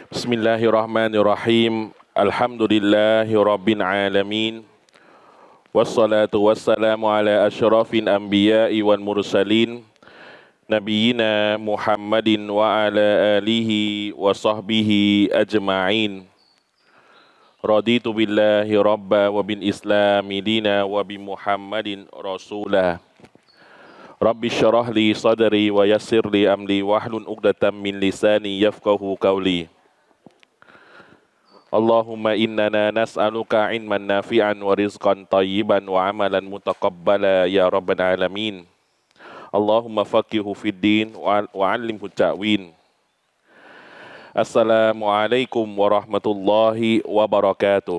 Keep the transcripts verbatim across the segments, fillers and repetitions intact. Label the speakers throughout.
Speaker 1: بسم الله الرحمن الرحيم الحمد لله رب العالمين والصلاة والسلام على أشرف الأنبياء والمرسلين نبينا محمد وعلى آله وصحبه أجمعين رضيت بالله ربا وبالإسلام دينا وبمحمد رسولا رب اشرح لي صدري ويسر لي أمري واحلل عقدة من لساني يفقهوا قولي اللهم إننا نسألك علما نافعا ورزقا طيبا وعملا متقبلا يا رب العالمين اللهم فقهه في الدين وعلمه التأويل السلام عليكم ورحمة الله وبركاته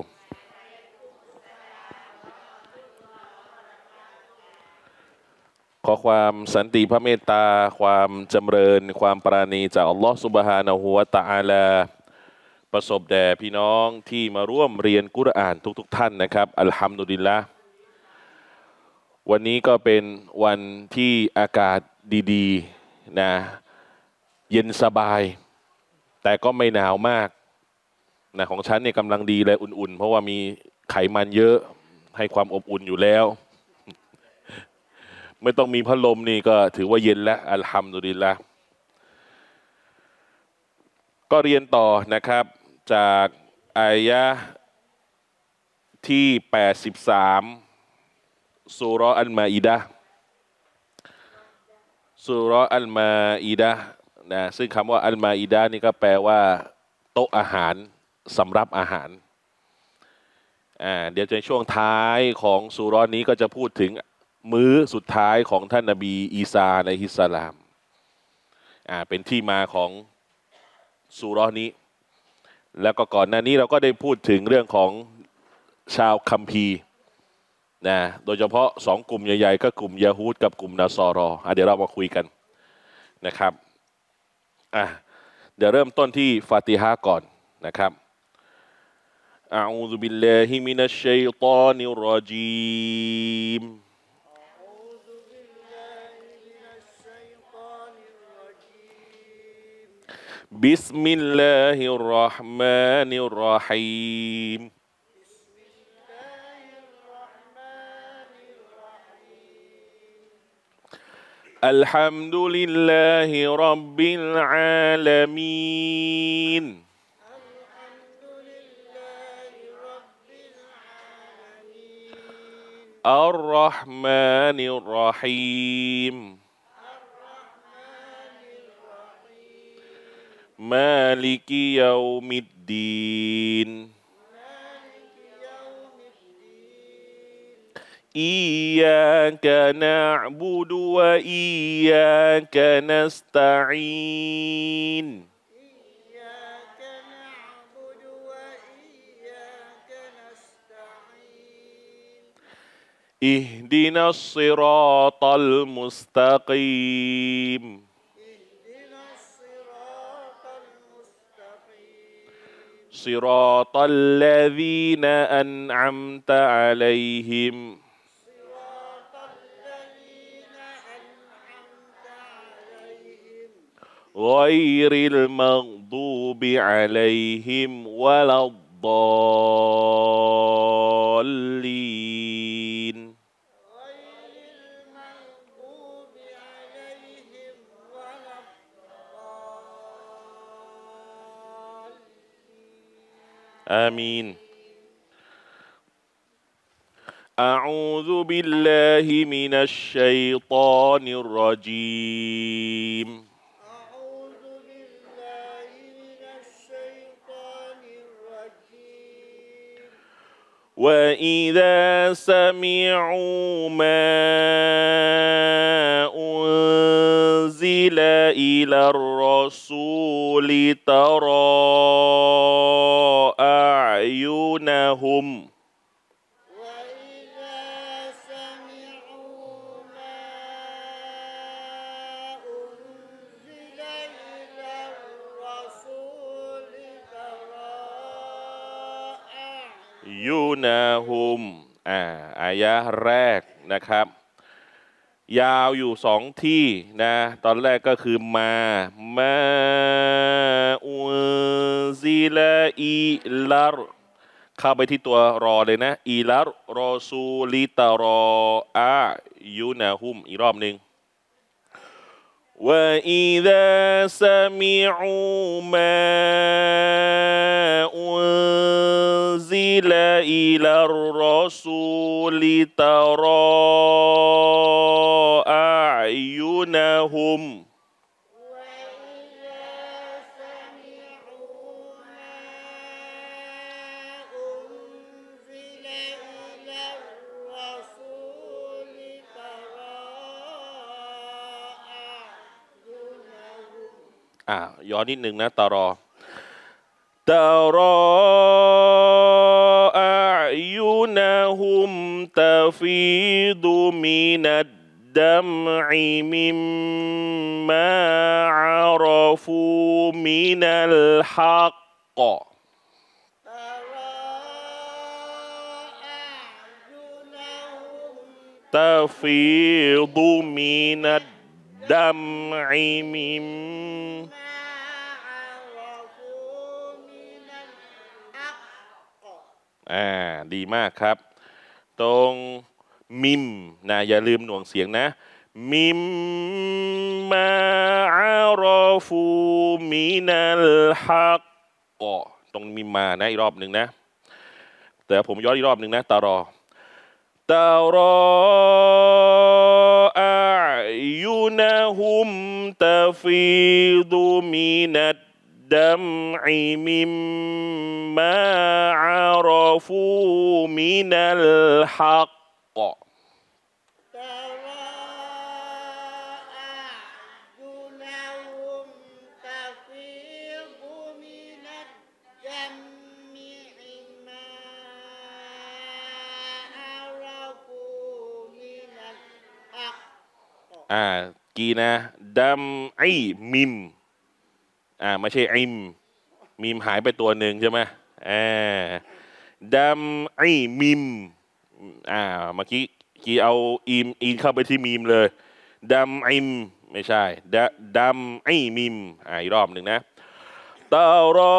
Speaker 1: ขอความสันติพระเมตตาความจำเริญความปราณีจากอัลลอฮฺซุบฮานะฮูวะตะอาลาประสบแด่พี่น้องที่มาร่วมเรียนกุรอานทุกๆ ท่านนะครับอัลฮัมดุลิลละห์วันนี้ก็เป็นวันที่อากาศดีๆนะเย็นสบายแต่ก็ไม่หนาวมากนะของฉันเนี่ยกำลังดีเลยอุ่นๆเพราะว่ามีไขมันเยอะให้ความอบอุ่นอยู่แล้วไม่ต้องมีพัดลมนี่ก็ถือว่าเย็นแล้วอัลฮัมดุลิลละห์ก็เรียนต่อนะครับจากอายะห์ที่แปดสิบสามซูเราะห์อัลมาอิดะห์ซูเราะห์อัลมาอิดะห์นะซึ่งคำว่าอัลมาอิดะห์นี่ก็แปลว่าโต๊ะอาหารสำรับอาหารอ่าเดี๋ยวในช่วงท้ายของซูเราะห์นี้ก็จะพูดถึงมื้อสุดท้ายของท่านนบีอีสาอะลัยฮิสสลามอ่าเป็นที่มาของซูเราะห์นี้แล้วก็ก่อนหน้านี้เราก็ได้พูดถึงเรื่องของชาวคัมภีร์นะโดยเฉพาะสองกลุ่มใหญ่ๆก็กลุ่มยะฮูดกับกลุ่มนาซอรออ่ะเดี๋ยวเรามาคุยกันนะครับอ่ะเดี๋ยวเริ่มต้นที่ฟาติฮะห์ก่อนนะครับอะอูซุบิลลาฮิมินัชชัยฏอนิรเราะญีมبسم الله الرحمن الرحيم الحمد لله رب العالمين الرحمن الرحيم مالك يوم الدين إياك نعبد وإياك نستعين اهدنا الصراط المستقيم صراط الذين أنعمت عليهم غير المغضوب عليهم ولا الضالين آمين أعوذ بالله من الشيطان الرجيم أعوذ بالله من الشيطان الرجيم وإذا سمعوا ما أنزل إلى الرسول ترى أعينهم وإذا سمعوا ما أنزل إلى الرسول ترى أعينهم อ่าอายะห์แรกนะครับ ยาวอยู่สองที่นะตอนแรกก็คือมามาอุนซิลาอิลารเข้าไปที่ตัวรอเลยนะอิลารรอซูลิตารออายูนะฮุมอีกรอบหนึ่งوإذا سمعوا ما أنزل إلى الرسول ترى أعينهمอ่ะย้อนนิดนึงนะตารอตารออายุนะฮุมตะฟีดุมินัดดัมอิมิมมาอาราฟูมินัลฮักกะตะฟีดุมินัดดัมอิมิมอ่าดีมากครับตรงมิมนะอย่าลืมหน่วงเสียงนะมิมมาอารอฟูมินัลฮักกะตรงมิมมานะอีกรอบหนึ่งนะแต่ผมย้อนอีกรอบหนึ่งนะตารอตารออายุนะฮุมตะฟีดุมินัดالدمع مما عرفوا من الحق ترى أعينهم تفيض من الدمع مما عرفوا من الحق อ่ากีนะดัมไอมิมอ่าไม่ใช่อิมมีมหายไปตัวหนึ่งใช่ไหมอ่าดัมไอมิมอ่าเมื่อกี้กี้เอาอิมอินเข้าไปที่มีมเลยดัมอิมไม่ใช่ดดัมไอมิมอ่าอีกรอบหนึ่งนะตารอ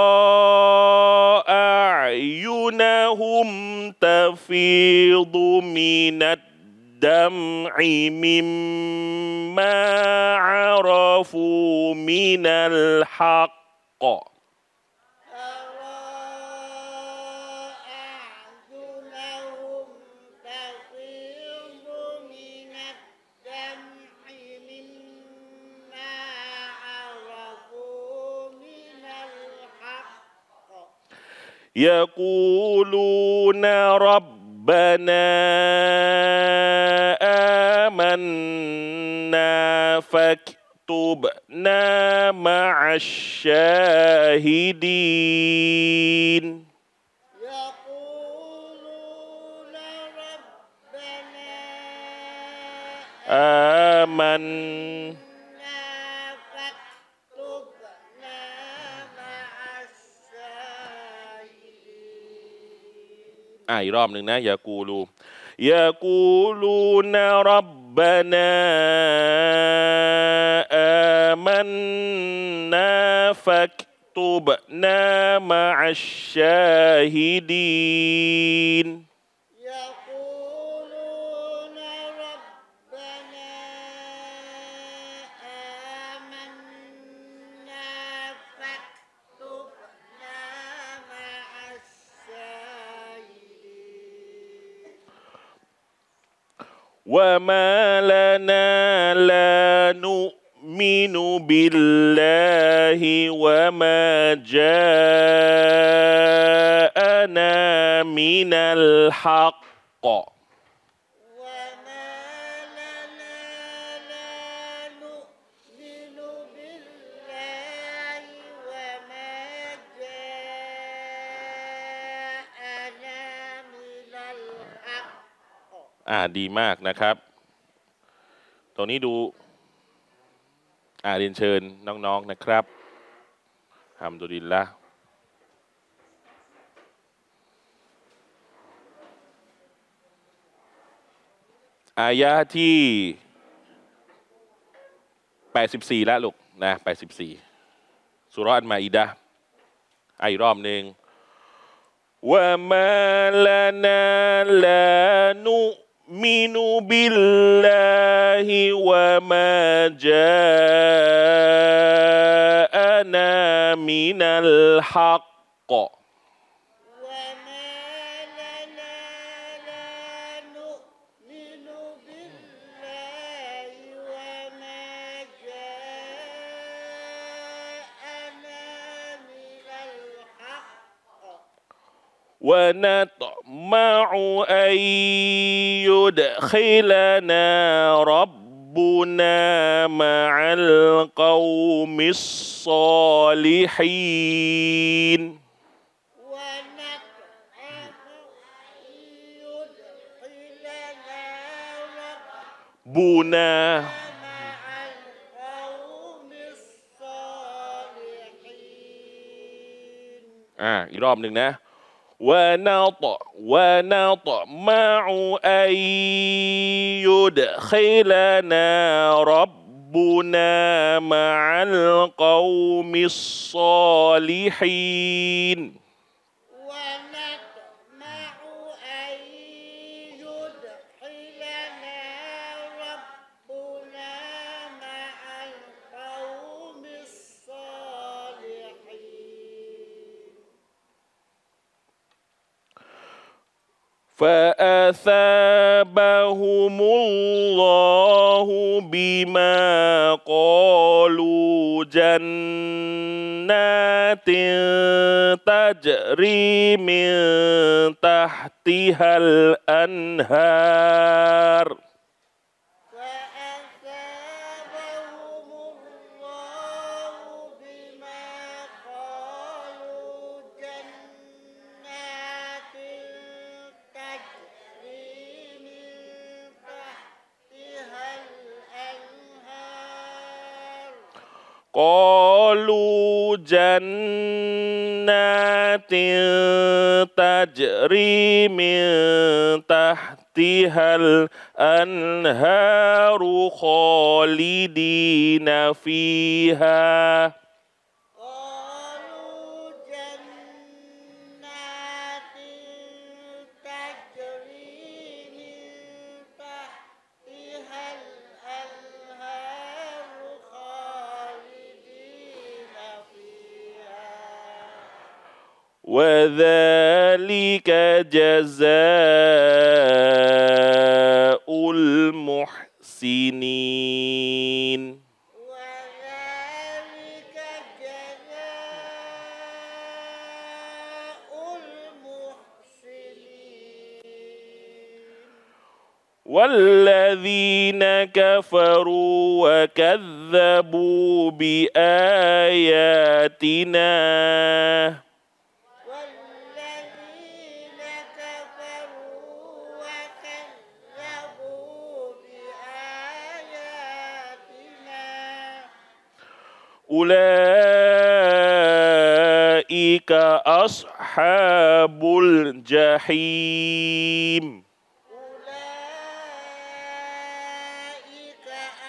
Speaker 1: อายุนะฮุมตะฟีดุมินัดالدمع مما عرفوا من الحق ترى أعينهم تفيض من الدمع مما عرفوا من الحق يقولون رب ربنا آمنا فاكتبنا مع الشاهدين يقولون ربنا آمناอ่าอีกรอบหนึ่งนะยากูลูยากูลูนะรับบานาอามันนาฟักตุบนามะอัชชาฮิดีนوما لنا لا نؤمن بالله وما جاءنا من الحقอ่าดีมากนะครับตรงนี้ดูอ่าเรียนเชิญน้องๆนะครับฮัมดุลิลละห์อายะที่แปดสิบสี่แล้วลูกนะแปดสิบสี่สุเราะห์อัลมาอิดะห์อีกรอบหนึ่งวะมาลานาลานุมินุบิลลาฮิวะมาจาอะนามินัลฮักกะونطمع أن يدخلنا ربنا مع القوم الصالحين ربناอ่าอีกรอบหนึ่งนะونط ونطمع أن يدخلنا ربنا مع القوم الصالحين ونطمع أن يدخلنا ربنا مع القوم الصالحين فأثابهم الله بما قالوا جنات تجري من تحتها الأنهار قالوا جنات تجري من تحتها الأنهار خالدين فيها وذلك جزاء المحسنين وذلك جزاء المحسنين والذين كفروا وكذبوا بآياتنا أولئك أصحاب الجحيم أولئك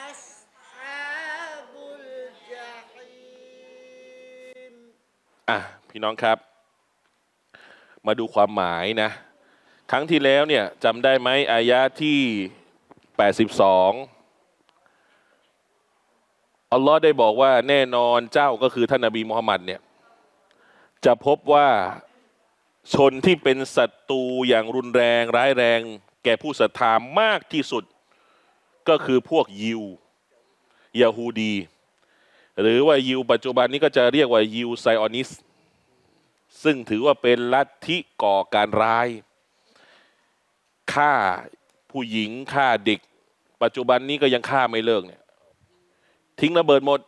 Speaker 1: أصحاب الجحيم อ่ะพี่น้องครับมาดูความหมายนะครั้งที่แล้วเนี่ยจำได้ไหมอายะที่แปดสิบสองอัลลอฮ์ได้บอกว่าแน่นอนเจ้าก็คือท่านนบีมุฮัมมัดเนี่ยจะพบว่าชนที่เป็นศัตรูอย่างรุนแรงร้ายแรงแก่ผู้ศรัทธามากที่สุดก็คือพวกยิวยาฮูดีหรือว่ายิวปัจจุบันนี้ก็จะเรียกว่ายิวไซออนิสซึ่งถือว่าเป็นลัทธิก่อการร้ายฆ่าผู้หญิงฆ่าเด็กปัจจุบันนี้ก็ยังฆ่าไม่เลิกเนี่ยทิ้งระเบิดหมด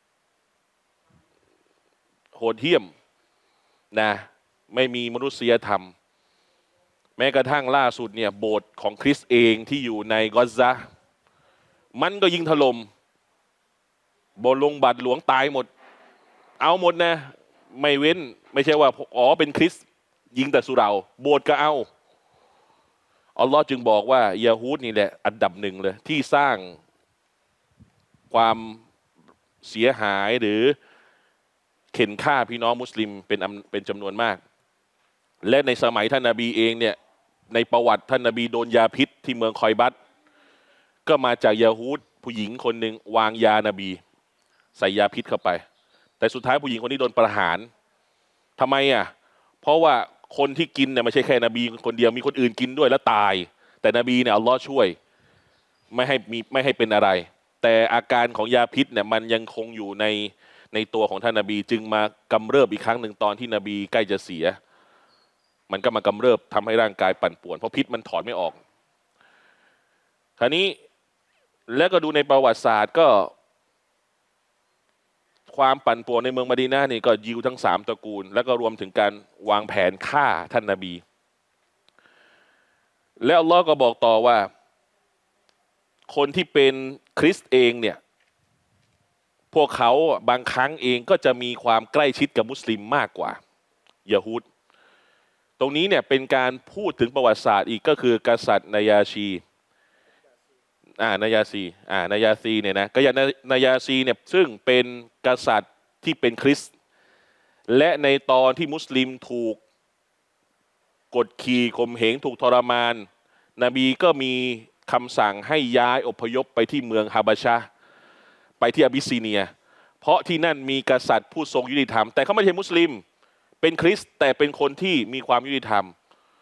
Speaker 1: โหดเหี้ยมนะไม่มีมนุษยธรรมแม้กระทั่งล่าสุดเนี่ยโบสถ์ของคริสต์เองที่อยู่ในกอซามันก็ยิงถล่มโบสถ์ลงบาทหลวงตายหมดเอาหมดนะไม่เว้นไม่ใช่ว่าอ๋อเป็นคริสต์ยิงแต่สุเหร่าโบสถ์ก็เอาอัลลอฮ์จึงบอกว่ายาฮูดนี่แหละอันดับหนึ่งเลยที่สร้างความเสียหายหรือเข็นฆ่าพี่น้องมุสลิมเป็นเป็นจำนวนมากและในสมัยท่านนบีเองเนี่ยในประวัติท่านนบีโดนยาพิษที่เมืองคอยบัตก็มาจากยาฮูดผู้หญิงคนหนึ่งวางยานบีใส่ยาพิษเข้าไปแต่สุดท้ายผู้หญิงคนนี้โดนประหารทำไมอ่ะเพราะว่าคนที่กินเนี่ยไม่ใช่แค่นบีคนเดียวมีคนอื่นกินด้วยแล้วตายแต่นบีเนี่ยอัลลอฮ์ช่วยไม่ให้มีไม่ให้เป็นอะไรแต่อาการของยาพิษเนี่ยมันยังคงอยู่ในในตัวของท่านนบีจึงมากำเริบอีกครั้งหนึ่งตอนที่นบีใกล้จะเสียมันก็มากำเริบทำให้ร่างกายปั่นป่วนเพราะพิษมันถอนไม่ออกคราวนี้แล้วก็ดูในประวัติศาสตร์ก็ความปั่นป่วนในเมืองมะดีนะห์นี่ก็ยิวทั้งสามตระกูลแล้วก็รวมถึงการวางแผนฆ่าท่านนบีแล้วอัลลอฮ์ก็บอกต่อว่าคนที่เป็นคริสต์เองเนี่ยพวกเขาบางครั้งเองก็จะมีความใกล้ชิดกับมุสลิมมากกว่ายะฮูดตรงนี้เนี่ยเป็นการพูดถึงประวัติศาสตร์อีกก็คือกษัตริย์นายาชีอ่านายาซีอ่านายาซีเนี่ยนะก็ยานายาซีเนี่ยซึ่งเป็นกษัตริย์ที่เป็นคริสต์และในตอนที่มุสลิมถูกกดขี่ข่มเหงถูกทรมานนบีก็มีคำสั่งให้ย้ายอพยพไปที่เมืองฮาบาชะไปที่อาบิสซีเนียเพราะที่นั่นมีกษัตริย์ผู้ทรงยุติธรรมแต่เขาไม่ใช่มุสลิมเป็นคริสต์แต่เป็นคนที่มีความยุติธรรม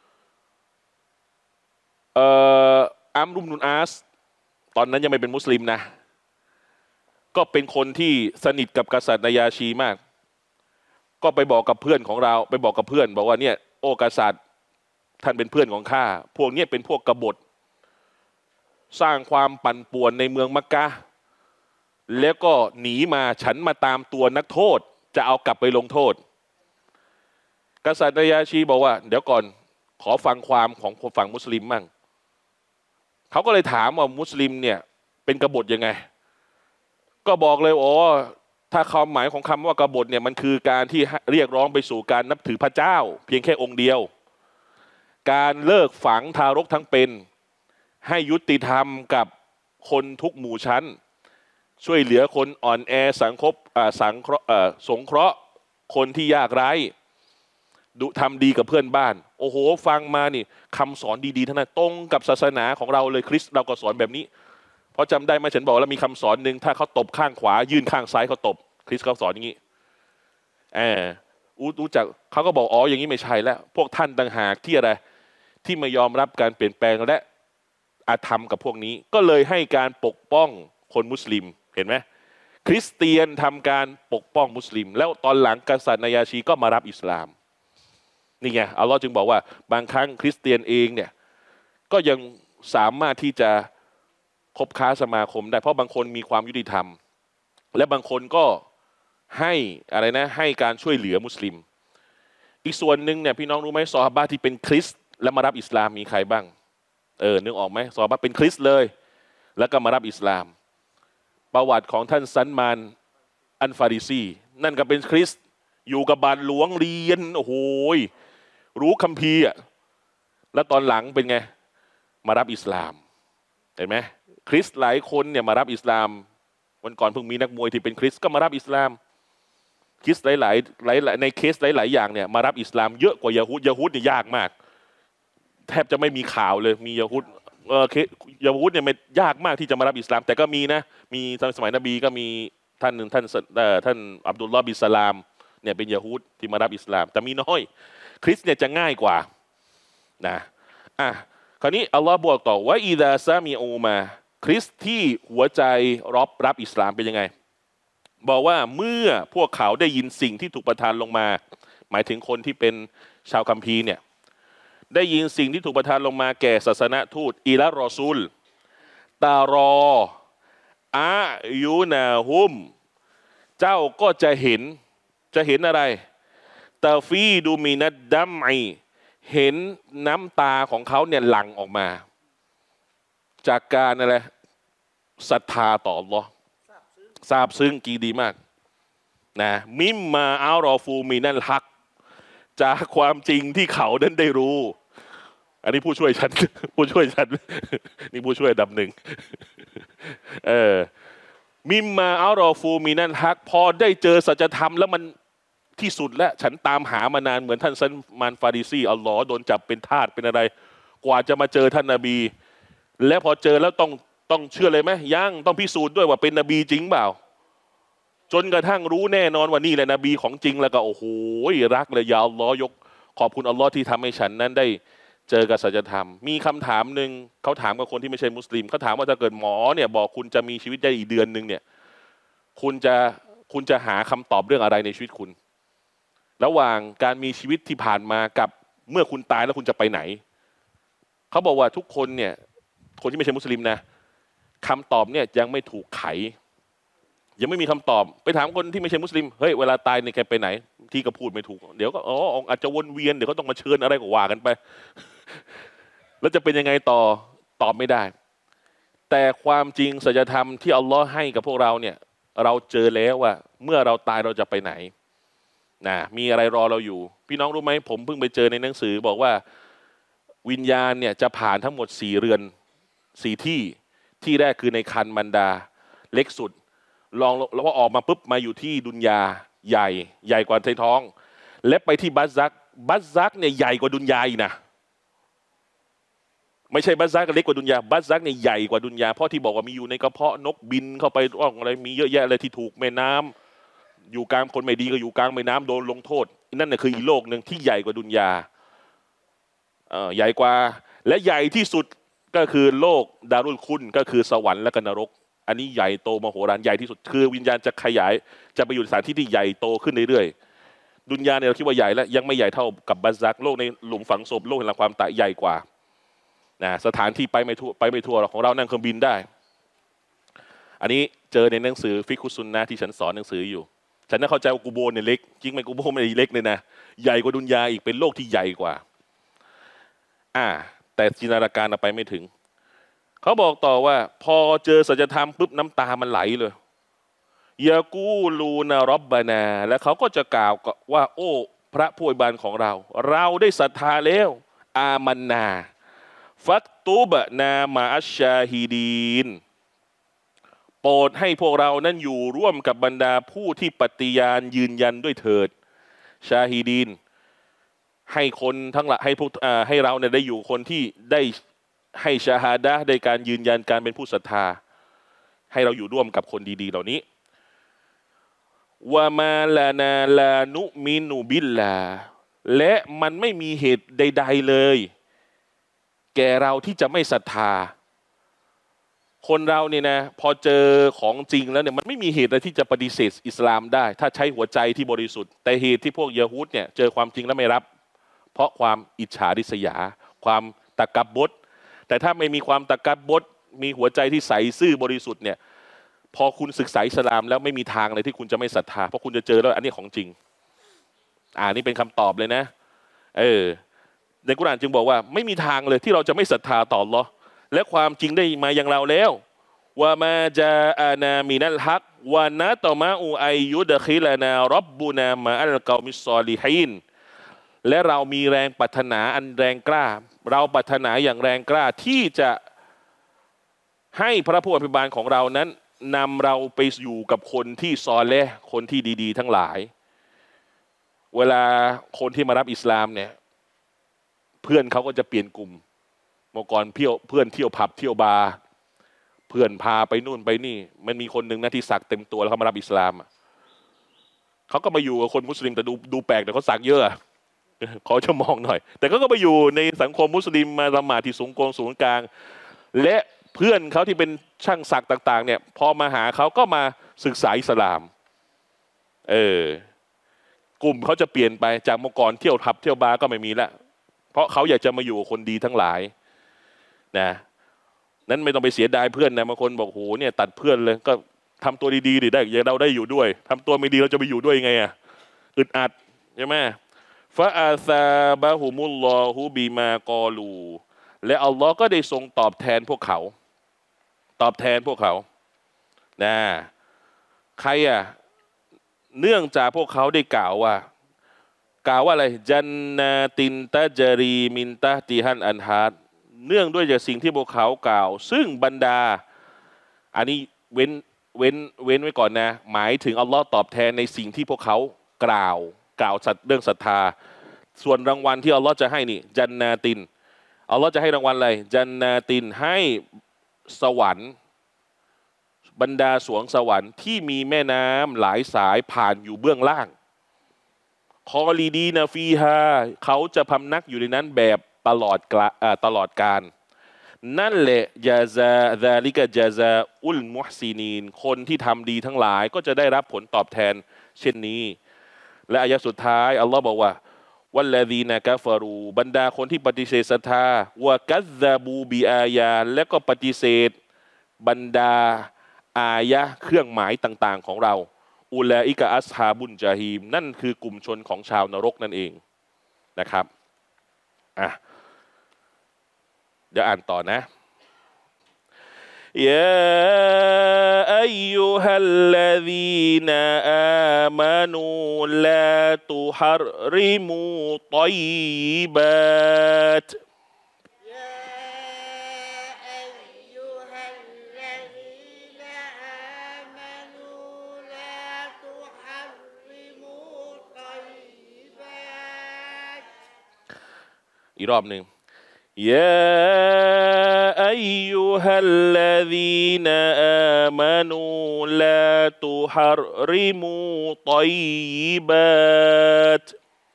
Speaker 1: เอ่ออัมรุมนุนอาสตอนนั้นยังไม่เป็นมุสลิมนะก็เป็นคนที่สนิทกับกษัตริย์นายาชีมากก็ไปบอกกับเพื่อนของเราไปบอกกับเพื่อนบอกว่าเนี่ยโอ้กษัตริย์ท่านเป็นเพื่อนของข้าพวกนี้เป็นพวกกบฏสร้างความปั่นป่วนในเมืองมักกะห์แล้วก็หนีมาฉันมาตามตัวนักโทษจะเอากลับไปลงโทษกษัตริย์นายาชีบอกว่าเดี๋ยวก่อนขอฟังความของฝั่งมุสลิมมั่งเขาก็เลยถามว่ามุสลิมเนี่ยเป็นกบฏยังไงก็บอกเลยอ๋อถ้าความหมายของคำว่ากบฏเนี่ยมันคือการที่เรียกร้องไปสู่การนับถือพระเจ้าเพียงแค่องค์เดียวการเลิกฝังทารกทั้งเป็นให้ยุติธรรมกับคนทุกหมู่ชั้นช่วยเหลือคนอ่อนแอสังคบสังเคราะห์สงเคราะห์คนที่ยากไร้ดุทำดีกับเพื่อนบ้านโอ้โหฟังมานี่คำสอนดีๆทั้งนั้นตรงกับศาสนาของเราเลยคริสต์เราก็สอนแบบนี้เพราะจำได้ไหมฉันบอกแล้วมีคำสอนหนึ่งถ้าเขาตบข้างขวายื่นข้างซ้ายเขาตบคริสต์เขาสอนอย่างนี้แอบรู้จักเขาก็บอกอ๋ออย่างนี้ไม่ใช่แล้วพวกท่านต่างหากที่อะไรที่ไม่ยอมรับการเปลี่ยนแปลงและอาธรรมกับพวกนี้ก็เลยให้การปกป้องคนมุสลิมเห็นไหมคริสเตียนทำการปกป้องมุสลิมแล้วตอนหลังกษัตริย์นายาชีก็มารับอิสลามนี่ไงอัลลอฮ์จึงบอกว่าบางครั้งคริสเตียนเองเนี่ยก็ยังสามารถที่จะคบค้าสมาคมได้เพราะบางคนมีความยุติธรรมและบางคนก็ให้อะไรนะให้การช่วยเหลือมุสลิมอีกส่วนหนึ่งเนี่ยพี่น้องรู้ไหมซอฮาบะห์ที่เป็นคริสต์และมารับอิสลามมีใครบ้างเออนึกออกไหมซอฮาบะห์เป็นคริสต์เลยแล้วก็มารับอิสลามประวัติของท่านซันมานอันฟาริซีนั่นก็เป็นคริสต์อยู่กับบาทหลวงเรียนโอ้โหรู้คัมภีร์อ่ะแล้วตอนหลังเป็นไงมารับอิสลามเห็นไหมคริสต์หลายคนเนี่ยมารับอิสลามวันก่อนเพิ่งมีนักมวยที่เป็นคริสต์ก็มารับอิสลามคริสต์หลายๆหลายๆในเคสหลายๆอย่างเนี่ยมารับอิสลามเยอะกว่ายะฮูดยะฮูดเนี่ยยากมากแทบจะไม่มีข่าวเลยมียะฮูดเออยะฮูดเนี่ยมันยากมากที่จะมารับอิสลามแต่ก็มีนะมีสมัยนบีก็มีท่านหนึ่งท่านท่านอับดุลลอฮ์บินสลามเนี่ยเป็นยะฮูดที่มารับอิสลามแต่มีน้อยคริสเนี่ยจะง่ายกว่านะอ่ะคราวนี้อัลลอฮ์บอกต่อว่าอิดาซามีอูมาคริสที่หัวใจรับรับอิสลามเป็นยังไงบอกว่าเมื่อพวกเขาได้ยินสิ่งที่ถูกประทานลงมาหมายถึงคนที่เป็นชาวคัมภีร์เนี่ยได้ยินสิ่งที่ถูกประทานลงมาแก่ศาสนทูตอิละรอซูลตารออายูนาฮุมเจ้าก็จะเห็นจะเห็นอะไรตาฟีดูมินัดดัมไอเห็นน้ำตาของเขาเนี่ยหลั่งออกมาจากการอะไรศรัทธาต่ออัลลอฮ์ซาบซึ้งกีดีมากนะมิมมาอัลรอฟูมินัลฮักจากความจริงที่เขานั้นได้รู้อันนี้ผู้ช่วยฉันผู้ช่วยฉันนี่ผู้ช่วยดับหนึ่งเออมิมมาอัลรอฟูมินัลฮักพอได้เจอสัจธรรมแล้วมันที่สุดและฉันตามหามานานเหมือนท่านซัลมานฟาริซีอัลลอฮ์โดนจับเป็นทาสเป็นอะไรกว่าจะมาเจอท่านนบี และพอเจอแล้วต้องต้องเชื่อเลยไหมยังต้องพิสูจน์ด้วยว่าเป็นนบีจริงเปล่าจนกระทั่งรู้แน่นอนว่านี่แหละนบีของจริงแล้วก็โอ้โหรักเลยยาอัลลอฮ์ยกขอบคุณอัลลอฮ์ที่ทำให้ฉันนั้นได้เจอกับสัจธรรมมีคำถามหนึ่งเขาถามกับคนที่ไม่ใช่มุสลิมเขาถามว่าถ้าเกิดหมอเนี่ยบอกคุณจะมีชีวิตได้อีกเดือนหนึ่งเนี่ยคุณจะคุณจะหาคำตอบเรื่องอะไรในชีวิตคุณระหว่างการมีชีวิตที่ผ่านมากับเมื่อคุณตายแล้วคุณจะไปไหนเขาบอกว่าทุกคนเนี่ยคนที่ไม่ใช่มุสลิมนะคำตอบเนี่ยยังไม่ถูกไขยังไม่มีคำตอบไปถามคนที่ไม่ใช่มุสลิมเฮ้ยเวลาตายเนี่ยแกไปไหนที่ก็พูดไม่ถูกเดี๋ยวก็อ๋ออาจจะวนเวียนเดี๋ยวก็ต้องมาเชิญอะไรก็ว่ากันไปแล้วจะเป็นยังไงต่อตอบไม่ได้แต่ความจริงสัจธรรมที่อัลลอฮ์ให้กับพวกเราเนี่ยเราเจอแล้วว่าเมื่อเราตายเราจะไปไหนนะมีอะไรรอเราอยู่พี่น้องรู้ไหมผมเพิ่งไปเจอในหนังสือบอกว่าวิญญาณเนี่ยจะผ่านทั้งหมดสี่เรือนสี่ที่ที่แรกคือในคันมันดาเล็กสุดลองแล้วพอออกมาปุ๊บมาอยู่ที่ดุนยาใหญ่ใหญ่กว่าในท้องและไปที่บัซซักบัซซักเนี่ยใหญ่กว่าดุนยาอีกนะไม่ใช่บัซซักเล็กกว่าดุนยาบัซซักเนี่ยใหญ่กว่าดุนยาเพราะที่บอกว่ามีอยู่ในกระเพาะนกบินเข้าไปอ่องอะไรมีเยอะแยะเลยที่ถูกแม่น้ำอยู่กลางคนไม่ดีก็อยู่กลางแม่น้ำโดนลงโทษนั่นน่ะคืออีกโลกหนึ่งที่ใหญ่กว่าดุนยาเอ่อใหญ่กว่าและใหญ่ที่สุดก็คือโลกดารุลคุนก็คือสวรรค์และก็นรกอันนี้ใหญ่โตมโหฬารใหญ่ที่สุดคือวิญญาณจะขยายจะไปอยู่ในสถานที่ที่ใหญ่โตขึ้นเรื่อยๆดุนยาเนี่ยเราคิดว่าใหญ่แล้วยังไม่ใหญ่เท่ากับบัซซักโลกในหลุมฝังศพโลกแห่งความตายใหญ่กว่านะสถานที่ไปไม่ทั่วไปไม่ทั่วหรอกของเรานั่งเครื่องบินได้อันนี้เจอในหนังสือฟิกุซุนนะที่ฉันสอนหนังสืออยู่ฉันน่าเข้าใจว่ากูโบเนี่ยเล็กจริงไหมกูโบไม่ได้เล็กเลยนะใหญ่กว่าดุนยาอีกเป็นโลกที่ใหญ่กว่าอ่าแต่จินตนาการเราไปไม่ถึงเขาบอกต่อว่าพอเจอสัจธรรมปุ๊บน้ำตามันไหลเลยยากูลูนารบบานาและเขาก็จะกล่าวว่าโอ้พระผู้อวยบานของเราเราได้ศรัทธาแล้วอามันนาฟัตตูบนามาอัชชาฮีดีนโปรดให้พวกเรานั้นอยู่ร่วมกับบรรดาผู้ที่ปฏิญาณยืนยันด้วยเถิดชาฮีดีนให้คนทั้งหลายให้พวกให้เราเนี่ยได้อยู่คนที่ได้ให้ชาฮาดะห์ได้การยืนยันการเป็นผู้ศรัทธาให้เราอยู่ร่วมกับคนดีๆเหล่านี้วามาลานาลานุมินูบิลลาและมันไม่มีเหตุใดๆเลยแก่เราที่จะไม่ศรัทธาคนเราเนี่ยนะพอเจอของจริงแล้วเนี่ยมันไม่มีเหตุอะไรที่จะปฏิเสธอิสลามได้ถ้าใช้หัวใจที่บริสุทธิ์แต่เหตุที่พวกยะฮูดเนี่ยเจอความจริงแล้วไม่รับเพราะความอิจฉาริษยาความตะกับบดแต่ถ้าไม่มีความตะกับบดมีหัวใจที่ใสซื่อบริสุทธิ์เนี่ยพอคุณศึกษาอิสลามแล้วไม่มีทางเลยที่คุณจะไม่ศรัทธาเพราะคุณจะเจอแล้วอันนี้ของจริงอ่านี่เป็นคำตอบเลยนะเออในกุรอานจึงบอกว่าไม่มีทางเลยที่เราจะไม่ศรัทธาต่ออัลเลาะห์และความจริงได้มาอย่างเราแล้วว่ามาจาอานามินัลฮักวานะตอมาอูไอยุดะคิลานารับบูนามาอัลกอมิซอลิฮีนและเรามีแรงปรารถนาอันแรงกล้าเราปรารถนาอย่างแรงกล้าที่จะให้พระผู้อภิบาลของเรานั้นนำเราไปอยู่กับคนที่ซอเลห์คนที่ดีๆทั้งหลายเวลาคนที่มารับอิสลามเนี่ยเพื่อนเขาก็จะเปลี่ยนกลุ่มเมื่อก่อนเที่ยวเพื่อนเที่ยวผับเที่ยวบาร์เพื่อนพาไปนู่นไปนี่มันมีคนหนึ่งนะที่สักเต็มตัวแล้วเขามารับอิสลามเขาก็มาอยู่กับคนมุสลิมแต่ดูดูแปลกแต่เขาสักเยอะขอจะมองหน่อยแต่ก็ก็ไปอยู่ในสังคมมุสลิมมาละหมาดที่สูงกงสูงกลางและเพื่อนเขาที่เป็นช่างสักต่างๆเนี่ยพอมาหาเขาก็มาศึกษาอิสลามเออกลุ่มเขาจะเปลี่ยนไปจากเมื่อก่อนเที่ยวผับเที่ยวบาร์ก็ไม่มีละเพราะเขาอยากจะมาอยู่กับคนดีทั้งหลายนะนั้นไม่ต้องไปเสียดายเพื่อนนะบางคนบอกโหเนี่ยตัดเพื่อนเลยก็ทำตัวดีๆดิได้เราได้อยู่ด้วยทำตัวไม่ดีเราจะไปอยู่ด้วยไงอ่ะอึดอัดใช่ไหมฟาอาซาบะฮุมุลลอฮุบีมากอลูและอัลลอฮ์ก็ได้ทรงตอบแทนพวกเขาตอบแทนพวกเขานะใครอ่ะเนื่องจากพวกเขาได้กล่าวว่ากล่าวว่าอะไรจันนาตินตะจารีมินตะติฮันอันฮาดเนื่องด้วยจากสิ่งที่พวกเขากล่าวซึ่งบรรดาอันนี้เว้นเว้นเว้นไว้ก่อนนะหมายถึงอัลลอฮ์ตอบแทนในสิ่งที่พวกเขากล่าวกล่าวเรื่องศรัทธาส่วนรางวัลที่อัลลอฮ์จะให้นี่จันนาตินอัลลอฮ์จะให้รางวัลอะไรจันนาตินให้สวรรค์บรรดาสวงสวรรค์ที่มีแม่น้ำหลายสายผ่านอยู่เบื้องล่างคอลีดีนาฟีฮาเขาจะพำนักอยู่ในนั้นแบบตลอดกาลตลอดกาลนั่นแหละยาซาซาลิกะจาซาอุลมุฮซินีนคนที่ทำดีทั้งหลายก็จะได้รับผลตอบแทนเช่นนี้และอายะสุดท้ายอัลลอฮ์บอกว่าวัลลดีนะกะฟารูบรรดาคนที่ปฏิเสธศรัทธาวะกัซซาบูบิอายาและก็ปฏิเสธบรรดาอายะเครื่องหมายต่างๆของเราอุลาอิกะอัสฮาบุนจาฮีมนั่นคือกลุ่มชนของชาวนรกนั่นเองนะครับอ่ะเดี๋ยวอ่านต่อนะยาอัยยูฮัลลดีนอามานูลาตุฮัรริมูฏอยบัตอีกรอบหนึ่งยาอัยยูฮัลลดีนอามานูลาตุฮัรริมูฏอยบัต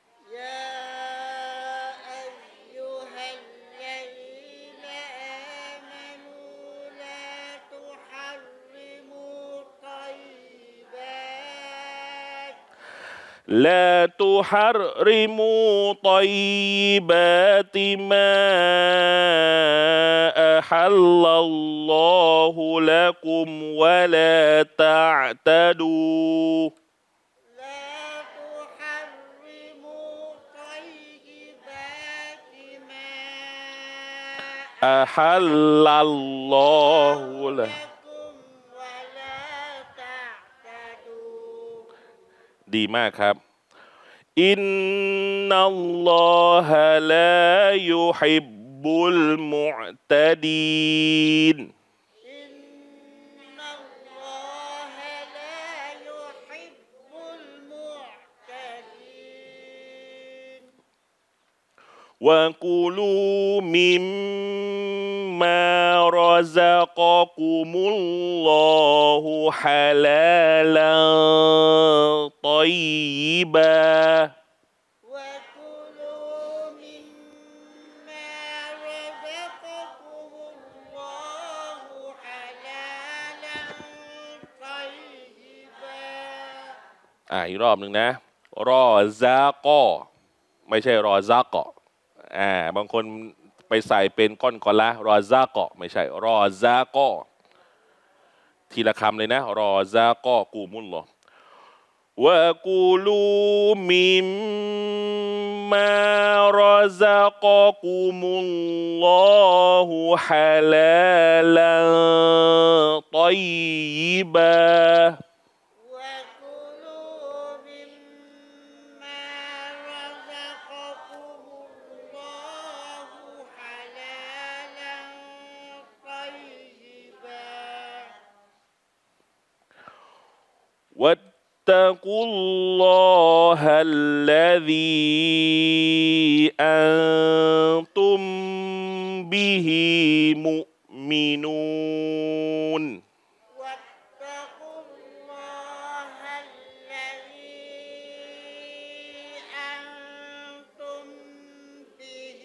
Speaker 1: لا تحرموا طيبات ما أحل الله لكم ولا تعتدوا لا تحرموا طيبات ما أحل الله لكمดีมากครับอินนัลลอฮะลายุฮิบบุลมุอ์ตะดีนอินนัลลอฮะลายุฮิบบุลมุอ์ตะดีนวะกุลูมิมมารอซะกะกุมุลลอฮุฮะลาลันฏอยบะวะกุลูมิมมารอซะกะกุมุลลอฮุฮะลาลันฏอยบะอ่ะอีกรอบหนึ่งนะรอซะกอไม่ใช่รอซะกออ่าบางคนไปใส่เป็นก้อนกอละรอซาเกาะไม่ใช่รอซาเกาะทีละคำเลยนะรอซาเกาะกูมุลลอวะกูลูมิมมารอซาเกาะกูมุลลอฮุฮะลาลันฏอยบะواتقوا الله الذي أنتم به مؤمنون واتقوا الله الذي أنتم به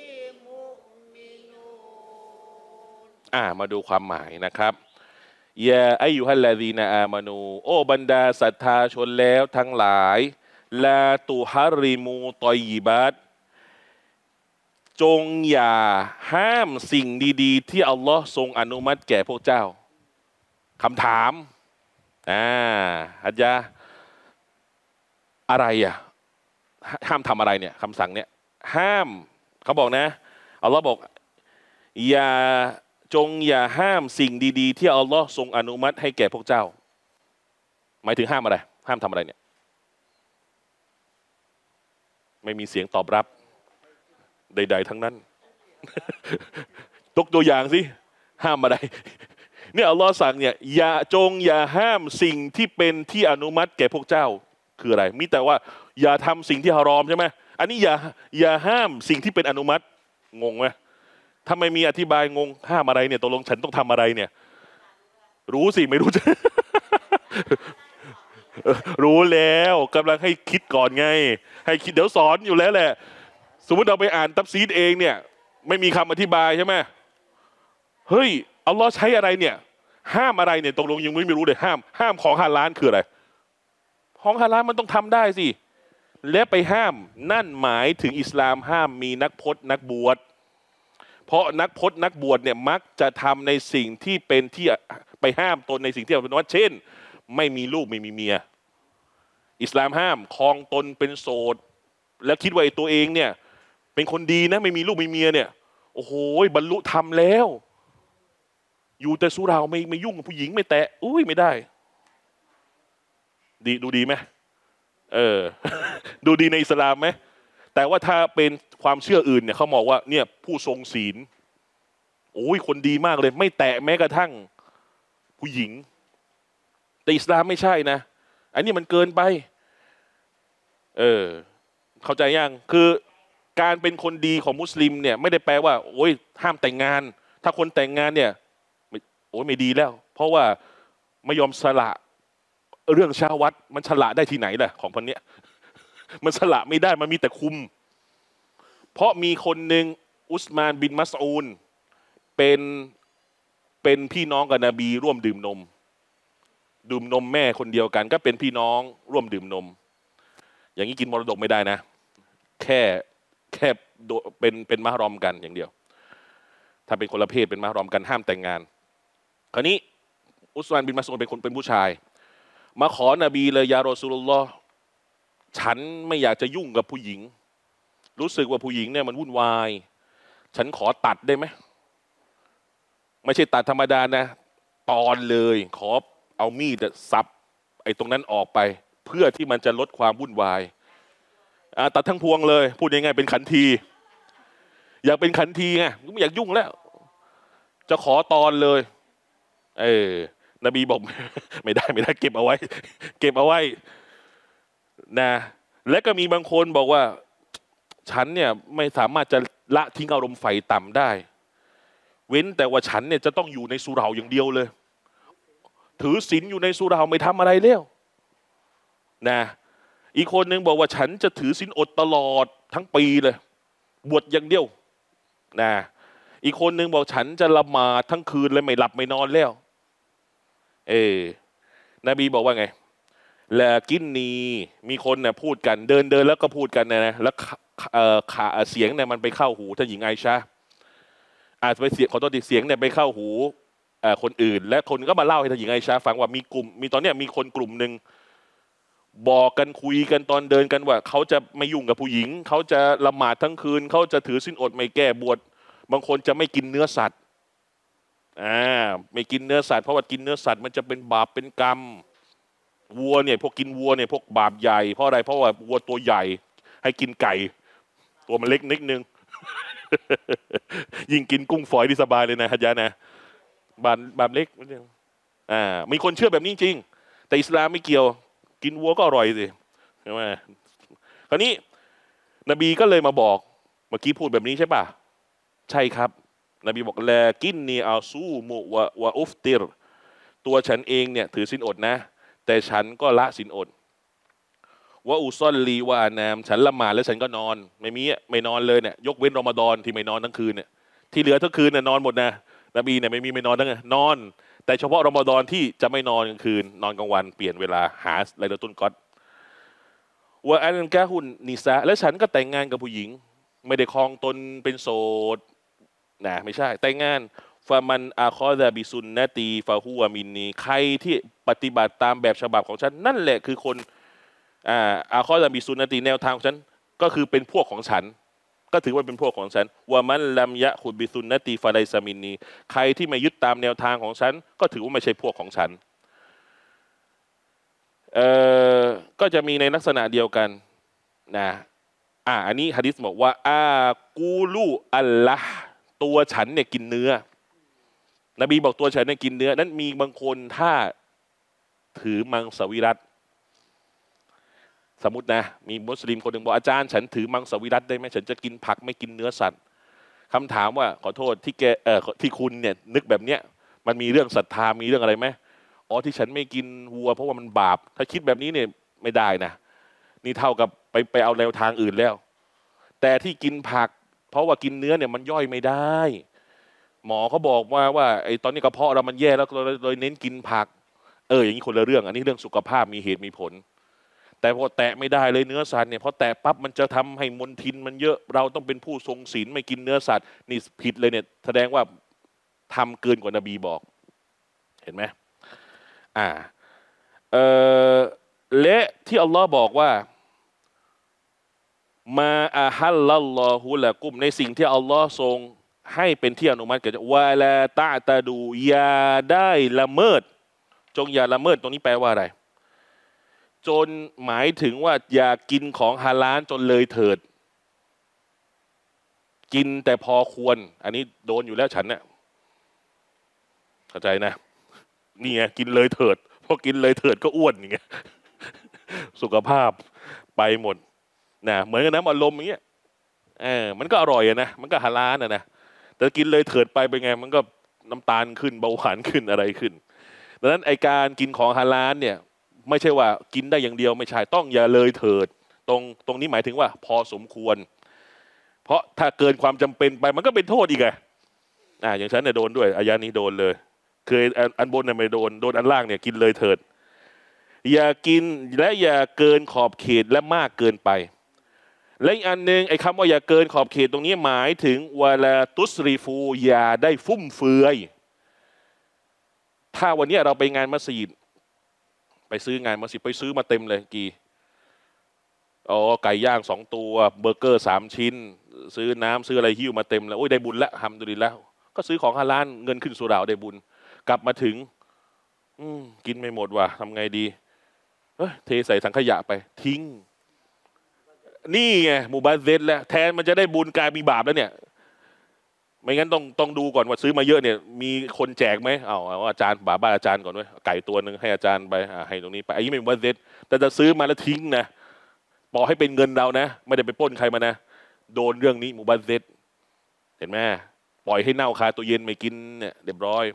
Speaker 1: مؤمنون อ่ามาดูความหมายนะครับยาอายุฮัลลาดีนาอามานูโอบรรดาศรัทธาชนแล้วทั้งหลายลาตุฮาริมูตอยบัตจงอย่าห้ามสิ่งดีๆที่อัลลอฮ์ทรงอนุมัติแก่พวกเจ้าคำถามอ่าฮัจญะอะไรอ่ะห้ามทำอะไรเนี่ยคำสั่งเนี่ยห้ามเขาบอกนะอัลลอฮ์บอกอย่าจงอย่าห้ามสิ่งดีๆที่อัลลอฮ์ทรงอนุมัติให้แก่พวกเจ้าหมายถึงห้ามอะไรห้ามทำอะไรเนี่ยไม่มีเสียงตอบรับใดๆทั้งนั้นตกตัวอย่างสิห้ามอะไรเนี่ยอัลลอฮ์สั่งเนี่ยอย่าจงอย่าห้ามสิ่งที่เป็นที่อนุมัติแก่พวกเจ้าคืออะไรมีแต่ว่าอย่าทำสิ่งที่ฮารอมใช่ไหมอันนี้อย่าอย่าห้ามสิ่งที่เป็นอนุมัติงงไหมถ้าไม่มีอธิบายงงห้ามอะไรเนี่ยตกลงฉันต้องทำอะไรเนี่ยรู้สิไม่รู้จะ รู้แล้วกำลังให้คิดก่อนไงให้คิดเดี๋ยวสอนอยู่แล้วแหละสมมติเราไปอ่านตัฟซีรเองเนี่ยไม่มีคำอธิบายใช่ไหมเฮ้ยอัลลอฮ์ใช้อะไรเนี่ยห้ามอะไรเนี่ยตกลงยังไม่รู้เลยห้ามห้ามของฮาลาลคืออะไรของฮาลาลมันต้องทำได้สิและไปห้ามนั่นหมายถึงอิสลามห้ามมีนักพจน์นักบวชเพราะนักพจน์นักบวชเนี่ยมักจะทำในสิ่งที่เป็นที่ไปห้ามตนในสิ่งที่เป็นวัดเช่นไม่มีลูกไม่มีเมียอิสลามห้ามครองตนเป็นโสดแล้วคิดว่าตัวเองเนี่ยเป็นคนดีนะไม่มีลูกไม่มีเมียเนี่ยโอ้โหบรรลุธรรมแล้วอยู่แต่สุราไม่ไม่ยุ่งกับผู้หญิงไม่แตะอุ้ยไม่ได้ดีดูดีไหมเออ ดูดีในอิสลามไหมแต่ว่าถ้าเป็นความเชื่ออื่นเนี่ยเขาบอกว่าเนี่ยผู้ทรงศีลโอ้ยคนดีมากเลยไม่แตะแม้กระทั่งผู้หญิงแต่อิสลามไม่ใช่นะอันนี้มันเกินไปเออเข้าใจยังคือการเป็นคนดีของมุสลิมเนี่ยไม่ได้แปลว่าโอ้ยห้ามแต่งงานถ้าคนแต่งงานเนี่ยโอ้ยไม่ดีแล้วเพราะว่าไม่ยอมสละเรื่องชาวัดมันฉละได้ที่ไหนล่ะของพันเนี้ยมันสละไม่ได้มันมีแต่คุมเพราะมีคนหนึ่งอุสมานบินมัสอูนเป็นเป็นพี่น้องกับนบีร่วมดื่มนมดื่มนมแม่คนเดียวกันก็เป็นพี่น้องร่วมดื่มนมอย่างนี้กินมรดกไม่ได้นะแค่แค่เป็นเป็นมหรอมกันอย่างเดียวถ้าเป็นคนละเพศเป็นมหรอมกันห้ามแต่งงานคราวนี้อุสมานบินมัสอูนเป็นคนเป็นผู้ชายมาขอนบีเลยยารอซูลุลลอฮ์ฉันไม่อยากจะยุ่งกับผู้หญิงรู้สึกว่าผู้หญิงเนี่ยมันวุ่นวายฉันขอตัดได้ไหมไม่ใช่ตัดธรรมดานะตอนเลยขอเอามีดสับไอ้ตรงนั้นออกไปเพื่อที่มันจะลดความวุ่นวายตัดทั้งพวงเลยพูดยังไงเป็นขันทีอยากเป็นขันทีไงไม่อยากยุ่งแล้วจะขอตอนเลยเออนบีบอกไม่ได้ไม่ได้เก็บเอาไว้เก็บเอาไว้นะและก็มีบางคนบอกว่าฉันเนี่ยไม่สามารถจะละทิ้งอารมณ์ไฟต่ำได้เว้นแต่ว่าฉันเนี่ยจะต้องอยู่ในสุเหร่าอย่างเดียวเลยถือศีลอยู่ในสุเหร่าไม่ทำอะไรแล้วนะอีกคนนึงบอกว่าฉันจะถือศีลอดตลอดทั้งปีเลยบวชอย่างเดียวนะอีกคนนึงบอกฉันจะละหมาดทั้งคืนเลยไม่หลับไม่นอนแล้วเออนบีบอกว่าไงและกินนีมีคนเนี่ยพูดกันเดินเดินแล้วก็พูดกันนะแล้วขาเสียงเนี่ยมันไปเข้าหูท่านหญิงไอชาอาจจะไปเสียงขอโทษทีเสียงเนี่ยไปเข้าหูคนอื่นและคนก็มาเล่าให้ท่านหญิงไอชาฟังว่ามีกลุ่มมีตอนเนี้ยมีคนกลุ่มหนึ่งบอกกันคุยกันตอนเดินกันว่าเขาจะไม่ยุ่งกับผู้หญิงเขาจะละหมาดทั้งคืนเขาจะถือศีลอดไม่แก้บวชบางคนจะไม่กินเนื้อสัตว์อ่าไม่กินเนื้อสัตว์เพราะว่ากินเนื้อสัตว์มันจะเป็นบาปเป็นกรรมวัวเนี่ยพวกกินวัวเนี่ยพวกบาปใหญ่เพราะอะไรเพราะว่าวัวตัวใหญ่ให้กินไก่ตัวมันเล็กนิดนึง ยิ่งกินกุ้งฝอยที่สบายเลยนะฮัจญะนะบาปบาปเล็กนิดนึงอ่ามีคนเชื่อแบบนี้จริงแต่อิสลามไม่เกี่ยวกินวัวก็อร่อยสิใช่ไหมคราวนี้นบีก็เลยมาบอกเมื่อกี้พูดแบบนี้ใช่ป่ะใช่ครับนบีบอกแลกินนีอาซูมุวะวะอุฟติรตัวฉันเองเนี่ยถือศีลอดนะแต่ฉันก็ละศีลอดว่าอุซอลลีวะอนามฉันละหมาดแล้วฉันก็นอนไม่มีไม่นอนเลยเนี่ยยกเว้นรอมฎอนที่ไม่นอนทั้งคืนเนี่ยที่เหลือทั้งคืนเนี่ยนอนหมดนะนบีเนี่ยไม่มีไม่นอนทั้งนอนแต่เฉพาะรอมฎอนที่จะไม่นอนกลางคืนนอนกลางวันเปลี่ยนเวลาหาไลลาตุลกอดว่าอันกะฮุนนิซาและฉันก็แต่งงานกับผู้หญิงไม่ได้ครองตนเป็นโสดนะไม่ใช่แต่งงานฟามันอาคอดะบิซุนนะตีฟาฮูวามินนีใครที่ปฏิบัติตามแบบฉบับของฉันนั่นแหละคือคนอ่าอาคอดะบิซุนนะตีแนวทางของฉันก็คือเป็นพวกของฉันก็ถือว่าเป็นพวกของฉันว่ามันลัมยะขุดบิซุนนะตีฟาไลซามินนีใครที่ไม่ยึดตามแนวทางของฉันก็ถือว่าไม่ใช่พวกของฉันเอ่อก็จะมีในลักษณะเดียวกันนะอ่าอันนี้หะดีษบอกว่าอากูลูอัลละตัวฉันเนี่ยกินเนื้อนบีบอกตัวฉันเนี่ยกินเนื้อนั้นมีบางคนถ้าถือมังสวิรัติสมมตินะมีมุสลิมคนหนึ่งบอกอาจารย์ฉันถือมังสวิรัติได้ไหมฉันจะกินผักไม่กินเนื้อสัตว์คำถามว่าขอโทษที่แกเอ่อที่คุณเนี่ยนึกแบบเนี้ยมันมีเรื่องศรัทธามีเรื่องอะไรไหมอ๋อที่ฉันไม่กินวัวเพราะว่ามันบาปถ้าคิดแบบนี้เนี่ยไม่ได้นะนี่เท่ากับไปไปเอาแนวทางอื่นแล้วแต่ที่กินผักเพราะว่ากินเนื้อเนี่ยมันย่อยไม่ได้หมอเขาบอกว่าว่าไอ้ตอนนี้กระเพาะเรามันแย่แล้วเราเลยเน้นกินผักเอออย่างนี้คนละเรื่องอันนี้เรื่องสุขภาพมีเหตุมีผลแต่พอแตะไม่ได้เลยเนื้อสัตว์เนี่ยพอแตะปั๊บมันจะทำให้มลทินมันเยอะเราต้องเป็นผู้ทรงศีลไม่กินเนื้อสัตว์นี่ผิดเลยเนี่ยแสดงว่าทำเกินกว่านบีบอกเห็นไหมอ่าเออและที่อัลลอฮ์บอกว่ามาอาฮัลลัลลอฮุละกุมในสิ่งที่อัลลอฮ์ทรงให้เป็นที่อนุมัติแก่วะลาตะตะดูยาได้ละเมิดจงอย่าละเมิดตรงนี้แปลว่าอะไรจนหมายถึงว่าอย่ากินของฮาลาลจนเลยเถิดกินแต่พอควรอันนี้โดนอยู่แล้วฉันเนี่ยเข้าใจนะนี่ไงกินเลยเถิดพอกินเลยเถิดก็อ้วนอย่างเงี้ยสุขภาพไปหมดนะเหมือนกับน้ำอัดลมอย่างเงี้ยเออมันก็อร่อยนะมันก็ฮาลาลนะนะแต่กินเลยเถิดไปเป็นไงมันก็น้ำตาลขึ้นเบาหวานขึ้นอะไรขึ้นดังนั้นไอการกินของฮาลาลเนี่ยไม่ใช่ว่ากินได้อย่างเดียวไม่ใช่ต้องอย่าเลยเถิดตรงตรงนี้หมายถึงว่าพอสมควรเพราะถ้าเกินความจำเป็นไปมันก็เป็นโทษอีกไงอ่าอย่างฉันเนี่ยโดนด้วยอายะนี้โดนเลยเคยอันบนเนี่ยไม่โดนโดนอันล่างเนี่ยกินเลยเถิดอย่ากินและอย่าเกินขอบเขตและมากเกินไปและอีกอันหนึ่งไอ้คำว่าอย่าเกินขอบเขตตรงนี้หมายถึงวะลาตุสรีฟูอย่าได้ฟุ่มเฟือยถ้าวันนี้เราไปงานมัสยิดไปซื้องานมัสยิดไปซื้อมาเต็มเลยกี่อ๋อไก่ย่างสองตัวเบอร์เกอร์สามชิ้นซื้อน้ำซื้ออะไรหิ้วมาเต็มแล้วโอ้ยได้บุญแล้วทำดูดีแล้วก็ซื้อของฮาลาลเงินขึ้นสุราได้บุญกลับมาถึงอืมกินไม่หมดว่ะทำไงดีเฮ้ยเทใส่ถังขยะไปทิ้งนี่ไงมูบาเซตแล้วแทนมันจะได้บุญกลายมีบาปแล้วเนี่ยไม่งั้นต้องต้องดูก่อนว่าซื้อมาเยอะเนี่ยมีคนแจกไหมเอาเอาอาจารย์บาบ้าอาจารย์ก่อนด้วยไก่ตัวหนึ่งให้อาจารย์ไปให้ตรงนี้ไปไอ้นี่ไม่มูบาเซตแต่จะซื้อมาแล้วทิ้งนะบอกให้เป็นเงินเรานะไม่ได้ไปปล้นใครมานะโดนเรื่องนี้มูบาเซตเห็นไหมปล่อยให้เน่าคาตัวเย็นไม่กินเนี่ยเรียบร้อย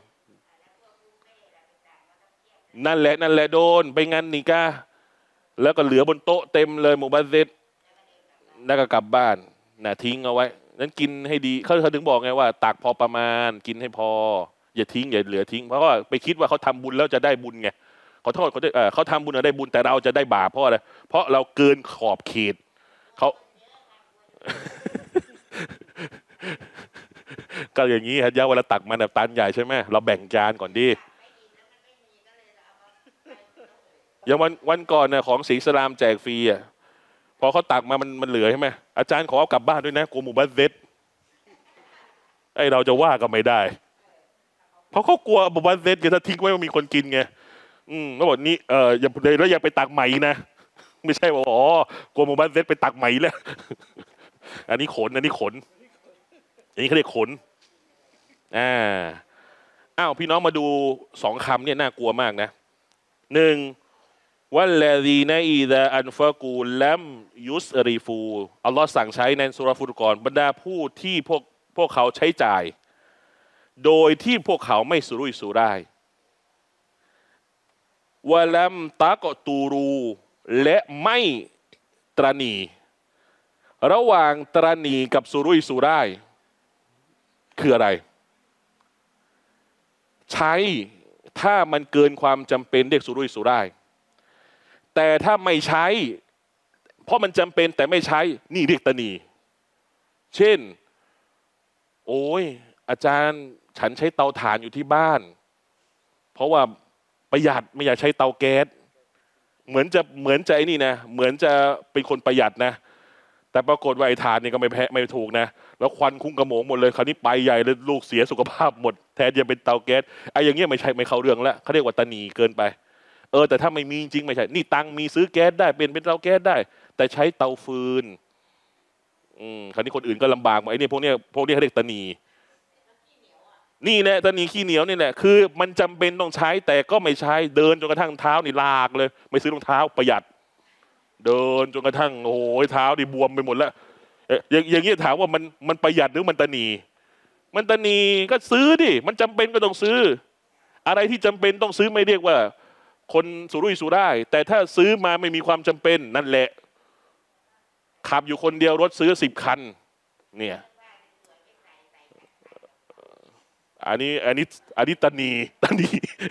Speaker 1: นั่นแหละนั่นแหละโดนไปงานนิกาแล้วก็เหลือบนโต๊ะเต็มเลยมูบาเซตแล้วก็กลับบ้านนะทิ้งเอาไว้นั้นกินให้ดีเขาเขาถึงบอกไงว่าตักพอประมาณกินให้พออย่าทิ้งอย่าเหลือทิ้งเพราะว่าไปคิดว่าเขาทำบุญแล้วจะได้บุญไงขอโทษเขาเขาทำบุญได้บุญแต่เราจะได้บาปเพราะอะไรเพราะเราเกินขอบเขตเขาก็อย่างนี้ฮะยาเวลาตักมันแบบตันใหญ่ใช่ไหมเราแบ่งจานก่อนดีอย่างวันวันก่อนเนี่ยของศรีสลามแจกฟรีอ่ะพอเขาตักมามันมันเหลือใช่ไหมอาจารย์ขอเอากลับบ้านด้วยนะกลัวหมู่บ้านเซ็ตไอเราจะว่าก็ไม่ได้เพราะเขากลัวหมู่บ้านเซ็ตถ้าทิ้งไว้มันมีคนกินไงอืมแล้วบอกนี่เอออย่าเลยแล้วอย่าไปตักใหม่นะไม่ใช่ว่าอ๋อกลัวหมู่บ้านเซ็ตไปตักใหม่แล้วอันนี้ขนอันนี้ขนอันนี้เขาเรียกขนอ่าอ้าวพี่น้องมาดูสองคำเนี่ยน่ากลัวมากนะหนึ่งวัลลดีนอิดะอันฟะกูลัมยุสริฟูอัลลอฮ์สั่งใช้ในสุราฟุรกอนบรรดาผู้ที่พวกพวกเขาใช้จ่ายโดยที่พวกเขาไม่สุรุ่ยสุร่ายวะลัมตะกอตูรูและไม่ตรณีระหว่างตรณีกับสุรุ่ยสุร่ายคืออะไรใช้ถ้ามันเกินความจำเป็นเรียกสุรุ่ยสุร่ายแต่ถ้าไม่ใช้เพราะมันจำเป็นแต่ไม่ใช้นี่เรียกตนีเช่นโอ้ยอาจารย์ฉันใช้เตาถ่านอยู่ที่บ้านเพราะว่าประหยัดไม่อยากใช้เตาแก๊สเหมือนจะเหมือนจะไอ้นี่นะเหมือนจะเป็นคนประหยัดนะแต่ปรากฏว่าไอ้ถ่านนี่ก็ไม่แพ้ไม่ถูกนะแล้วควันคุ้งกระโมงหมดเลยคราวนี้ไปใหญ่เลยลูกเสียสุขภาพหมดแทนจะเป็นเตาแก๊สไอ้อย่างเงี้ยไม่ใช่ไม่เข้าเรื่องแล้วเขาเรียกว่าตนีเกินไปเออแต่ถ้าไม่มีจริงไม่ใช่นี่ตังมีซื้อแก๊สได้เป็นเป็นเตาแก๊สได้แต่ใช้เตาฟืนอืมคราวนี้คนอื่นก็ลำบากไอ้นี่พวกเนี้ยพวกนี้เขาเรียกตนีนี่แหละตนีขี้เหนียวนี่แหละคือมันจำเป็นต้องใช้แต่ก็ไม่ใช้เดินจนกระทั่งเท้านี่ลากเลยไม่ซื้อรองเท้าประหยัดเดินจนกระทั่งโอ้โหเท้าดิบวมไปหมดแล้วอย่างอย่างนี้ถามว่ามันมันประหยัดหรือมันตะหนีมันตะหนีก็ซื้อดิมันจำเป็นก็ต้องซื้ออะไรที่จำเป็นต้องซื้อไม่เรียกว่าคนสุรุ่ยสุร่ายแต่ถ้าซื้อมาไม่มีความจำเป็นนั่นแหละขับอยู่คนเดียวรถซื้อสิบคันเนี่ยอันนี้อันนี้อันนี้ตะหนีตะหนี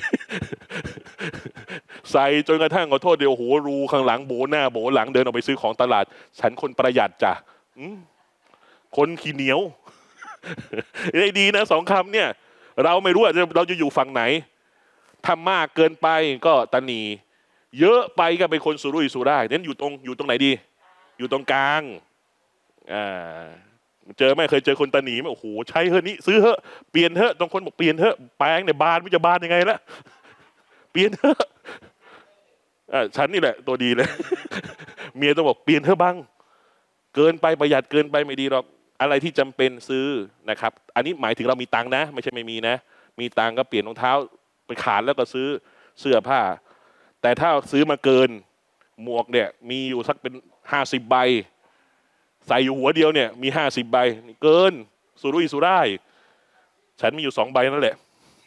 Speaker 1: ใส่จนกระทั่งขอโทษเดียวโหรูข้างหลังโบหน้าโบหลังเดินออกไปซื้อของตลาดฉันคนประหยัดจ้ะคนขี้เหนียวได้ดีนะสองคำเนี่ยเราไม่รู้ว่าเราจะอยู่ฝั่งไหนทำมากเกินไปก็ตะหนีเยอะไปก็เป็นคนสุรุ่ยสุร่ายนั้นอยู่ตรงอยู่ตรงไหนดีอยู่ตรงกลางอ่าเจอไหมเคยเจอคนตะหนีไหมโอ้โหใช้เฮ้ยนี่ซื้อเฮ้เปลี่ยนเฮ้บางคนบอกเปลี่ยนเฮ้แปลงเนี่ยบานไม่จะบานยังไงละเปลี่ยนเฮ้อ่าฉันนี่แหละตัวดีเลยเมียต้องบอกเปลี่ยนเฮ้บ้างเกินไปประหยัดเกินไปไม่ดีหรอกอะไรที่จำเป็นซื้อนะครับอันนี้หมายถึงเรามีตังค์นะไม่ใช่ไม่มีนะมีตังค์ก็เปลี่ยนรองเท้าไปขาดแล้วก็ซื้อเสื้อผ้าแต่ถ้าซื้อมาเกินหมวกเนี่ยมีอยู่สักเป็นห้าสิบใบใส่อยู่หัวเดียวเนี่ยมีห้าสิบใบเกินสุรุ่ยสุร่ายฉันมีอยู่สองใบนั่นแหละ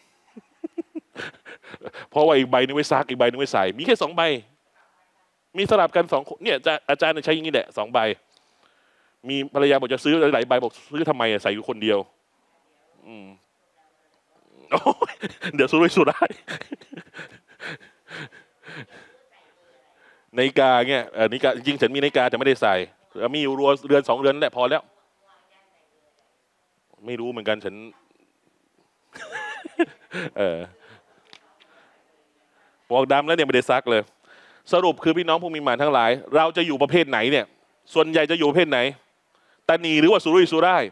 Speaker 1: เพราะว่าอีกใบนึงไว้ซักอีกใบนึงไว้ใส่มีแค่สองใบมีสลับกันสองเนี่ยอาจารย์ใช้อย่างนี้แหละสองใบมีภรรยาบอกจะซื้อหลายใบบอกซื้อทำไมใส่อยู่คนเดียวอืมเดี๋ยวสุรุ่ยสุร่ายนาฬิกาเนี่ยนาฬิกาจริงฉันมีนาฬิกาแต่ไม่ได้ใส่มีอยู่รัวเรือนสองเรือนแหละพอแล้วไม่รู้เหมือนกันฉันเออหมวกดำแล้วเนี่ยไม่ได้ซักเลยสรุปคือพี่น้องผู้มีหมานทั้งหลายเราจะอยู่ประเภทไหนเนี่ยส่วนใหญ่จะอยู่ประเภทไหนตานีหรือว่าสุรุ่ยสุร่าย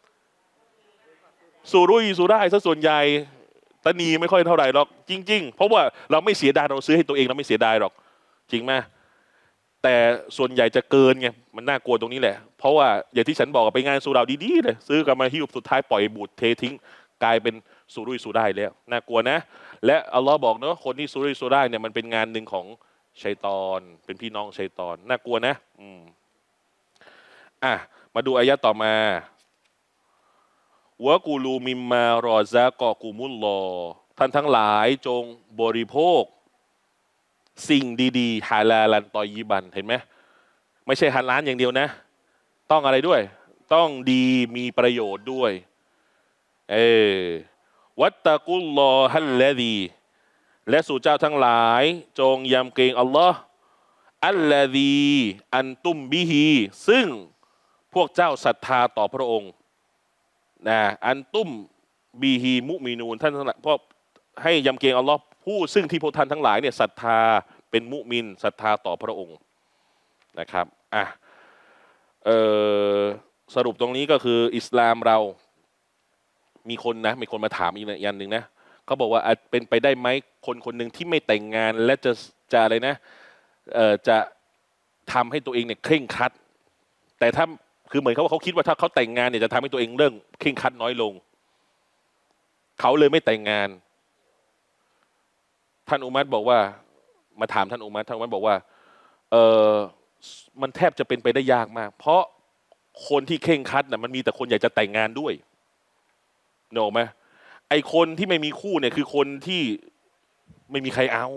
Speaker 1: สุรุ่ยสุร่ายซะส่วนใหญ่ตานีไม่ค่อยเท่าไหร่หรอกจริงๆเพราะว่าเราไม่เสียดายเราซื้อให้ตัวเองเราไม่เสียดายหรอกจริงไหมแต่ส่วนใหญ่จะเกินไงมันน่ากลัวตรงนี้แหละเพราะว่าอย่างที่ฉันบอกไปงานสุราดีๆเลยซื้อกันมาหิ้วสุดท้ายปล่อยบูดเททิ้งกลายเป็นสุรุ่ยสุร่ายแล้วน่ากลัวนะและอัลลอฮ์บอกเนาะคนที่สุรุ่ยสุร่ายเนี่ยมันเป็นงานหนึ่งของชัยฏอนเป็นพี่น้องชัยฏอนน่ากลัวนะอืมอ่ะมาดูอายะต่อมาวะกูลูมิมมารอซากอกูมุลลอท่านทั้งหลายจงบริโภคสิ่งดีๆฮาลาลันตอยิบันเห็นไหมไม่ใช่ฮาลาลอย่างเดียวนะต้องอะไรด้วยต้องดีมีประโยชน์ด้วยเออวัตตะกุลลอฮัลละดีและสู่เจ้าทั้งหลายจงยำเกรงอัลลอฮ์อัลละดีอันตุมบิฮีซึ่งพวกเจ้าศรัทธาต่อพระองค์นะอันตุมบีฮีมุมินูนท่านทั้งหลายเพราะให้ยำเกรงอัลลอฮ์ผู้ซึ่งที่พวกท่านทั้งหลายเนี่ยศรัทธาเป็นมุมินศรัทธาต่อพระองค์นะครับอ่ะเออสรุปตรงนี้ก็คืออิสลามเรามีคนนะมีคนมาถามอีกอย่างหนึ่งนะเขาบอกว่าเป็นไปได้ไหมคนคนหนึ่งที่ไม่แต่งงานและจะจะอะไรนะเออจะทำให้ตัวเองเนี่ยเคร่งครัดแต่ถ้าคือเหมือนเขาว่าเขาคิดว่าถ้าเขาแต่งงานเนี่ยจะทำให้ตัวเองเรื่องเคร่งครัดน้อยลงเขาเลยไม่แต่งงานท่านอุมัรบอกว่ามาถามท่านอุมัรท่านอุมัรบอกว่าเออมันแทบจะเป็นไปได้ยากมากเพราะคนที่เคร่งครัดน่ะมันมีแต่คนอยากจะแต่งงานด้วยเนอะไหมไอคนที่ไม่มีคู่เนี่ยคือคนที่ไม่มีใครเอา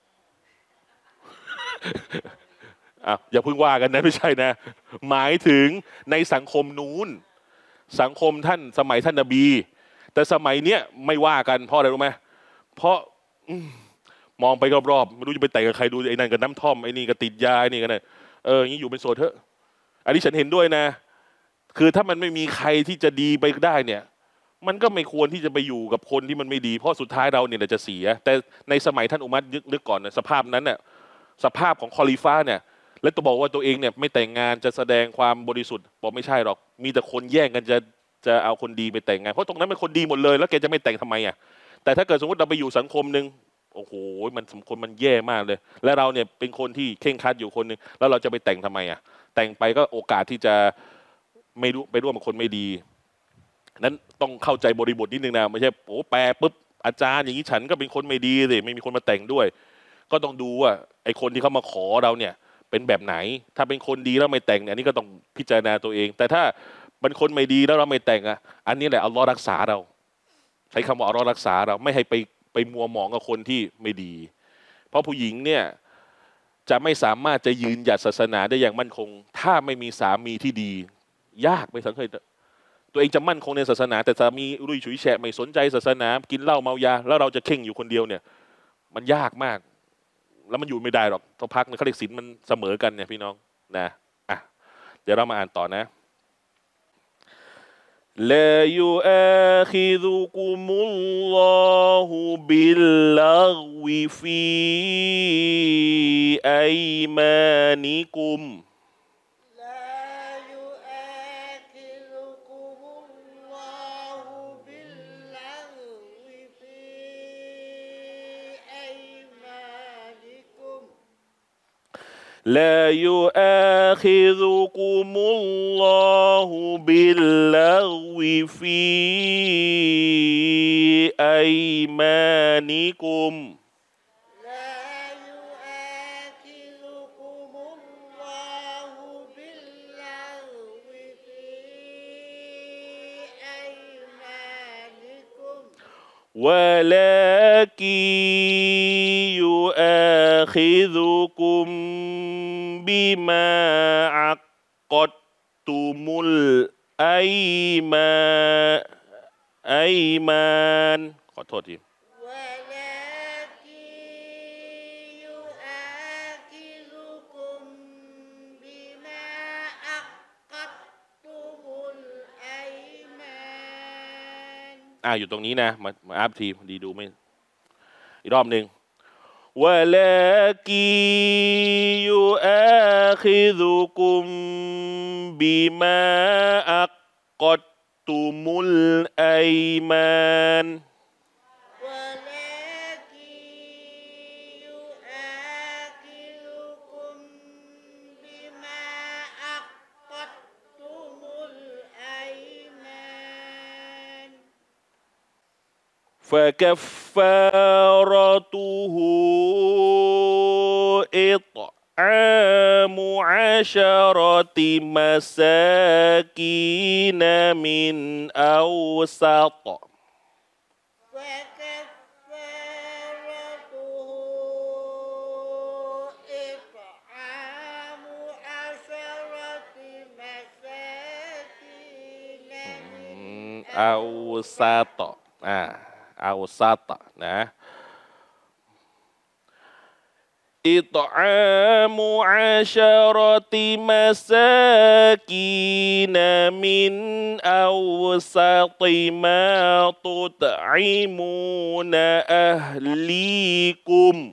Speaker 1: อ่ะอย่าเพิ่งว่ากันนะไม่ใช่นะหมายถึงในสังคมนู้นสังคมท่านสมัยท่านนบีแต่สมัยเนี้ยไม่ว่ากันเพราะอะไรรู้ไหมเพราะมองไปรอบๆไม่รู้จะไปแต่งกับใครดูไอ้นั่นกับน้ำท่อมไอ้นี่กับติดยาไอ้นี่กันเลยเอออย่างนี้อยู่เป็นโสดเถอะอันนี้ฉันเห็นด้วยนะคือถ้ามันไม่มีใครที่จะดีไปได้เนี่ยมันก็ไม่ควรที่จะไปอยู่กับคนที่มันไม่ดีเพราะสุดท้ายเราเนี่ยจะเสียแต่ในสมัยท่านอุมัรนึกก่อนนะสภาพนั้นเนี่ยสภาพของคอลิฟ้าเนี่ยแล้วตัวบอกว่าตัวเองเนี่ยไม่แต่งงานจะแสดงความบริสุทธิ์บอกไม่ใช่หรอกมีแต่คนแย่งกันจะจะเอาคนดีไปแต่งงานเพราะตรงนั้นเป็นคนดีหมดเลยแล้วแกจะไม่แต่งทำไมอ่ะแต่ถ้าเกิดสมมติเราไปอยู่สังคมหนึ่งโอ้โหมันสังคมมันแย่มากเลยและเราเนี่ยเป็นคนที่เคร่งครัดอยู่คนหนึ่งแล้วเราจะไปแต่งทำไมอ่ะแต่งไปก็โอกาสที่จะไม่รู้ไปร่วมกับคนไม่ดีนั้นต้องเข้าใจบริบทนิดนึงนะไม่ใช่โอ้แปลปุ๊บอาจารย์อย่างนี้ฉันก็เป็นคนไม่ดีสิไม่มีคนมาแต่งด้วยก็ต้องดูว่าไอ้คนที่เขามาขอเราเนี่ยไปเป็นแบบไหนถ้าเป็นคนดีแล้วไม่แต่งเนี่ยอันนี้ก็ต้องพิจารณาตัวเอง แต่ถ้าเป็นคนไม่ดีแล้วเราไม่แต่งอ่ะอันนี้แหละอัลลอฮ์รักษาเราใช้คำว่าอัลลอฮ์รักษาเราไม่ให้ไปไปมัวหมองกับคนที่ไม่ดี เพราะผู้หญิงเนี่ยจะไม่สามารถจะยืนหยัดศาสนาได้อย่างมั่นคง ถ้าไม่มีสามีที่ดี ยากไปสังเกตตัวเองจะมั่นคงในศาสนา แต่สามีรุ่ยฉุยแฉะไม่สนใจศาสนากินเหล้าเมายาแล้วเราจะเข่งอยู่คนเดียวเนี่ยมันยากมากแล้วมันอยู่ไม่ได้หรอกทุกพักเขาเรียกศีลมันเสมอกันเนี่ยพี่น้องนะอ่ะเดี๋ยวเรามาอ่านต่อนะلا يؤاخذكم الله باللغو في أيمانكم لا يؤاخذكم الله باللغو في أيمانكم
Speaker 2: لا يؤاخذكم الله باللغو في أيمانكم
Speaker 1: ولكن يؤاخذكم بما عقدتم الأيمان أيمان ขอโทษที
Speaker 2: ولكن يؤاخذكم بما عقدتم الأيمان
Speaker 1: อ่าอยู่ตรงนี้นะมามาอัพทีดีดูไม่อีกรอบหนึ่งولكن يؤاخذكم بما عقدتم الأيمان
Speaker 2: ولكن يؤاخذكم بما عقدتم الأيمان
Speaker 1: فكفارته إطعام عشرة مساكين من أوسط
Speaker 2: فكفارته إطعام عشرة مساكين من
Speaker 1: أوسط อ่าเอาซัตนะอิตอามุอาชรติมาซากีนมินอัวซัติมาตุตอิมูนอัฮลีกุม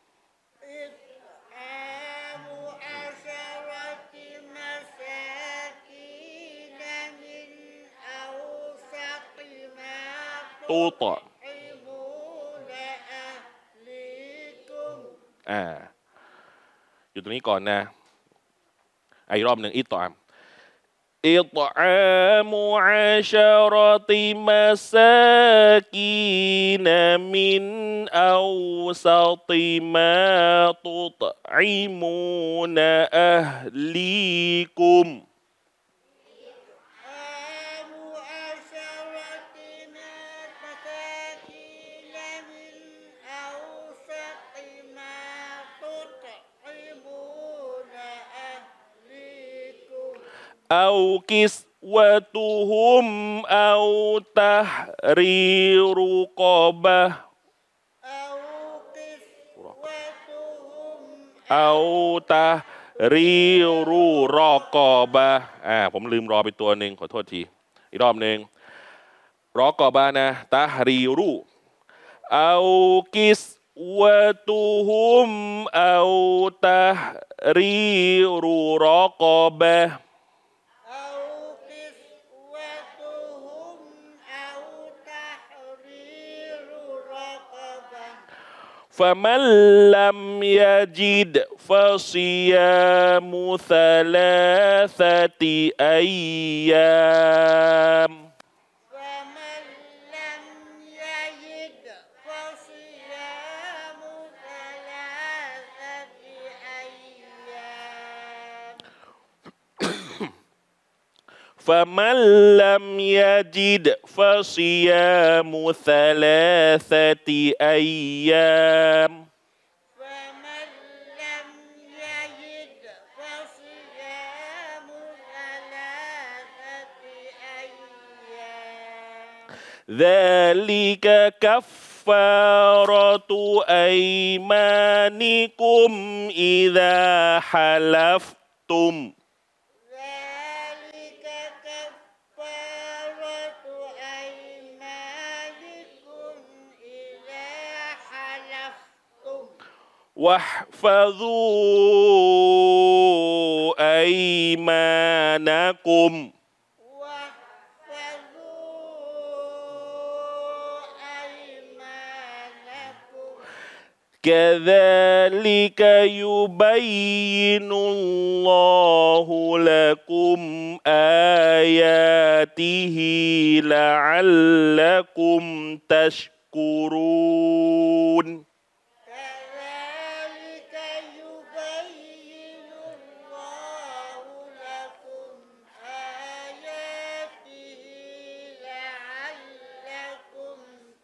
Speaker 2: إطعام عشرة مساكين من أوسط ما
Speaker 1: ตุต
Speaker 2: تطعمون أهليكم
Speaker 1: อ่าอยู่ตรงนี้ก่อนนะอีกรอบหนึ่งอิตอามอิตอามุอาชรติมาซากีนมินอัวซัติมาตุตอิมูนอัฮลีกุม
Speaker 2: إطعام عشرة مساكين من أوسط ما تطعمون أهليكم
Speaker 1: أو كسوتهم أو تحرير رقبة
Speaker 2: أو كسوتهم
Speaker 1: أو تحرير رقبةอ่าผมลืมรอไปตัวหนึ่งขอโทษทีอีกรอบหนึ่งรอกอบานะตะฮรีรูเอากิสวะตุฮุมเอาตะฮรีรูรอกอบะ
Speaker 2: أو كسوتهم أو تحرير رقبة
Speaker 1: فمن لم يجد فصيام ثلاثة أيام
Speaker 2: فمن لم يجد فصيام ثلاثة أيام
Speaker 1: فمن لم يجد فصيام ثلاثة أيام
Speaker 2: فمن لم يجد فصيام ثلاثة أيام
Speaker 1: ذلك كفارة أيمانكم إذا حلفتم
Speaker 2: ذلك كفارة أيمانكم إذا حلفتم
Speaker 1: واحفظوا أيمانكم
Speaker 2: واحفظوا أيمانكم
Speaker 1: كذلك يبين الله لكم آياته لعلكم تشكرون
Speaker 2: كذلك يبين الله لكم آياته لعلكم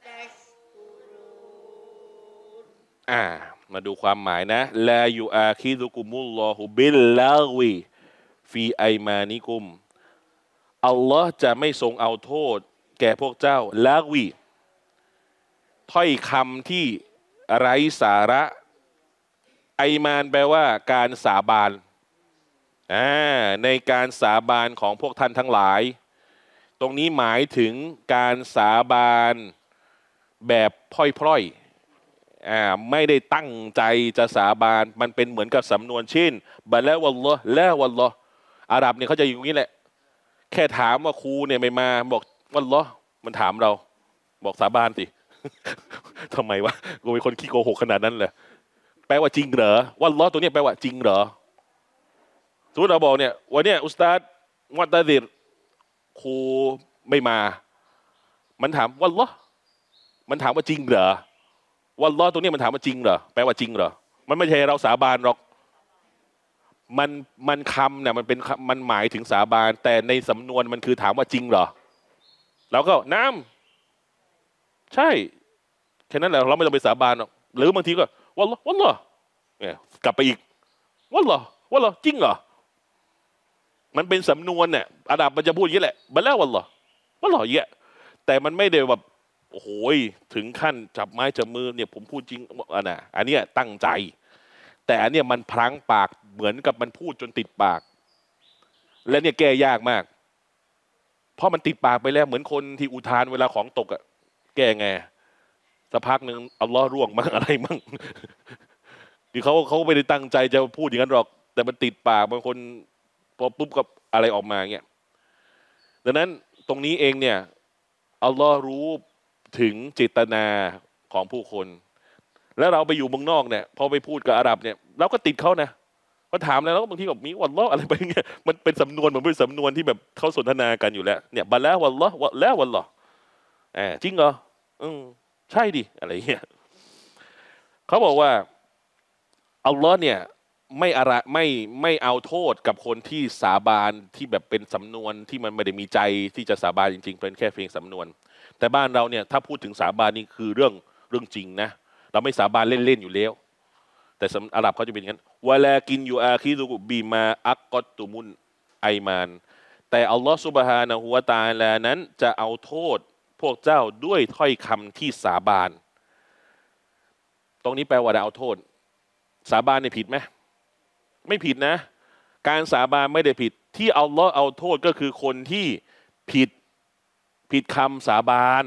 Speaker 2: تشكرون
Speaker 1: อ่ามาดูความหมายนะลายูอาคิดุกุมุลลอฮุบิลลาวีฟีไอมานิกุมอัลลอฮ์จะไม่ทรงเอาโทษ แก่พวกเจ้าลาวีถ้อยคำที่ไร้สาระไอมานแปลว่าการสาบานอ่าในการสาบานของพวกท่านทั้งหลาย ตรงนี้หมายถึงการสาบานแบบพล่อยๆอ่าไม่ได้ตั้งใจจะสาบานมันเป็นเหมือนกับสำนวนเช่นบะละวัลลอฮ์ละวัลลอฮ์อาหรับเนี่ยเขาจะอย่างนี้แหละแค่ถามว่าครูเนี่ยไม่มาบอกวัลลอฮ์มันถามเราบอกสาบานสิ ทำไมวะกูเป็นคนขี้โกหกขนาดนั้นเลยแปลว่าจริงเหรอวัลลอฮ์ตัวนี้แปลว่าจริงเหรอสมมติเราบอกเนี่ยวันเนี้ยอุสตาดมุตตะซิรครูไม่มามันถามวัลลอฮ์มันถามว่าจริงเหรอวัลลอฮ์ตัวนี้มันถามว่าจริงเหรอแปลว่าจริงเหรอมันไม่ใช่เราสาบานหรอกมันมันคำเนี่ยมันเป็นมันหมายถึงสาบานแต่ในสำนวนมันคือถามว่าจริงเหรอเราก็น้ำใช่แค่นั้นแหละเราไม่ต้องไปสาบานหรอกหรือบางทีก็วัลลอฮ์วัลลอฮ์เนี่ยกลับไปอีกวัลลอฮ์วัลลอฮ์จริงเหรอมันเป็นสำนวนเนี่ยอาดับมันจะพูดอย่างนี้แหละบัลแล้ววัลลอฮ์วัลลอฮ์เยอะแต่มันไม่ได้แบบโอ้โหถึงขั้นจับไม้จับมือเนี่ยผมพูดจริงอันน่ะอันเนี้ยตั้งใจแต่อันเนี้ยมันพลั้งปากเหมือนกับมันพูดจนติดปากและเนี่ยแก้ยากมากเพราะมันติดปากไปแล้วเหมือนคนที่อุทานเวลาของตกอะแก้ไงสักพักหนึ่งอัลลอฮ์ร่วงมั่งอะไรมั่งคือเขาเขาไม่ได้ตั้งใจจะพูดอย่างนั้นหรอกแต่มันติดปากบางคนพอปุ๊บกับอะไรออกมาเงี้ยดังนั้นตรงนี้เองเนี่ยอัลลอฮ์รู้ถึงเจตนาของผู้คนแล้วเราไปอยู่เมืองนอกเนี่ยพอไปพูดกับอาหรับเนี่ยเราก็ติดเขานะก็ถามแล้วแล้วบางทีก็มีวัลลอฮ์อะไรไปเงี้ยมันเป็นสำนวนเหมือนเป็นสำนวนที่แบบเขาสนทนากันอยู่แล้วเนี่ยบาแล้ววัลลอฮ์วะแล้ววัลลอฮ์อ่าจริงเหรออืมใช่ดิอะไรเงี้ยเขาบอกว่าอัลลอฮ์เนี่ยไม่อะไรไม่ไม่เอาโทษกับคนที่สาบานที่แบบเป็นสำนวนที่มันไม่ได้มีใจที่จะสาบานจริงๆเป็นแค่เพียงสำนวนแต่บ้านเราเนี่ยถ้าพูดถึงสาบานนี่คือเรื่องเรื่องจริงนะเราไม่สาบานเล่นๆอยู่แล้วแต่อาหรับเขาจะเป็นอย่างนั้นวะลากินยูอาคิดุบีมาอักกอตตุมุนไอมานแต่อัลลอฮฺซุบฮานะฮูวะตะอาลานั้นจะเอาโทษพวกเจ้าด้วยถ้อยคำที่สาบานตรงนี้แปลว่าเอาโทษสาบานเนี่ยผิดไหมไม่ผิดนะการสาบานไม่ได้ผิดที่อัลลอฮ์เอาโทษก็คือคนที่ผิดผิดคำสาบาน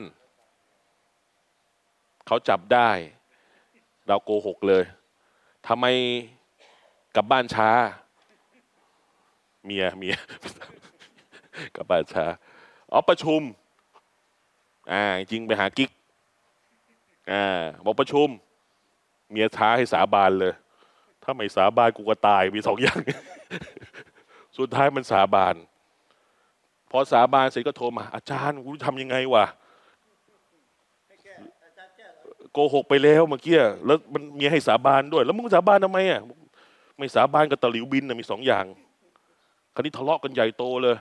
Speaker 1: เขาจับได้เราโกหกเลยทำไมกลับบ้านช้าเมียเมียกลับบ้านช้าอ๋อประชุมอ่าจริงไปหากิ๊กอ่าบอกประชุมเมียท้าให้สาบานเลยถ้าไม่สาบานกูก็ตายมีสองอย่าง สุดท้ายมันสาบานพอสาบานเสร็จก็โทรมาอาจารย์กูทำยังไงวะโกหกไปแล้วเมื่อกี้แล้วมันเมียให้สาบานด้วยแล้วมึงสาบานทำไมอ่ะไม่สาบานกับตะหลิวบินนะมีสองอย่างคราวนี้ทะเลาะกันใหญ่โตเลย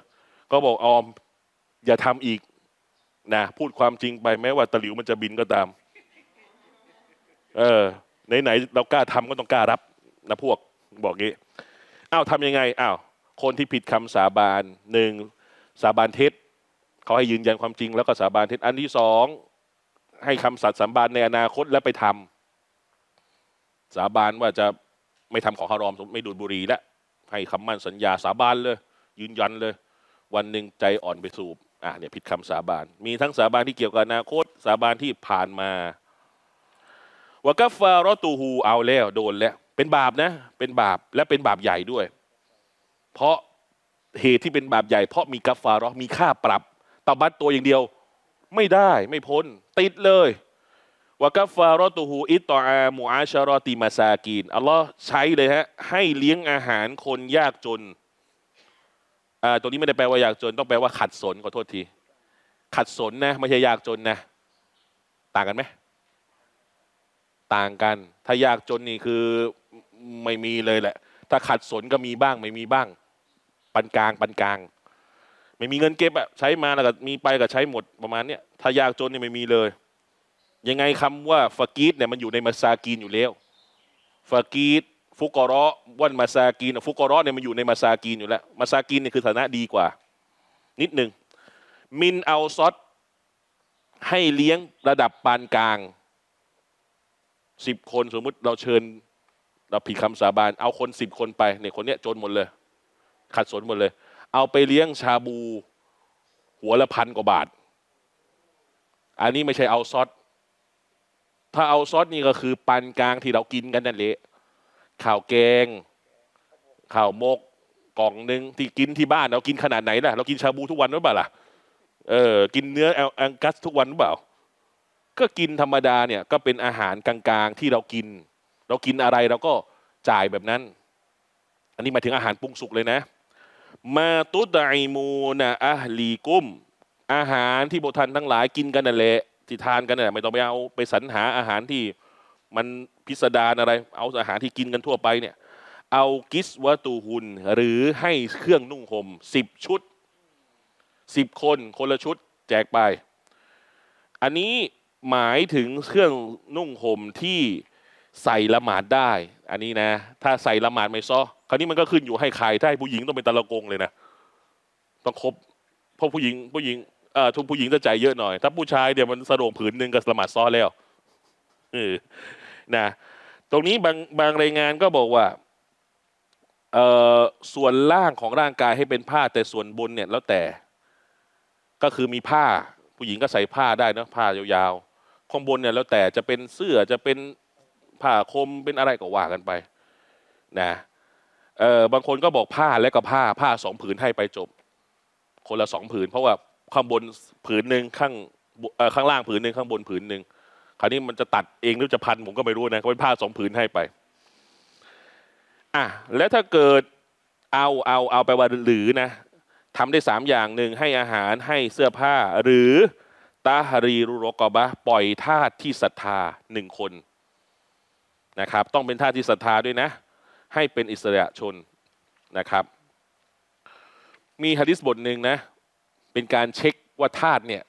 Speaker 1: ก็บอกออมอย่าทำอีกนะพูดความจริงไปแม้ว่าตะหลิวมันจะบินก็ตามเออไหนๆเรากล้าทำก็ต้องกล้ารับนะพวกบอกงี้อ้าวทำยังไงอ้าวคนที่ผิดคำสาบานหนึ่งสาบานเท็จเขาให้ยืนยันความจริงแล้วก็สาบานเท็จอันที่สองให้คำสัตย์สาบานในอนาคตแล้วไปทำสาบานว่าจะไม่ทำของฮารอมไม่ดูดบุหรี่แล้วให้คำมั่นสัญญาสาบานเลยยืนยันเลยวันหนึ่งใจอ่อนไปสูบอ่ะเนี่ยผิดคำสาบานมีทั้งสาบานที่เกี่ยวกับอนาคตสาบานที่ผ่านมาวะกัฟฟารอตูฮูเอาแล้วโดนแล้วเป็นบาปนะเป็นบาปและเป็นบาปใหญ่ด้วยเพราะเหตุที่เป็นบาปใหญ่เพราะมีกัฟฟารอมีค่าปรับตบัดตัวอย่างเดียวไม่ได้ไม่พ้นติดเลยวะกัฟฟารอตูฮูอิตตออามูอาชารอติมาซากีนอัลลอฮ์ใช้เลยฮะให้เลี้ยงอาหารคนยากจนอ่าตัวนี้ไม่ได้แปลว่ายากจนต้องแปลว่าขัดสนขอโทษทีขัดสนนะไม่ใช่ยากจนนะต่างกันไหมต่างกันถ้ายากจนนี่คือไม่มีเลยแหละถ้าขัดสนก็มีบ้างไม่มีบ้างปานกลางปานกลางไม่มีเงินเก็บอะใช้มาแล้วก็มีไปก็ใช้หมดประมาณเนี้ยถ้ายากจนนี่ไม่มีเลยยังไงคำว่าฟากีดเนี่ยมันอยู่ในมาซากีนอยู่แล้วฟากีดฟุกรอวันมาซากีนฟุกรอเนี่ยมันอยู่ในมาซากีนอยู่แล้วมาซากีนเนี่ยคือฐานะดีกว่านิดหนึ่งมินเอาซอดให้เลี้ยงระดับปานกลางสิบคนสมมุติเราเชิญเราผิดคำสาบานเอาคนสิบคนไปเนี่ยคนเนี้ยจนหมดเลยขัดสนหมดเลยเอาไปเลี้ยงชาบูหัวละพันกว่าบาทอันนี้ไม่ใช่เอาซอสถ้าเอาซอสนี่ก็คือปานกลางที่เรากินกันนั่นแหละข้าวแกงข้าวมกกล่องหนึ่งที่กินที่บ้านเรากินขนาดไหนล่ะเรากินชาบูทุกวันหรือเปล่าล่ะเออกินเนื้ออังกัสทุกวันหรือเปล่าก็กินธรรมดาเนี่ยก็เป็นอาหารกลางๆที่เรากินเรากินอะไรเราก็จ่ายแบบนั้นอันนี้หมายถึงอาหารปรุงสุกเลยนะมาตุดไอมูนะอะฮลีกุมอาหารที่พวกท่านทั้งหลายกินกันนั่นแหละที่ทานกันน่ะไม่ต้องไปเอาไปสรรหาอาหารที่มันพิสดารอะไรเอาอาหารที่กินกันทั่วไปเนี่ยเอากิสวะตูฮุนหรือให้เครื่องนุ่งห่มสิบชุดสิบคนคนละชุดแจกไปอันนี้หมายถึงเครื่องนุ่งห่มที่ใส่ละหมาดได้อันนี้นะถ้าใส่ละหมาดไม่ซ้อคราวนี้มันก็ขึ้นอยู่ให้ใครถ้าให้ผู้หญิงต้องเป็นตะละกงเลยนะต้องครบเพราะผู้หญิงผู้หญิงเอ่อทุกผู้หญิงจะใจเยอะหน่อยถ้าผู้ชายเดี๋ยวมันสะดวกผืนหนึ่งก็ละหมาดซ้อแล้วเออนะตรงนี้บางบางรายงานก็บอกว่าเอ่อส่วนล่างของร่างกายให้เป็นผ้าแต่ส่วนบนเนี่ยแล้วแต่ก็คือมีผ้าผู้หญิงก็ใส่ผ้าได้นะผ้ายาวๆข้างบนเนี่ยแล้วแต่จะเป็นเสื้อจะเป็นผ้าคลุมเป็นอะไรก็ว่ากันไปนะเออบางคนก็บอกผ้าและก็ผ้าผ้าสองผืนให้ไปจบคนละสองผืนเพราะว่าข้างบนผืนหนึ่งข้างข้างล่างผืนหนึ่งข้างบนผืนหนึ่งคราวนี้มันจะตัดเองหรือจะพันผมก็ไม่รู้นะก็เป็นผ้าสองผืนให้ไปอ่ะแล้วถ้าเกิดเอาเอาเอาไปว่าหรือนะทำได้สามอย่างหนึ่งให้อาหารให้เสื้อผ้าหรือตาฮารีรุโรกบะปล่อยทาสที่ศรัทธาหนึ่งคนนะครับต้องเป็นทาสที่ศรัทธาด้วยนะให้เป็นอิสระชนนะครับมีหะดีษบทหนึ่งนะเป็นการเช็คว่าทาสเนี่ย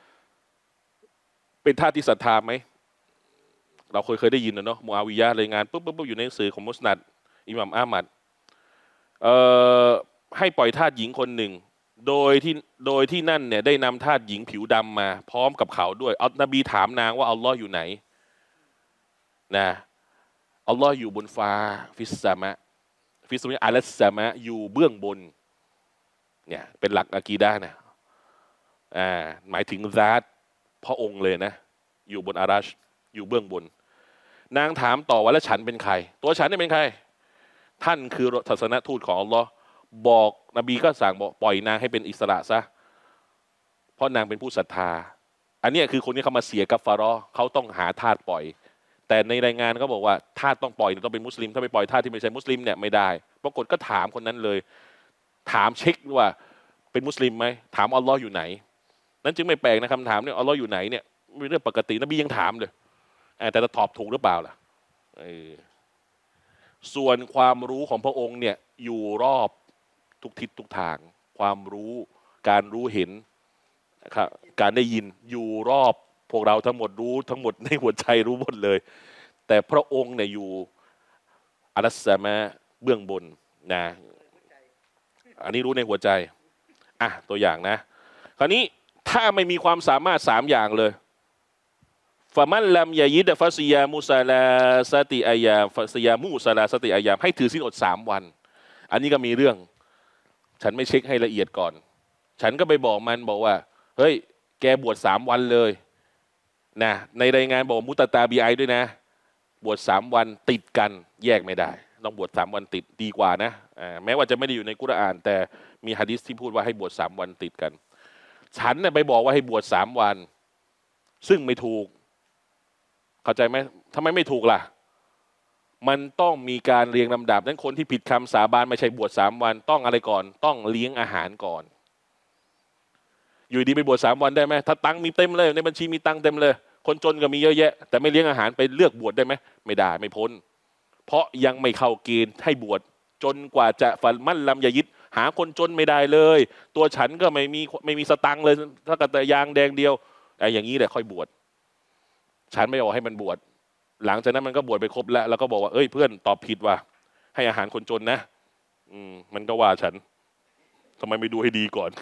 Speaker 1: เป็นทาสที่ศรัทธาไหมเราเคยเคยได้ยินนะเนาะมูอาวิยะห์รายงานปุ๊บปุ๊บปุ๊บอยู่ในหนังสือของมุสนัดอิหม่ามอามัดเอ่อให้ปล่อยทาสหญิงคนหนึ่งโดยที่โดยที่นั่นเนี่ยได้นำทาสหญิงผิวดำมาพร้อมกับเขาด้วยอัลนบีถามนางว่าอัลลอฮ์อยู่ไหนนะอัลลอฮ์อยู่บนฟ้าฟิสซามะฟิสซามะอัลสซามะอยู่เบื้องบนเนี่ยเป็นหลักอะกีดะห์นะอ่าหมายถึงซาตพระองค์เลยนะอยู่บนอารัชอยู่เบื้องบนนางถามต่อว่าแล้วฉันเป็นใครตัวฉันนี่เป็นใครท่านคือศาสนทูตของอัลลอฮ์บอกนบีก็สั่งบอกปล่อยนางให้เป็นอิสระซะเพราะนางเป็นผู้ศรัทธาอันนี้คือคนที่เขามาเสียกัฟฟารอเขาต้องหาทาสปล่อยแต่ในรายงานเขาบอกว่าทาสต้องปล่อยต้องเป็นมุสลิมถ้าไปปล่อยทาสที่ไม่ใช่มุสลิมเนี่ยไม่ได้ปรากฏก็ถามคนนั้นเลยถามเช็คว่าเป็นมุสลิมไหมถามอัลลอฮ์อยู่ไหนนั้นจึงไม่แปลกนะคำถามเนี่ยอัลลอฮ์อยู่ไหนเนี่ยเป็นเรื่องปกตินบียังถามเลยแต่จะตอบถูกหรือเปล่าล่ะส่วนความรู้ของพระองค์เนี่ยอยู่รอบทุกทิศทุกทางความรู้การรู้เห็นนะครับการได้ยินอยู่รอบพวกเราทั้งหมดรู้ทั้งหมดในหัวใจรู้หมดเลยแต่พระองค์เนี่ยอยู่อัลสมะเบื้องบนนะอันนี้รู้ในหัวใจอ่ะตัวอย่างนะคราวนี้ถ้าไม่มีความสามารถสามอย่างเลยฟามันลัมยายิดฟัสยามุซาลาสติอายามฟัสยามุซาลาสติอายามให้ถือศีลอดสามวันอันนี้ก็มีเรื่องฉันไม่เช็คให้ละเอียดก่อนฉันก็ไปบอกมันบอกว่าเฮ้ยแกบวชสามวันเลยนะในรายงานบอกมุตตาบีไอด้วยนะบวชสามวันติดกันแยกไม่ได้ต้องบวชสามวันติดดีกว่านะแม้ว่าจะไม่ได้อยู่ในกุรอานแต่มีหะดีษที่พูดว่าให้บวชสามวันติดกันฉันเนี่ยไปบอกว่าให้บวชสามวันซึ่งไม่ถูกเข้าใจไหมทำไมไม่ถูกล่ะมันต้องมีการเรียงลำดับนั้นคนที่ผิดคำสาบานไม่ใช่บวชสามวันต้องอะไรก่อนต้องเลี้ยงอาหารก่อนอยู่ดีไปบวชสามวันได้ไหมถ้าตังมีเต็มเลยในบัญชีมีตังเต็มเลยคนจนก็มีเยอะแยะแต่ไม่เลี้ยงอาหารไปเลือกบวชได้ไหมไม่ได้ไม่พ้นเพราะยังไม่เข้าเกณฑ์ให้บวชจนกว่าจะฟันมั่นลำยายิดหาคนจนไม่ได้เลยตัวฉันก็ไม่มีไม่มีสตังเลยถ้ากระแต่ยางแดงเดียวไอ้อย่างนี้แหละค่อยบวชฉันไม่บอกให้มันบวชหลังจากนั้นมันก็บวชไปครบแล้วแล้วก็บอกว่าเอ้ยเพื่อนตอบผิดว่ะให้อาหารคนจนนะอืมมันก็ว่าฉันทำไมไม่ดูให้ดีก่อน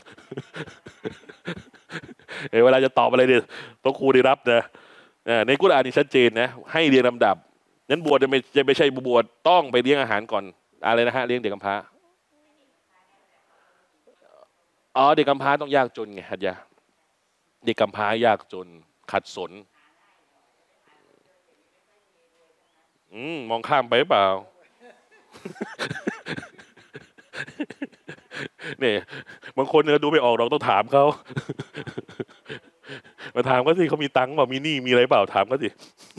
Speaker 1: เออเวลาจะตอบอะไรเนี่ยต้องครูได้รับนะในกุรอานนี่ชัดเจนนะให้เรียงลำดับนั้นบวชจะไม่จะไม่ใช่บวชต้องไปเลี้ยงอาหารก่อนอะไรนะฮะเลี้ยงเด็กกำพร้าอ๋อเด็กกำพร้าต้องยากจนไงฮัจยะเด็กกำพร้ายากจนขัดสนอืมมองข้ามไปเปล่า เนี่ยบางคนเนี่ยดูไม่ออกเราต้องถามเขามาถามก็สิเขามีตังค์เปล่ามีหนี้มีอะไรเปล่าถามก็สิ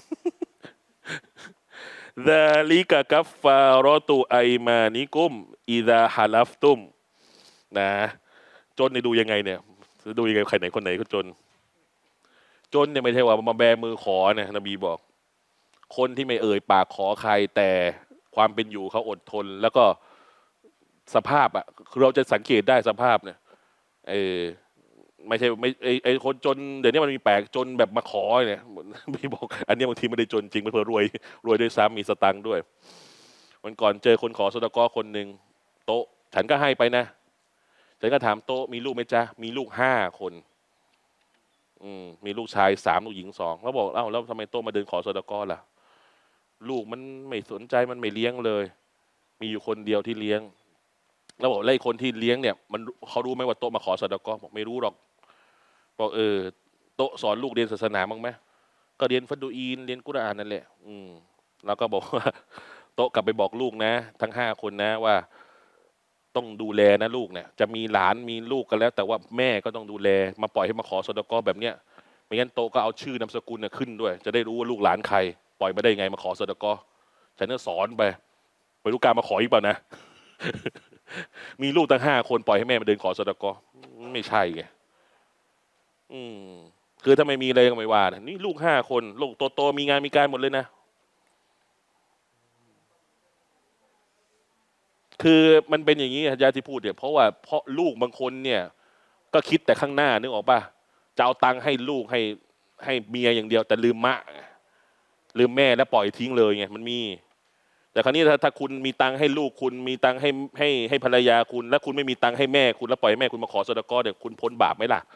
Speaker 1: ซาลิกะกัฟฟารอตุไอมานิกุมอิดาฮาลัฟตุมนะจนเนี่ยดูยังไงเนี่ยดูยังไงใครไหนคนไหนก็จนจนเนี่ยไม่ใช่ว่ามาแบมือขอเนี่ยนบีบอกคนที่ไม่เอ่ยปากขอใครแต่ความเป็นอยู่เขาอดทนแล้วก็สภาพอ่ะคือเราจะสังเกตได้สภาพเนี่ยเออไม่ใช่ไม่ไอไอคนจนเดี๋ยวนี้มันมีแปลกจนแบบมาขอเนี่ยพี่บอกอันนี้บางทีไม่ได้จนจริงมันเพื่อรวยรวยด้วยซ้ำมีสตังค์ด้วยวันก่อนเจอคนขอซอดาเกาะคนหนึ่งโต๊ะฉันก็ให้ไปนะฉันก็ถามโต๊ะมีลูกไหมจ๊ะมีลูกห้าคนอืมมีลูกชายสามลูกหญิงสองแล้วบอกเอ้าแล้วทำไมโต๊ะมาเดินขอซอดาเกาะล่ะลูกมันไม่สนใจมันไม่เลี้ยงเลยมีอยู่คนเดียวที่เลี้ยงแล้วบอกไล่คนที่เลี้ยงเนี่ยมันเขารู้ไหมว่าโต๊ะมาขอซอดาเกาะบอกไม่รู้หรอกบอกเออโต๊ะสอนลูกเรียนศาสนาบ้างไหมก็เรียนฟัดดูอีนเรียนกุรอานนั่นแหละอืมแล้วก็บอกว่าโต๊ะกลับไปบอกลูกนะทั้งห้าคนนะว่าต้องดูแลนะลูกเนี่ยจะมีหลานมีลูกกันแล้วแต่ว่าแม่ก็ต้องดูแลมาปล่อยให้มาขอซอดาเกาะแบบเนี้ยไม่งั้นโต๊ะก็เอาชื่อนามสกุลเนี่ยขึ้นด้วยจะได้รู้ว่าลูกหลานใครปล่อยมาได้ไงมาขอซอดาเกาะฉันก็สอนไปไปรู้การมาขออีกเปล่านะ มีลูกตั้งห้าคนปล่อยให้แม่มาเดินขอซอดาเกาะไม่ใช่ไงอืมคือถ้าไม่มีอะไรก็ไม่ว่านะนี่ลูกห้าคนลูกโตๆมีงานมีการหมดเลยนะคือมันเป็นอย่างนี้อาจารย์ที่พูดเนี่ยเพราะว่าเพราะลูกบางคนเนี่ยก็คิดแต่ข้างหน้านึกออกป่ะจะเอาตังค์ให้ลูกให้ให้เมียอย่างเดียวแต่ลืมมะลืมแม่แล้วปล่อยทิ้งเลยไงมันมีแต่คราวนี้ถ้าถ้าคุณมีตังค์ให้ลูกคุณมีตังค์ให้ให้ให้ภรรยาคุณแล้วคุณไม่มีตังค์ให้แม่คุณแล้วปล่อยแม่คุณมาขอซอดาเกาะเดี๋ยวคุณพ้นบาปไหมล่ะ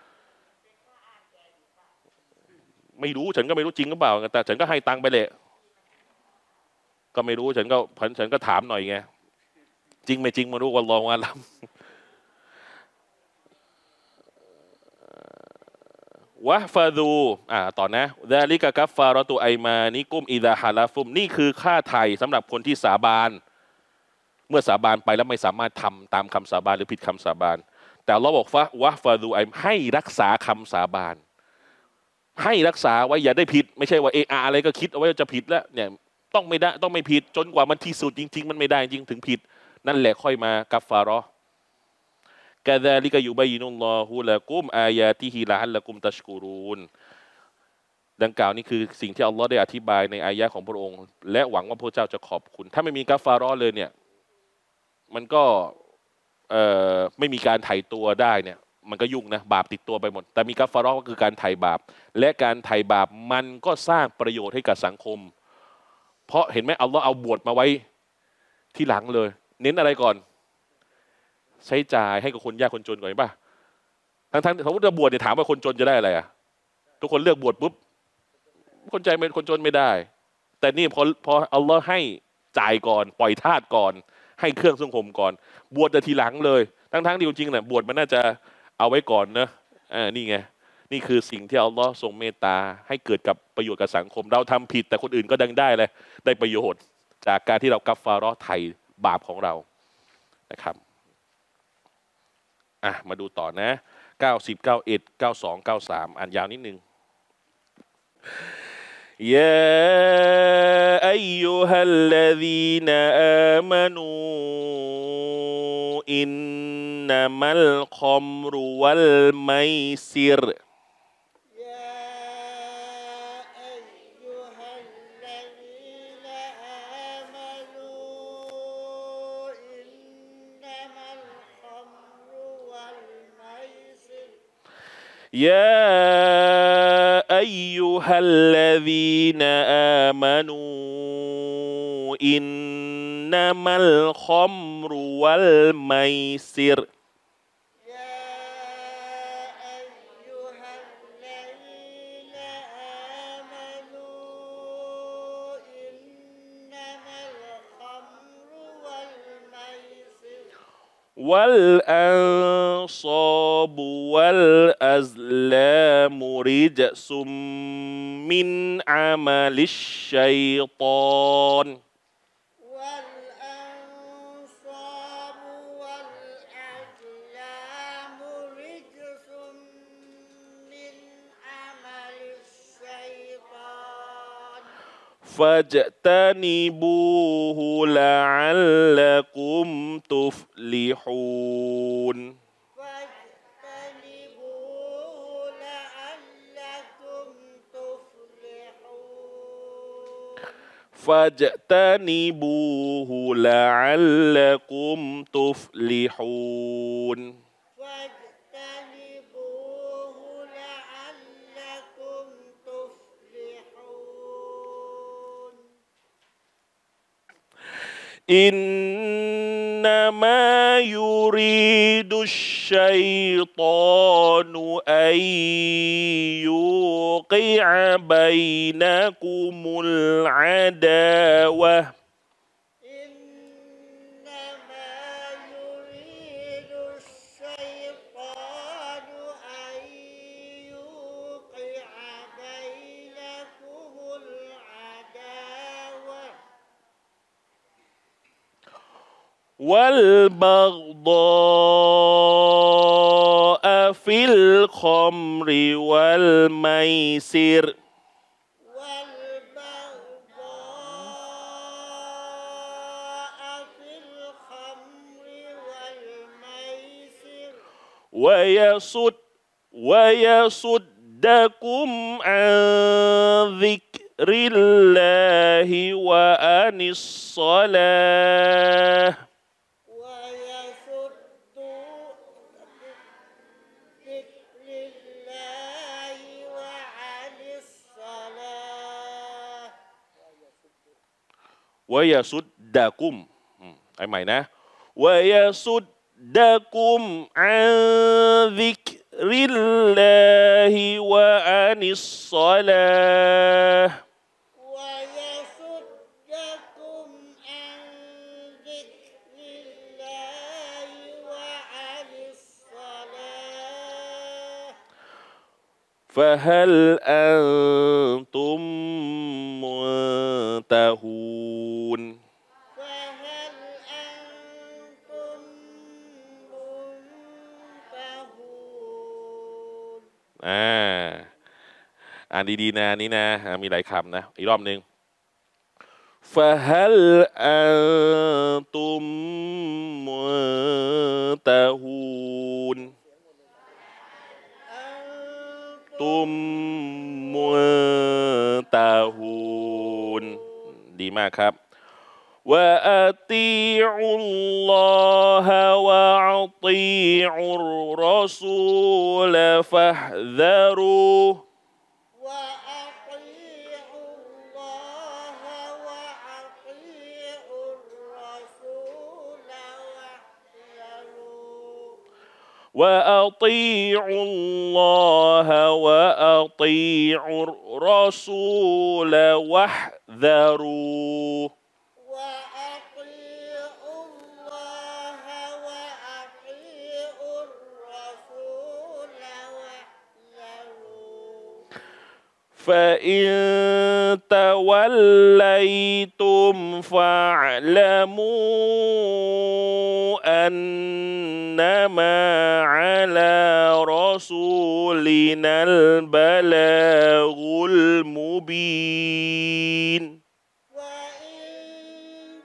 Speaker 1: ไม่รู้ฉันก็ไม่รู้จริงหรือเปล่าแต่ฉันก็ให้ตังค์ไปเลยก็ไม่รู้ฉันก็ฉันก็ถามหน่อยไงจริงไม่จริงมารู้ว่าลองว่าลำวะฟาดูอ่าต่อนะดาลิกะกัฟฟารอตุไอมานิกุมอิดาฮาลาฟุมนี่คือค่าไถ่สำหรับคนที่สาบานเมื่อสาบานไปแล้วไม่สามารถทำตามคำสาบานหรือผิดคำสาบานแต่เราบอกว่าวะฟาดูไอให้รักษาคำสาบานให้รักษาไว้อย่าได้ผิดไม่ใช่ว่าเอออะไรก็คิดเอาไว้จะผิดแล้วเนี่ยต้องไม่ได้ต้องไม่ผิดจนกว่ามันที่สุดจริงๆมันไม่ได้จริงถึงผิดนั่นแหละค่อยมากัฟฟารอกะซาลิกะยุบัยยินุลลอฮุละกุมอายาติฮิละอัลละกุมตัชกุรูนดังกล่าวนี่คือสิ่งที่อัลลอฮ์ได้อธิบายในอายะของพระองค์และหวังว่าพระเจ้าจะขอบคุณถ้าไม่มีกัฟฟารอเลยเนี่ยมันก็เอ่อไม่มีการไถ่ตัวได้เนี่ยมันก็ยุ่งนะบาปติดตัวไปหมดแต่มีกัฟฟาเราะห์ก็คือการไถ่บาปและการไถ่บาปมันก็สร้างประโยชน์ให้กับสังคมเพราะเห็นไหมอัลลอฮ์เอาบวชมาไว้ที่หลังเลย เน้นอะไรก่อนใช้จ่ายให้กับคนยากคนจนก่อนป่ะทั้งๆสมมติจะบวชเนี่ยถามว่าคนจนจะได้อะไรอ่ะทุกคนเลือกบวชปุ๊บคนใจเป็นคนจนไม่ได้ แต่นี่พอพออัลลอฮ์ให้จ่ายก่อนปล่อยทาสก่อนให้เครื่องสังคมก่อนบวชแต่ทีหลังเลยทั้งๆที่จริงๆเนี่ยบวชมันน่าจะเอาไว้ก่อนนะอ่านี่ไงนี่คือสิ่งที่อัลลอฮ์ทรงเมตตาให้เกิดกับประโยชน์กับสังคมเราทำผิดแต่คนอื่นก็ดังได้เลยได้ประโยชน์จากการที่เรากัฟฟาเราะห์ไถ่บาปของเรานะครับอ่ะมาดูต่อนะเก้าสิบ เก้าสิบเอ็ด เก้าสิบสอง เก้าสิบสามอ่านยาวนิดนึงيا أيها الذين آمنوا إنما الخمر والميسر
Speaker 2: يا أيها الذين آمنوا إنما الخمر والميسر
Speaker 1: يا أيها الذين آمنوا إنما الخمر والميسر
Speaker 2: يا أيها الذين آمنوا إنما الخمر والميسر
Speaker 1: والأنصاب والأزلام رجس من عمل الشيطان
Speaker 2: والأنصاب والأزلام رجس من عمل الشيطان
Speaker 1: فاجتنبوه لعلكم تفلحون
Speaker 2: فاجتنبوه لعلكم تفلحون
Speaker 1: فاجتنبوه لعلكم تفلحون
Speaker 2: فاجتنبوه لعلكم تفلحون
Speaker 1: إنما يريد الشيطان أن يوقع بينكم العداوة
Speaker 2: إنما يريد الشيطان أن يوقع بينكم العداوة
Speaker 1: والبغضاء في الخمر والميسر
Speaker 2: والبغضاء في الخمر والميسر
Speaker 1: ويصد ويصدكم عن ذكر الله وعن الصلاة
Speaker 2: ويصد ذكر الله وعن الصلاة
Speaker 1: ويصدكم อืมไอ้ใหม่นะ ويصدكم عن ذكر الله وعن الصلاة
Speaker 2: ويصدكم عن ذكر الله وعن الصلاة
Speaker 1: فهل أنتم منتهون
Speaker 2: فهل أنتم منتهون
Speaker 1: อ่าอ่านดีๆนะอันนี้นะอ่ามีหลายคำนะอีกรอบหนึ่ง فهل أنتم منتهون
Speaker 2: أنتم
Speaker 1: ตุมมุตาฮูนดีมากครับ وأطيعوا الله وأطيعوا الرسول فاحذروا
Speaker 2: وأطيعوا الله وأطيعوا الرسول واحذروا
Speaker 1: وأطيعوا الله وأطيعوا الرسول واحذروا
Speaker 2: وأطيعوا الله وأطيعوا الرسول واحذروا
Speaker 1: فإن توليتم فاعلموا أنما على رسولنا البلاغ المبين
Speaker 2: وإن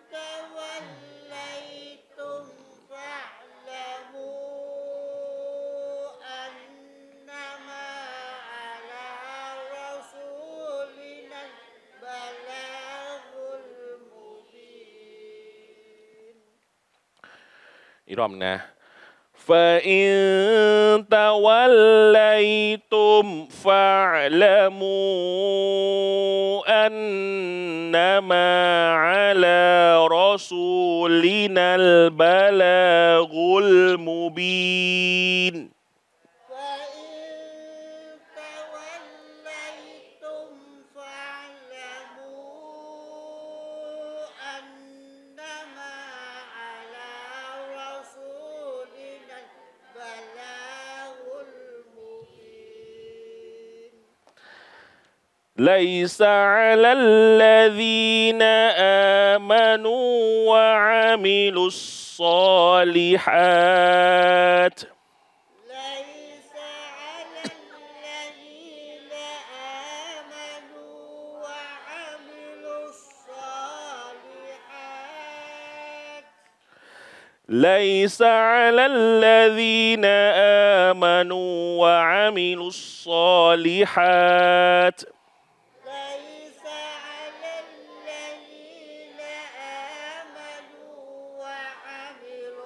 Speaker 2: توليتم فاعلموا أنما على رسولنا البلاغ المبين
Speaker 1: อีกรอบนะ فإن توليتم فاعلموا أنما على رسولنا البلاغ المبين
Speaker 2: فإن توليتم فاعلموا أنما على رسولنا البلاغ المبين
Speaker 1: ليس على الذين آمنوا وعملوا الصالحات
Speaker 2: ليس على الذين آمنوا وعملوا الصالحات
Speaker 1: ليس على الذين آمنوا وعملوا الصالحات
Speaker 2: ليس على الذين آمنوا وعملوا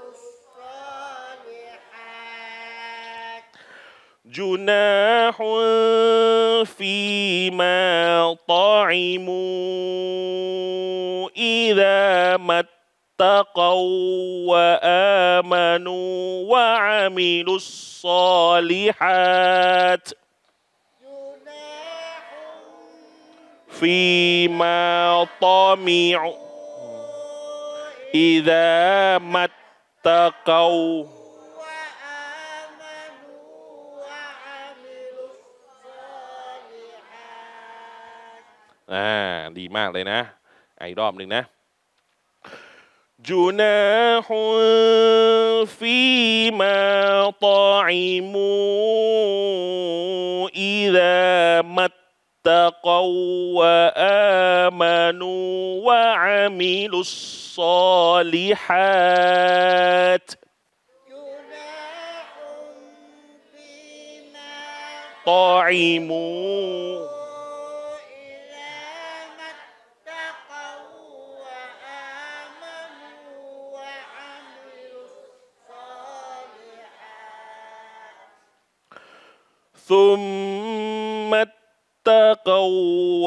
Speaker 2: الصالحات
Speaker 1: جناح فيما طعموا إذا ما اتقوا وآمنوا وعملوا الصالحات
Speaker 2: جناح
Speaker 1: فيما طمعوا إذا ما اتقوا
Speaker 2: وآمنوا وعملوا الصالحات
Speaker 1: อ่าดีมากเลยนะอีกรอบหนึ่งนะ جناح فيما طعموا إذا ما اتقوا وآمنوا وعملوا الصالحات
Speaker 2: جناح فيما
Speaker 1: طعموا
Speaker 2: إذا ما اتقوا وآمنوا وعملوا الصالحات
Speaker 1: ثم اتقوا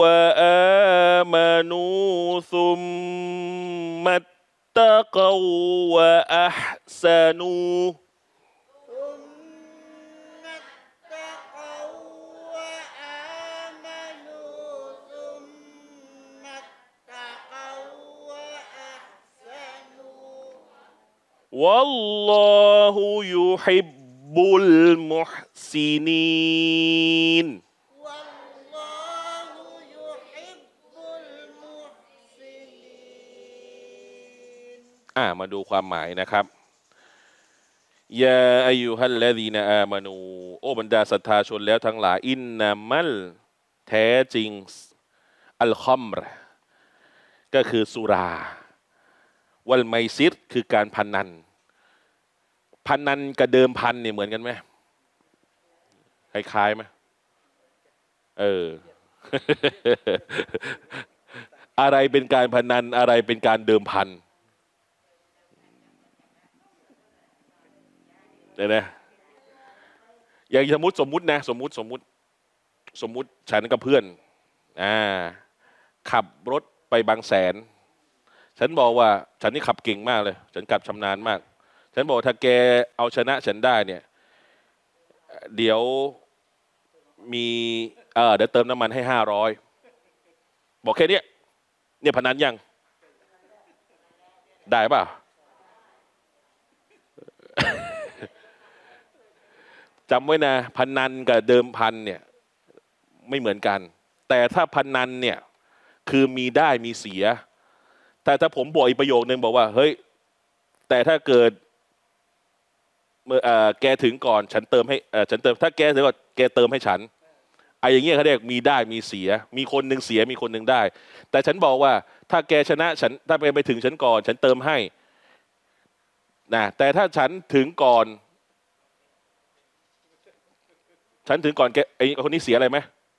Speaker 1: وآمنوا ثم اتقوا وأحسنوا
Speaker 2: ثم اتقوا وآمنوا ثم اتقوا وأحسنوا
Speaker 1: والله يحب المحسنين
Speaker 2: والله يحب المحسنين
Speaker 1: อ่ามาดูความหมายนะครับยาอายุฮัลลดีนอามานูโอบรรดาศรัทธาชนแล้วทั้งหลายอินนามัลแท้จริงอัลคอมรก็คือสุราวัลไมซิรคือการพนันพนันกับเดิมพันเนี่ยเหมือนกันไหมคล้ายๆไหมเอออะไรเป็นการพนันอะไรเป็นการเดิมพันเนี่ยนะอย่างสมมติสมมุตินะสมมุติสมมุติสมมุติฉันกับเพื่อนอ่าขับรถไปบางแสนฉันบอกว่าฉันนี่ขับเก่งมากเลยฉันขับชำนาญมากฉันบอกถ้าแกเอาชนะฉันได้เนี่ยเดี๋ยวมีเออเดี๋ยวเติมน้ำมันให้ห้าร้อยบอกแค่นี้เนี่ยพนันยังได้ป่ะ จำไว้นะพนันกับเดิมพันเนี่ยไม่เหมือนกัน แต่ถ้าพนันเนี่ยคือมีได้มีเสีย แต่ถ้าผมบอกอีกประโยคนึงบอกว่าเฮ้ยแต่ถ้าเกิดเมื่อแกถึงก่อนฉันเติมให้ฉันเติมถ้าแกถึงก่อนแกเติมให้ฉันไอ้อย่างเงี้ยเขาเรียกมีได้มีเสีย มีคนหนึ่งเสียมีคนหนึ่งได้ แต่ฉันบอกว่าถ้าแกชนะฉันถ้าไปไปถึงฉันก่อนฉันเติมให้นะแต่ถ้าฉันถึงก่อนฉันถึงก่อนแกไอ้คนนี้เสียอะไรไหม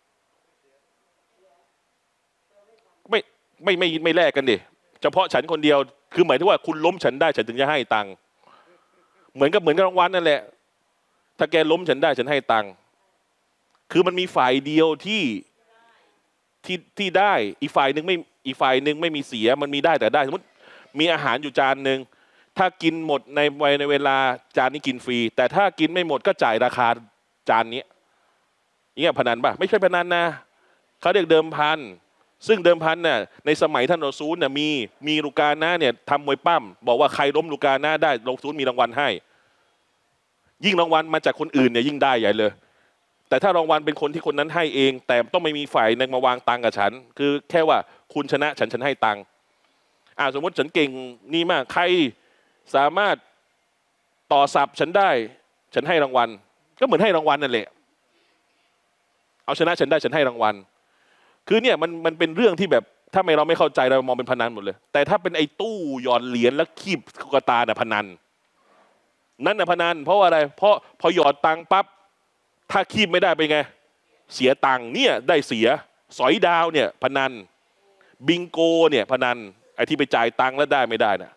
Speaker 1: ไม่ไม่ไม่ไม่แลกกันดิเฉพาะฉันคนเดียวคือหมายถึงว่าคุณล้มฉันได้ฉันถึงจะให้ตังค์เหมือนกับเหมือนกับรางวัลนั่นแหละถ้าแกล้มฉันได้ฉันให้ตังค์คือมันมีฝ่ายเดียวที่ที่ที่ได้อีกฝ่ายหนึ่งไม่อีกฝ่ายหนึ่งไม่มีเสียมันมีได้แต่ได้สมมติมีอาหารอยู่จานหนึ่งถ้ากินหมดในวัยในเวลาจานนี้กินฟรีแต่ถ้ากินไม่หมดก็จ่ายราคาจานนี้เนี่ยพนันป่ะไม่ใช่พนันนะเขาเรียกเดิมพันซึ่งเดิมพันเนี่ยในสมัยท่านรอซูลเนี่ยมีมีลูกานะเนี่ยทำมวยปั้มบอกว่าใครล้มลูกานะได้รอซูลมีรางวัลให้ยิ่งรางวัลมาจากคนอื่นเนี่ยยิ่งได้ใหญ่เลยแต่ถ้ารางวัลเป็นคนที่คนนั้นให้เองแต่ต้องไม่มีฝ่ายนึงมาวางตังกับฉันคือแค่ว่าคุณชนะฉันฉันให้ตังอ่าสมมติฉันเก่งนี่มากใครสามารถต่อสับฉันได้ฉันให้รางวัลก็เหมือนให้รางวัลนั่นแหละเอาชนะฉันได้ฉันให้รางวัลคือเนี่ยมันมันเป็นเรื่องที่แบบถ้าไม่เราไม่เข้าใจเรามองเป็นพนันหมดเลยแต่ถ้าเป็นไอ้ตู้หยอดเหรียญแล้วคีบกระตาเนี่ยพนันนั่นน่ะพนันเพราะว่าอะไรเพราะพอหยอดตังปั๊บถ้าคีบไม่ได้เป็นไงเสียตังค์เนี่ยได้เสียสอยดาวเนี่ยพนันบิงโกเนี่ยพนันไอ้ที่ไปจ่ายตังค์แล้วได้ไม่ได้นะ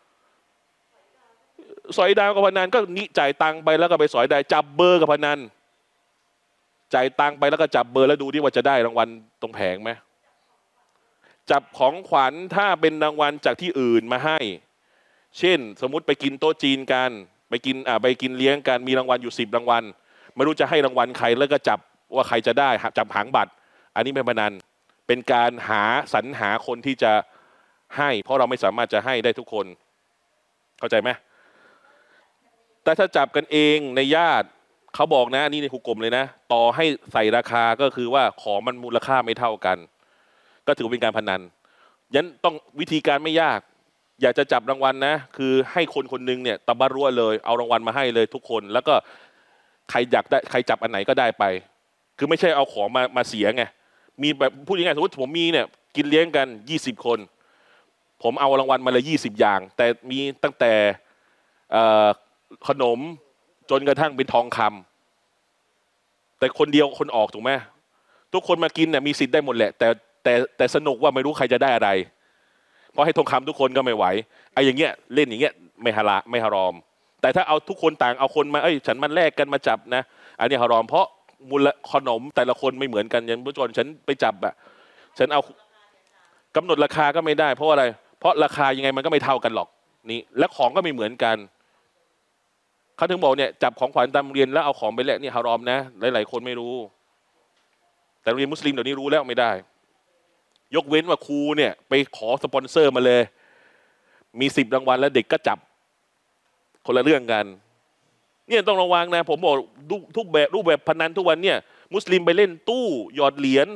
Speaker 1: สอยดาวกับพนันก็นิจ่ายตังค์ไปแล้วก็ไปสอยได้จับเบอร์กับพนันจ่ายตังค์ไปแล้วก็จับเบอร์แล้วดูดิว่าจะได้รางวัลตรงแผงไหมจับของขวัญถ้าเป็นรางวัลจากที่อื่นมาให้เช่นสมมุติไปกินโต๊ะจีนกันไปกินอ่าไปกินเลี้ยงกันมีรางวัลอยู่สิบรางวัลไม่รู้จะให้รางวัลใครแล้วก็จับว่าใครจะได้จับหางบัตรอันนี้เป็นพนันเป็นการหาสรรหาคนที่จะให้เพราะเราไม่สามารถจะให้ได้ทุกคนเข้าใจไหมแต่ถ้าจับกันเองในญาติเขาบอกนะนี่ในหุกกลมเลยนะต่อให้ใส่ราคาก็คือว่าของมันมูลค่าไม่เท่ากันก็ถือเป็นการพนันยันต้องวิธีการไม่ยากอยากจะจับรางวัลนะคือให้คนคนนึงเนี่ยตะบะรั่วเลยเอารางวัลมาให้เลยทุกคนแล้วก็ใครอยากได้ใครจับอันไหนก็ได้ไปคือไม่ใช่เอาของมามาเสียไงมีแบบพูดยังไงสมมติผมมีเนี่ยกินเลี้ยงกันยี่สิบคนผมเอารางวัลมาเลยยี่สิบอย่างแต่มีตั้งแต่ขนมจนกระทั่งเป็นทองคำแต่คนเดียวคนออกถูกไหมทุกคนมากินเนี่ยมีสิทธิ์ได้หมดแหละแต่แต่แต่สนุกว่าไม่รู้ใครจะได้อะไรเพราะให้ทองคำทุกคนก็ไม่ไหวไอ้อย่างเงี้ยเล่นอย่างเงี้ยไม่ฮาละไม่ฮารอมแต่ถ้าเอาทุกคนต่างเอาคนมาเอ้ยฉันมันแลกกันมาจับนะอันนี้ฮารอมเพราะมูลขนมแต่ละคนไม่เหมือนกันอย่างเมื่อก่อนฉันไปจับอะฉันเอากำหนดราคาก็ไม่ได้เพราะอะไรเพราะราคายังไงมันก็ไม่เท่ากันหรอกนี่และของก็ไม่เหมือนกันเขาถึงบอกเนี่ยจับของขวัญตามเรียนแล้วเอาของไปแลกนี่ฮารอมนะหลายๆคนไม่รู้แต่โรงเรียนมุสลิมเดี๋ยวนี้รู้แล้วไม่ได้ยกเว้นว่าครูเนี่ยไปขอสปอนเซอร์มาเลยมีสิบรางวัลแล้วเด็กก็จับคนละเรื่องกันเนี่ยต้องระวังนะผมบอกทุกแบบรูปแบบพนันทุกวันเนี่ยมุสลิมไปเล่นตู้หยอดเหรียญ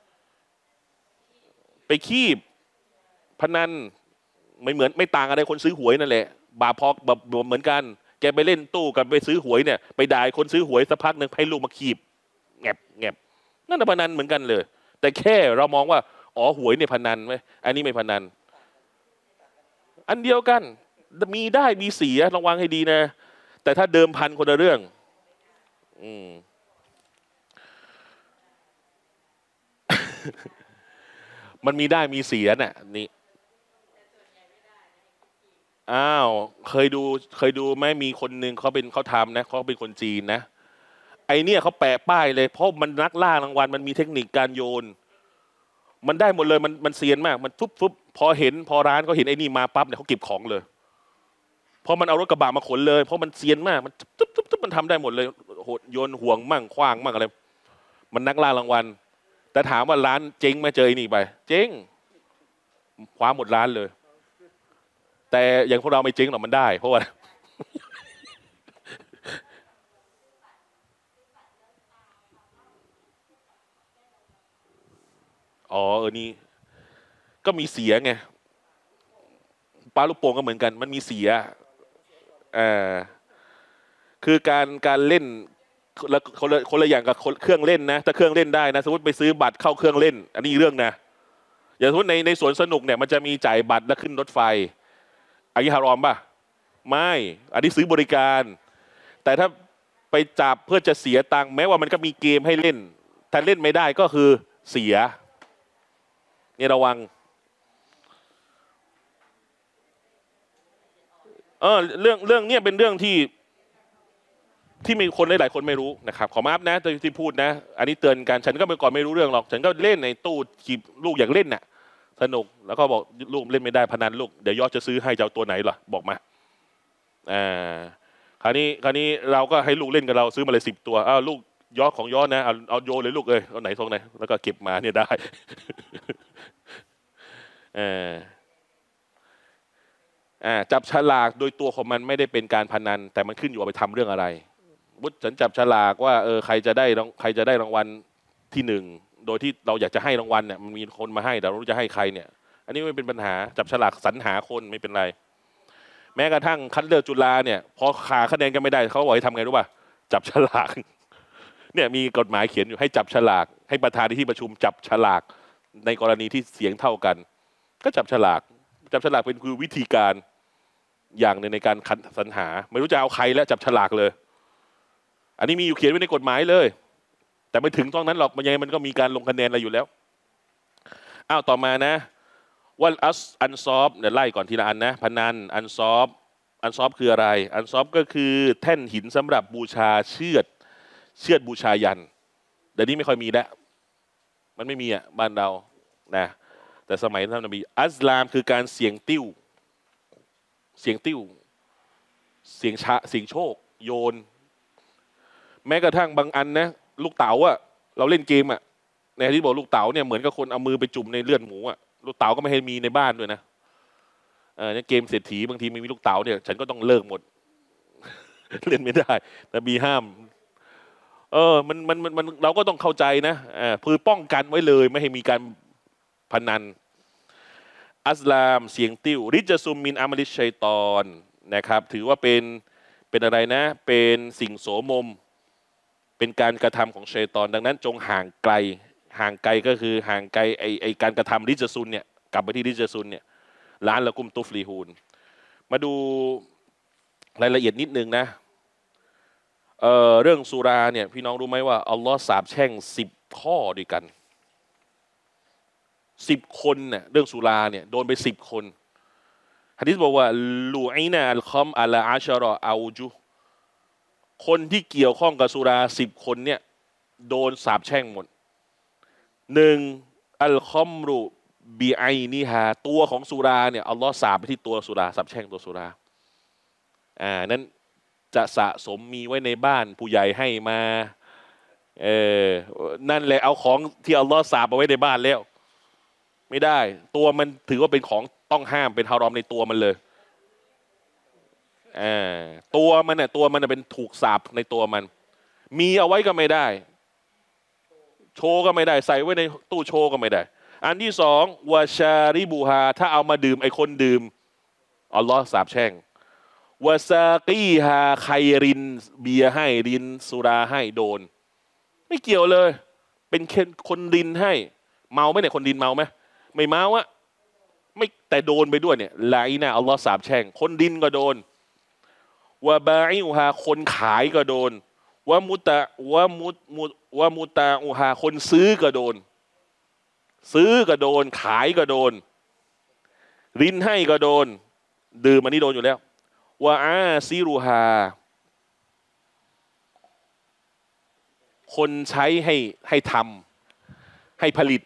Speaker 1: ไปคีบพนันไม่เหมือนไม่ต่างอะไรคนซื้อหวยนั่นแหละบาปพอกแบบเหมือนกันแกไปเล่นตู้กับไปซื้อหวยเนี่ยไปด่าคนซื้อหวยสักพักหนึ่งให้ลูกมาคีบแงบแงบนั่นพนันเหมือนกันเลยแต่แค่เรามองว่าอ๋อหวยเนี่ยพนันไหมอันนี้ไม่พนันอันเดียวกันมีได้มีเสียระวังให้ดีนะแต่ถ้าเดิมพันคนละเรื่องอืมมันมีได้มีเสียน่ะนี่อ้าวเคยดูเคยดูไหมมีคนหนึ่งเขาเป็นเขาทำนะเขาเป็นคนจีนนะไอเนี่ยเขาแปะป้ายเลยเพราะมันนักล่ารางวัลมันมีเทคนิคการโยนมันได้หมดเลยมันมันเซียนมากมันฟุบฟุบพอเห็นพอร้านเขาเห็นไอ้นี่มาปั๊บเนี่ยเขาเก็บของเลยเพราะมันเอารถกระบะมาขนเลยเพราะมันเซียนมากมันตุ๊บตุ๊บตุ๊บมันทำได้หมดเลยโยนห่วงมั่งขว้างมั่งอะไรมันนักล่ารางวัลแต่ถามว่าร้านเจ๊งไหมเจอไอ้นี่ไปเจ๊งคว้าหมดร้านเลยแต่อย่างพวกเราไม่เจ๊งหรอกมันได้เพราะว่าอ๋อเออนี่ก็มีเสียไงปลาลูกโป่งก็เหมือนกันมันมีเสียอ่าคือการการเล่นแล้วคนละคนละอย่างกับเครื่องเล่นนะถ้าเครื่องเล่นได้นะสมมติไปซื้อบัตรเข้าเครื่องเล่นอันนี้เรื่องนะอย่างสมมติในในสวนสนุกเนี่ยมันจะมีจ่ายบัตรแล้วขึ้นรถไฟอันนี้ฮารอมป่ะไม่อันนี้ซื้อบริการแต่ถ้าไปจับเพื่อจะเสียตังค์แม้ว่ามันก็มีเกมให้เล่นถ้าเล่นไม่ได้ก็คือเสียเนี่ยระวังเออเรื่องเรื่องเนี้ยเป็นเรื่องที่ที่มีคนหลายๆคนไม่รู้นะครับขอมาอัพนะที่พูดนะอันนี้เตือนกันฉันก็เมื่อก่อนไม่รู้เรื่องหรอกฉันก็เล่นในตู้ขีบลูกอยากเล่นน่ะสนุกแล้วก็บอกลูกเล่นไม่ได้พนันลูกเดี๋ยวยอดจะซื้อให้เจ้าตัวไหนล่ะบอกมาอ่าคราวนี้คราวนี้เราก็ให้ลูกเล่นกับเราซื้อมาเลยสิบตัวอ้าวลูกยอดของยอดนะเอาเอาโยนเลยลูกเอ้ยเอาไหนทรงไหนแล้วก็เก็บมาเนี่ยได้อ่าอ่าจับฉลากโดยตัวของมันไม่ได้เป็นการพนันแต่มันขึ้นอยู่ว่าไปทำเรื่องอะไรบุตรฉันจับฉลากว่าเออใครจะได้ใครจะได้รางวัลที่หนึ่งโดยที่เราอยากจะให้รางวัลเนี่ยมันมีคนมาให้แต่เรารู้จะให้ใครเนี่ยอันนี้ไม่เป็นปัญหาจับฉลากสรรหาคนไม่เป็นไรแม้กระทั่งคัดเลือกจุฬาเนี่ยพอขาคะแนนกันไม่ได้เขาบอกให้ทำไงรู้ป่ะจับฉลากเนี่ยมีกฎหมายเขียนอยู่ให้จับฉลากให้ประธานในที่ประชุมจับฉลากในกรณีที่เสียงเท่ากันก็จับฉลากจับฉลากเป็นคือวิธีการอย่างหนึ่งในการคัดสรรหาไม่รู้จะเอาใครแล้วจับฉลากเลยอันนี้มีอยู่เขียนไว้ในกฎหมายเลยแต่ไม่ถึงตรงนั้นหรอกมันยังไงมันก็มีการลงคะแนนอะไรอยู่แล้วอ้าวต่อมานะว่าอัสอันซอฟเดี๋ยวไล่ก่อนทีละอันนะพนันอันซอฟอันซอฟคืออะไรอันซอฟก็คือแท่นหินสำหรับบูชาเชือดเชือดบูชายันเดี๋ยวนี้ไม่ค่อยมีแล้วมันไม่มีอ่ะบ้านเรานะแต่สมัยท่านนบีอัสลามคือการเสี่ยงติ้วเสียงติ้วเสียงชะเสียงโชคโยนแม้กระทั่งบางอันนะลูกเต๋าอะเราเล่นเกมอะในที่บอกลูกเต๋าเนี่ยเหมือนกับคนเอามือไปจุ่มในเลือดหมูอะลูกเต๋าก็ไม่ให้มีในบ้านด้วยนะเออเนี่ยเกมเศรษฐีบางทีไม่มีลูกเต๋าเนี่ยฉันก็ต้องเลิกหมด เล่นไม่ได้นบีห้ามเออมันมันมันมันเราก็ต้องเข้าใจนะอ่าคือป้องกันไว้เลยไม่ให้มีการพนันอัสลามเสียงติ้วริจซุมมินอามลิชัยตอนนะครับถือว่าเป็นเป็นอะไรนะเป็นสิ่งโสมมเป็นการกระทำของชัยตอนดังนั้นจงห่างไกลห่างไกลก็คือห่างไกลไอไอการกระทำริจซุนเนี่ยกลับไปที่ริจซุนเนี่ยล้านละกุมตุฟลีฮูนมาดูรายละเอียดนิดนึงนะเอ่อเรื่องสุราเนี่ยพี่น้องรู้ไหมว่าอัลลอฮ์สาปแช่งสิบข้อด้วยกันสิบคนเนี่ยเรื่องสุราเนี่ยโดนไปสิบคนหะดีษบอกว่าลูอินะอัลคอมอัลอาชรอเอาจุคนที่เกี่ยวข้องกับสุราสิบคนเนี่ยโดนสาปแช่งหมดหนึ่งอัลคอมรุบีไอนิฮาตัวของสุราเนี่ยอัลลอฮ์สาปไปที่ตัวสุราสาปแช่งตัวสุราอ่านั้นจะสะสมมีไว้ในบ้านผู้ใหญ่ให้มาเออนั่นแหละเอาของที่อัลลอฮ์สาปเอาไว้ในบ้านแล้วไม่ได้ตัวมันถือว่าเป็นของต้องห้ามเป็นฮารอมในตัวมันเลยอ่าตัวมันเนี่ยตัวมันเป็นถูกสาปในตัวมันมีเอาไว้ก็ไม่ได้โชว์ก็ไม่ได้ใส่ไว้ในตู้โชว์ก็ไม่ได้อันที่สองวาชาริบูฮาถ้าเอามาดื่มไอคนดื่มอัลลอฮ์สาปแช่งวาซากีฮาไครินเบียให้รินสุราให้โดนไม่เกี่ยวเลยเป็นคนรินให้เมาไหมเนี่ยคนรินเมาไหมไม่เมาอะไม่แต่โดนไปด้วยเนี่ยไลนะอัลลอฮ์สาปแช่งคนดินก็โดนวะบาอิอูฮาคนขายก็โดนวะมุตะวะมุตมุวะมุตะอูฮาคนซื้อก็โดนซื้อก็โดนขายก็โดนรินให้ก็โดนดื่มอันนี้โดนอยู่แล้ววะอาซิรูฮาคนใช้ให้ให้ทำให้ผลิต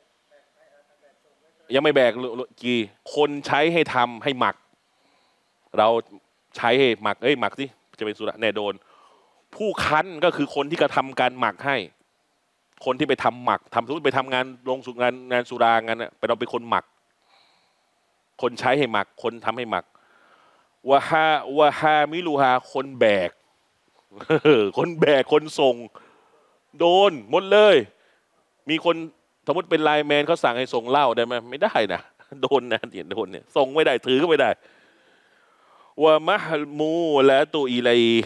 Speaker 1: ยังไม่แบกกี่คนใช้ให้ทำให้หมักเราใช้ให้หมักเอ้ยหมักสิจะเป็นสุราแน่โดนผู้คั้นก็คือคนที่กระทำการหมักให้คนที่ไปทำหมักทำสมมติไปทำงานลงสุงานงานสุรางานน่ะไปเราเป็นคนหมักคนใช้ให้หมักคนทำให้หมักวะฮาวะฮามิลูฮาคนแบกคนแบกคนส่งโดนหมดเลยมีคนสมมติเป็นไลน์แมนเขาสั่งให้ส่งเหล้าได้ไหมไม่ได้นะโดนนะเดี๋ยวโดนเนี่ยส่งไม่ได้ถือก็ไม่ได้วะมะฮมูและตัวอีไล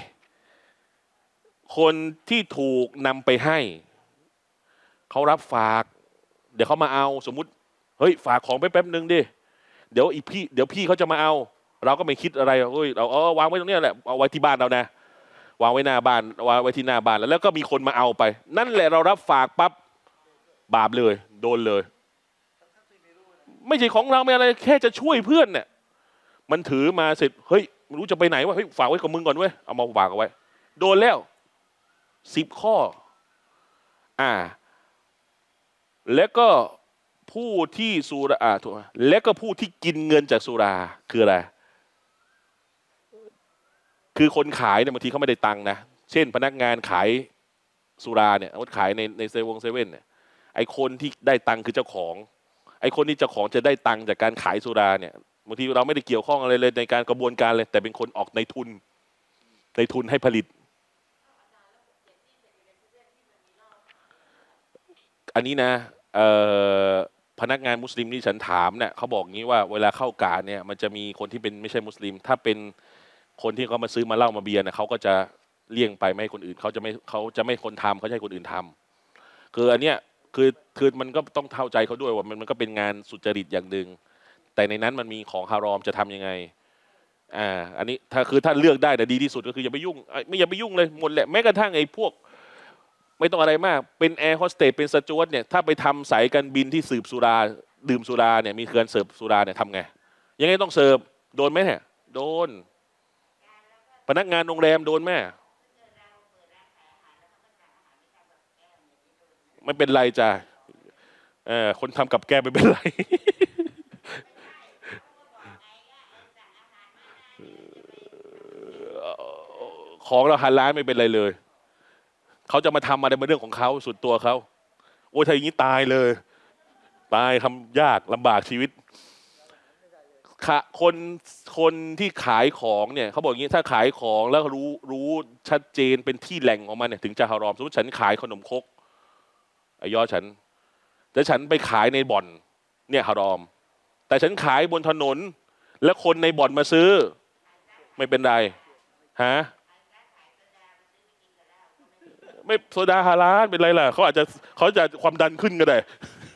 Speaker 1: คนที่ถูกนำไปให้เขารับฝากเดี๋ยวเขามาเอาสมมุติเฮ้ยฝากของไปแป๊บนึงดิเดี๋ยวอีพี่เดี๋ยวพี่เขาจะมาเอาเราก็ไม่คิดอะไรเฮ้ยเราเออวางไว้ตรงนี้แหละเอาไว้ที่บ้านเรานะวางไว้หน้าบ้านวางไว้ที่หน้าบ้านแล้วแล้วก็มีคนมาเอาไปนั่นแหละเรารับฝากปั๊บบาปเลยโดนเลยไม่ใช่ของเราไม่อะไรแค่จะช่วยเพื่อนเนี่ยมันถือมาเสร็จเฮ้ยไม่รู้จะไปไหนวะเฮ้ยฝากไว้กับมึงก่อนเว้ยเอามาฝากเอาไว้โดนแล้วสิบข้ออ่าแล้วก็ผู้ที่สุราอ่าถูกไหมและก็ผู้ที่กินเงินจากสุราคืออะไรคือคนขายเนี่ยบางทีเขาไม่ได้ตังค์นะเช่นพนักงานขายสุราเนี่ยเขาขายในในเซเว่นเซเว่นเนี่ยไอคนที่ได้ตังค์คือเจ้าของไอคนที่เจ้าของจะได้ตังค์จากการขายสุราเนี่ยบางทีเราไม่ได้เกี่ยวข้องอะไรเลยในการกระบวนการเลยแต่เป็นคนออกในทุนในทุนให้ผลิตอันนี้นะพนักงานมุสลิมที่ฉันถามเนี่ยเขาบอกงี้ว่าเวลาเข้ากาเนี่ยมันจะมีคนที่เป็นไม่ใช่มุสลิมถ้าเป็นคนที่เขามาซื้อมาเหล้ามาเบียร์เนี่ยเขาก็จะเลี่ยงไปไม่ให้คนอื่นเขาจะไม่เขาจะไม่คนทำเขาจะให้คนอื่นทำคืออันเนี้ยคือคือมันก็ต้องเข้าใจเขาด้วยว่ามันมันก็เป็นงานสุจริตอย่างหนึ่งแต่ในนั้นมันมีของฮารอมจะทํำยังไงอ่าอันนี้ถ้าคือถ้าเลือกได้แต่ดีที่สุดก็คืออย่าไปยุ่งไม่อย่าไปยุ่งเลยหมดแหละแม้กระทั่งไอ้พวกไม่ต้องอะไรมากเป็นแอร์โฮสเตสเป็นสจวตเนี่ยถ้าไปทำสายการบินที่สืบสุราดื่มสุราเนี่ยมีเครื่องเสิร์ฟสุราเนี่ยทำไงยังไงต้องเสิร์ฟโดนไหมเนี่ยโดนพนักงานโรงแรมโดนไหมไม่เป็นไรจ้ะเออคนทำกับแกไม่เป็นไรของเราฮาลาลไม่เป็นไรเลยเขาจะมาทำอะไรเป็นเรื่องของเขาส่วนตัวเขาโอ้ยถ้าอย่างนี้ตายเลยตายทำยากลำบากชีวิตคนคนที่ขายของเนี่ยเขาบอกอย่างนี้ถ้าขายของแล้วรู้รู้ชัดเจนเป็นที่แหล่งของมันเนี่ยถึงจะฮารอมสมมติฉันขายขนมครกไอ้ยอฉันแต่ฉันไปขายในบ่อนเนี่ยฮารอมแต่ฉันขายบนถนนแล้วคนในบ่อนมาซื้อไม่เป็นไรฮะไม่โซดาฮาลาลเป็นไรล่ะเขาอาจจะเขาจะความดันขึ้นก็ได้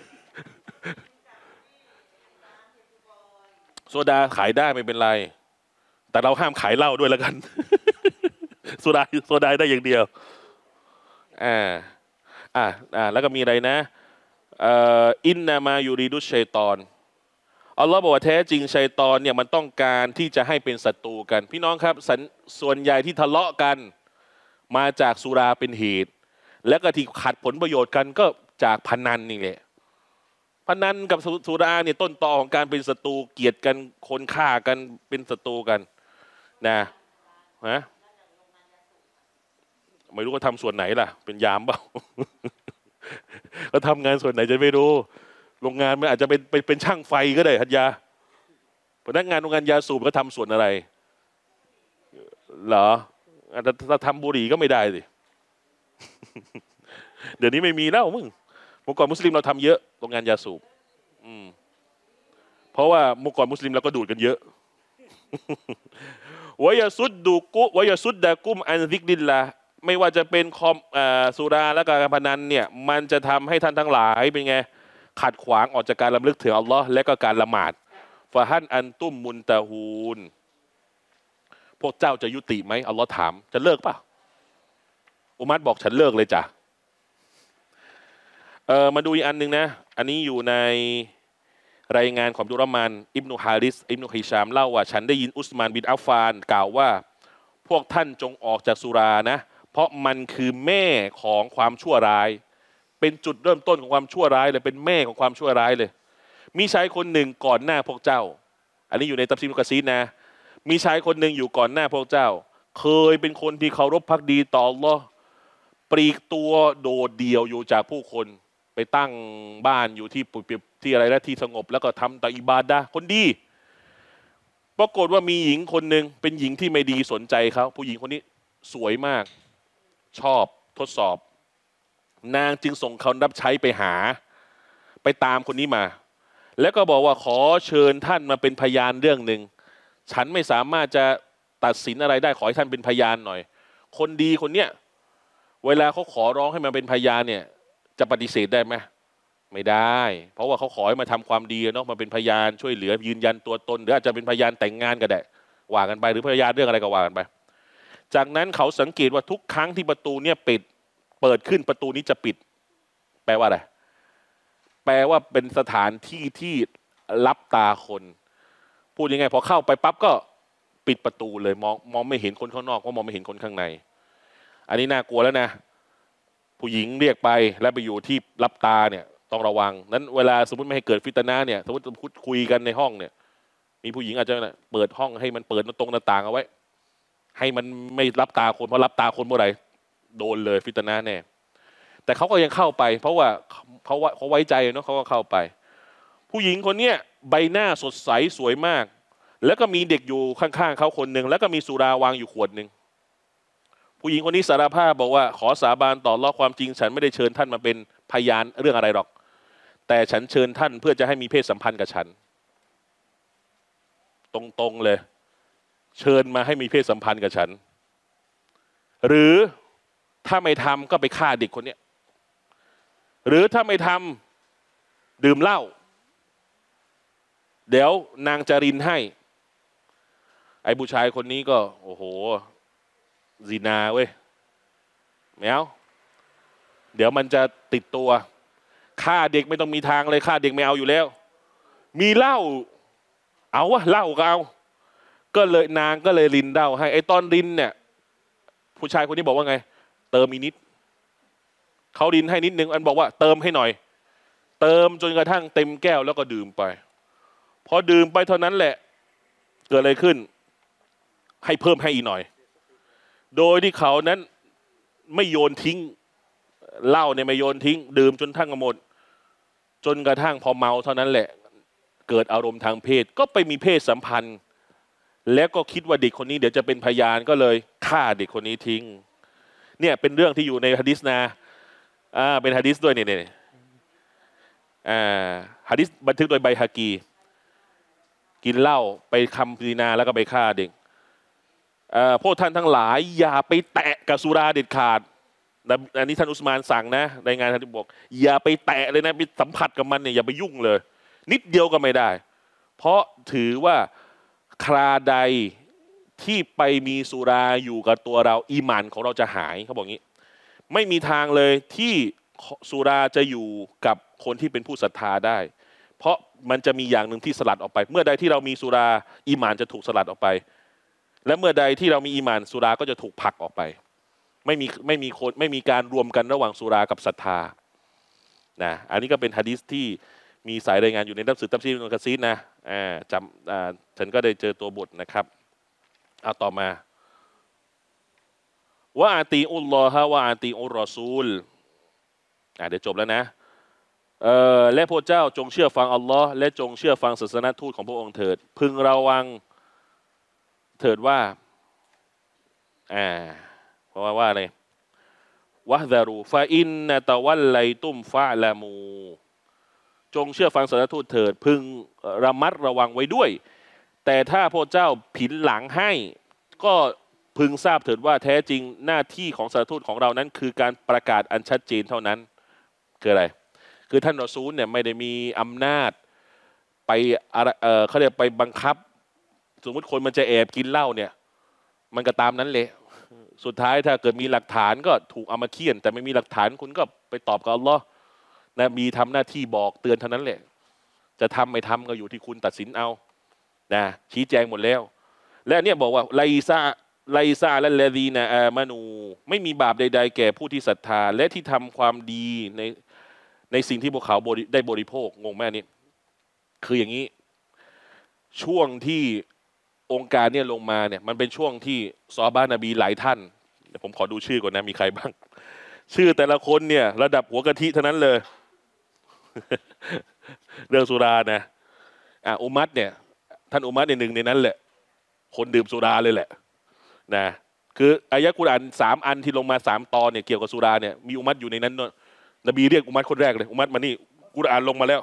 Speaker 1: โซดาขายได้ไม่เป็นไรแต่เราห้ามขายเหล้าด้วยแล้วกันโซดาโซดาได้อย่างเดียวอ่าอ่าอ่าแล้วก็มีอะไรนะอินนามายูริดุชัยตอนอัลลอฮ์บอกว่าแท้จริงชัยตอนเนี่ยมันต้องการที่จะให้เป็นศัตรูกันพี่น้องครับส่วนใหญ่ที่ทะเลาะกันมาจากสุราเป็นเหตุแล้วก็ที่ขัดผลประโยชน์กันก็จากพนันนี่แหละพนันกับสุราเนี่ยต้นตอของการเป็นศัตรูเกลียดกันคนฆ่ากันเป็นศัตรูกันนะฮะไม่รู้ว่าทำส่วนไหนล่ะเป็นยามเปล่าก็ทำงานส่วนไหนจะไม่รู้โรงงานมันอาจจะเป็นเป็นช่างไฟก็ได้ฮัตยาพนักงานโรงงานยาสูบก็ทำส่วนอะไรเหรอถ้าทำบุหรี่ก็ไม่ได้สิเดี๋ยวนี้ไม่มีแล้วมึงเมื่อก่อนมุสลิมเราทำเยอะโรงงานยาสูบอืมเพราะว่าเมื่อก่อนมุสลิมเราก็ดูดกันเยอะวายสุดดูกุวายสุดดากุมอันซิกดินละไม่ว่าจะเป็นคอมสุราและการพนันเนี่ยมันจะทำให้ท่านทั้งหลายเป็นไงขัดขวางออกจากการรำลึกถึงอัลลอฮ์และก็การละหมาดฟาฮันอันตุ้มมุนตะฮูนพวกเจ้าจะยุติไหมอัลลอฮ์ถามจะเลิกป่ะอุมัรบอกฉันเลิกเลยจ้ะเออมาดูอีกอันหนึ่งนะอันนี้อยู่ในรายงานของดุรมานอิบนุฮาริสอิบนุฮิชามเล่าว่าฉันได้ยินอุสมานบินอัฟฟานกล่าวว่าพวกท่านจงออกจากสุรานะเพราะมันคือแม่ของความชั่วร้ายเป็นจุดเริ่มต้นของความชั่วร้ายเลยเป็นแม่ของความชั่วร้ายเลยมีชายคนหนึ่งก่อนหน้าพวกเจ้าอันนี้อยู่ในตัฟซีรมุกะซีรนะมีชายคนหนึ่งอยู่ก่อนหน้าพวกเจ้าเคยเป็นคนที่เคารพภักดีต่ออัลเลาะห์ปลีกตัวโดดเดี่ยวอยู่จากผู้คนไปตั้งบ้านอยู่ที่ที่อะไรนะที่สงบแล้วก็ทำแต่อิบาดะห์คนดีปรากฏว่ามีหญิงคนหนึ่งเป็นหญิงที่ไม่ดีสนใจเขาผู้หญิงคนนี้สวยมากชอบทดสอบนางจึงส่งเขารับใช้ไปหาไปตามคนนี้มาแล้วก็บอกว่าขอเชิญท่านมาเป็นพยานเรื่องหนึ่งฉันไม่สามารถจะตัดสินอะไรได้ขอให้ท่านเป็นพยานหน่อย คนดีคนเนี้ยเวลาเขาขอร้องให้มาเป็นพยานเนี่ยจะปฏิเสธได้ไหมไม่ได้เพราะว่าเขาขอให้มาทำความดีเนาะมาเป็นพยานช่วยเหลือยืนยันตัวตนหรืออาจจะเป็นพยานแต่งงานก็ได้ว่ากันไปหรือพยานเรื่องอะไรก็ว่ากันไปจากนั้นเขาสังเกตว่าทุกครั้งที่ประตูเนี่ยปิดเปิดขึ้นประตูนี้จะปิดแปลว่าอะไรแปลว่าเป็นสถานที่ที่ลับตาคนพูดยังไงพอเข้าไปปั๊บก็ปิดประตูเลยมองมองไม่เห็นคนข้างนอกก็มองไม่เห็นคนข้างในอันนี้น่ากลัวแล้วนะผู้หญิงเรียกไปแล้วไปอยู่ที่ลับตาเนี่ยต้องระวังนั้นเวลาสมมติไม่ให้เกิดฟิตนะเนี่ยสมมติพูดคุยกันในห้องเนี่ยมีผู้หญิงอาจจะเปิดห้องให้มันเปิดตรงหน้าต่างเอาไว้ให้มันไม่รับตาคนเพราะรับตาคนเมื่อไหร่โดนเลยฟิตนะแน่แต่เขาก็ยังเข้าไปเพราะว่าเขาว่าเขาไว้ใจเนาะเขาก็เข้าไปผู้หญิงคนเนี้ยใบหน้าสดใสสวยมากแล้วก็มีเด็กอยู่ข้างๆเขาคนหนึ่งแล้วก็มีสุราวางอยู่ขวดหนึ่งผู้หญิงคนนี้สารภาพบอกว่าขอสาบานต่ออัลเลาะห์ความจริงฉันไม่ได้เชิญท่านมาเป็นพยานเรื่องอะไรหรอกแต่ฉันเชิญท่านเพื่อจะให้มีเพศสัมพันธ์กับฉันตรงๆเลยเชิญมาให้มีเพศสัมพันธ์กับฉันหรือถ้าไม่ทำก็ไปฆ่าเด็กคนนี้หรือถ้าไม่ทำดื่มเหล้าเดี๋ยวนางจารินให้ไอ้ผู้ชายคนนี้ก็โอ้โหซีนาเว้ยแมวเดี๋ยวมันจะติดตัวฆ่าเด็กไม่ต้องมีทางเลยฆ่าเด็กไม่เอาอยู่แล้วมีเหล้าเอาวะเหล้าก็เอาก็เลยนางก็เลยรินเหล้าให้ไอ้ตอนรินเนี่ยผู้ชายคนนี้บอกว่าไงเติมอีกนิดเขารินให้นิดนึงอันบอกว่าเติมให้หน่อยเติมจนกระทั่งเต็มแก้วแล้วก็ดื่มไปพอดื่มไปเท่านั้นแหละเกิดอะไรขึ้นให้เพิ่มให้อีกหน่อยโดยที่เขานั้นไม่โยนทิ้งเหล้าเนี่ยไม่โยนทิ้งดื่มจนทั้งหมดจนกระทั่งพอเมาเท่านั้นแหละเกิดอารมณ์ทางเพศก็ไปมีเพศสัมพันธ์แล้วก็คิดว่าเด็กคนนี้เดี๋ยวจะเป็นพยานก็เลยฆ่าเด็กคนนี้ทิ้งเนี่ยเป็นเรื่องที่อยู่ในหะดีษนะอ่าเป็นหะดีษด้วยเนี่ยเนี่ยอ่าหะดีษบันทึกโดยไบฮะกีกินเหล้าไปคำซีนาแล้วก็ไปฆ่าเด็กพวกท่านทั้งหลายอย่าไปแตะกับสุราเด็ดขาดอันนี้ท่านอุสมานสั่งนะในงานท่านบอกอย่าไปแตะเลยนะไปสัมผัสกับมันเนี่ยอย่าไปยุ่งเลยนิดเดียวก็ไม่ได้เพราะถือว่าคราใดที่ไปมีสุราอยู่กับตัวเราอีหมันของเราจะหายเขาบอกงี้ไม่มีทางเลยที่สุราจะอยู่กับคนที่เป็นผู้ศรัทธาได้เพราะมันจะมีอย่างหนึ่งที่สลัดออกไปเมื่อใดที่เรามีสุราอีหม่านจะถูกสลัดออกไปและเมื่อใดที่เรามีอีหม่านสุราก็จะถูกผลักออกไปไม่มีไม่มีคนไม่มีการรวมกันระหว่างสุรากับศรัทธานะอันนี้ก็เป็นหะดีษที่มีสายรายงานอยู่ในหนังสือตัฟซีรอิบนุกะซีรนะอ่าจำอ่าฉันก็ได้เจอตัวบทนะครับเอาต่อมาว่าอาตีอุลลอฮะว่าอาตีอุรรอซูลอ่าเดี๋ยวจบแล้วนะเอ่อและพระเจ้าจงเชื่อฟังอัลลอฮ์และจงเชื่อฟังศาสนทูตของพระองค์เถิดพึงระวังเถิดว่าอ่าเพราะว่าว่าอะไรวะดารูฟาอินนะตะวัลไลตุมฟะละมูจงเชื่อฟังศาสนทูตเถิดพึงระมัดระวังไว้ด้วยแต่ถ้าพระเจ้าผินหลังให้ก็พึงทราบเถิดว่าแท้จริงหน้าที่ของศาสนทูตของเรานั้นคือการประกาศอันชัดเจนเท่านั้นคืออะไรคือท่านรอซูลเนี่ยไม่ได้มีอำนาจไปเอ่อเขาเรียกไปบังคับสมมติคนมันจะแอบกินเหล้าเนี่ยมันก็ตามนั้นเลยสุดท้ายถ้าเกิดมีหลักฐานก็ถูกเอามาเคี่ยนแต่ไม่มีหลักฐานคุณก็ไปตอบกับอัลลอฮ์นบีทำหน้าที่บอกเตือนเท่านั้นแหละจะทำไม่ทำก็อยู่ที่คุณตัดสินเอานะชี้แจงหมดแล้วและเนี่ยบอกว่าไลซาไลซาและเลดีนะอามานูไม่มีบาปใดๆแก่ผู้ที่ศรัทธาและที่ทำความดีในในสิ่งที่พวกเขาได้บริโภคงงไหมนี่คืออย่างนี้ช่วงที่องค์การเนี่ยลงมาเนี่ยมันเป็นช่วงที่ซอฮาบะห์นบีหลายท่านเดี๋ยวผมขอดูชื่อก่อนนะมีใครบ้างชื่อแต่ละคนเนี่ยระดับหัวกะทิเท่านั้นเลย เรื่องสุรานะอ่ะอุมัตเนี่ยท่านอุมัตในหนึ่งในนั้นแหละคนดื่มสุราเลยแหละนะคืออายะกุรอานสามอันที่ลงมาสามตอนเนี่ยเกี่ยวกับสุราเนี่ยมีอุมัตอยู่ในนั้นเนอะนบีเรียกอุมัตคนแรกเลยอุมัตมานี่กุรอานลงมาแล้ว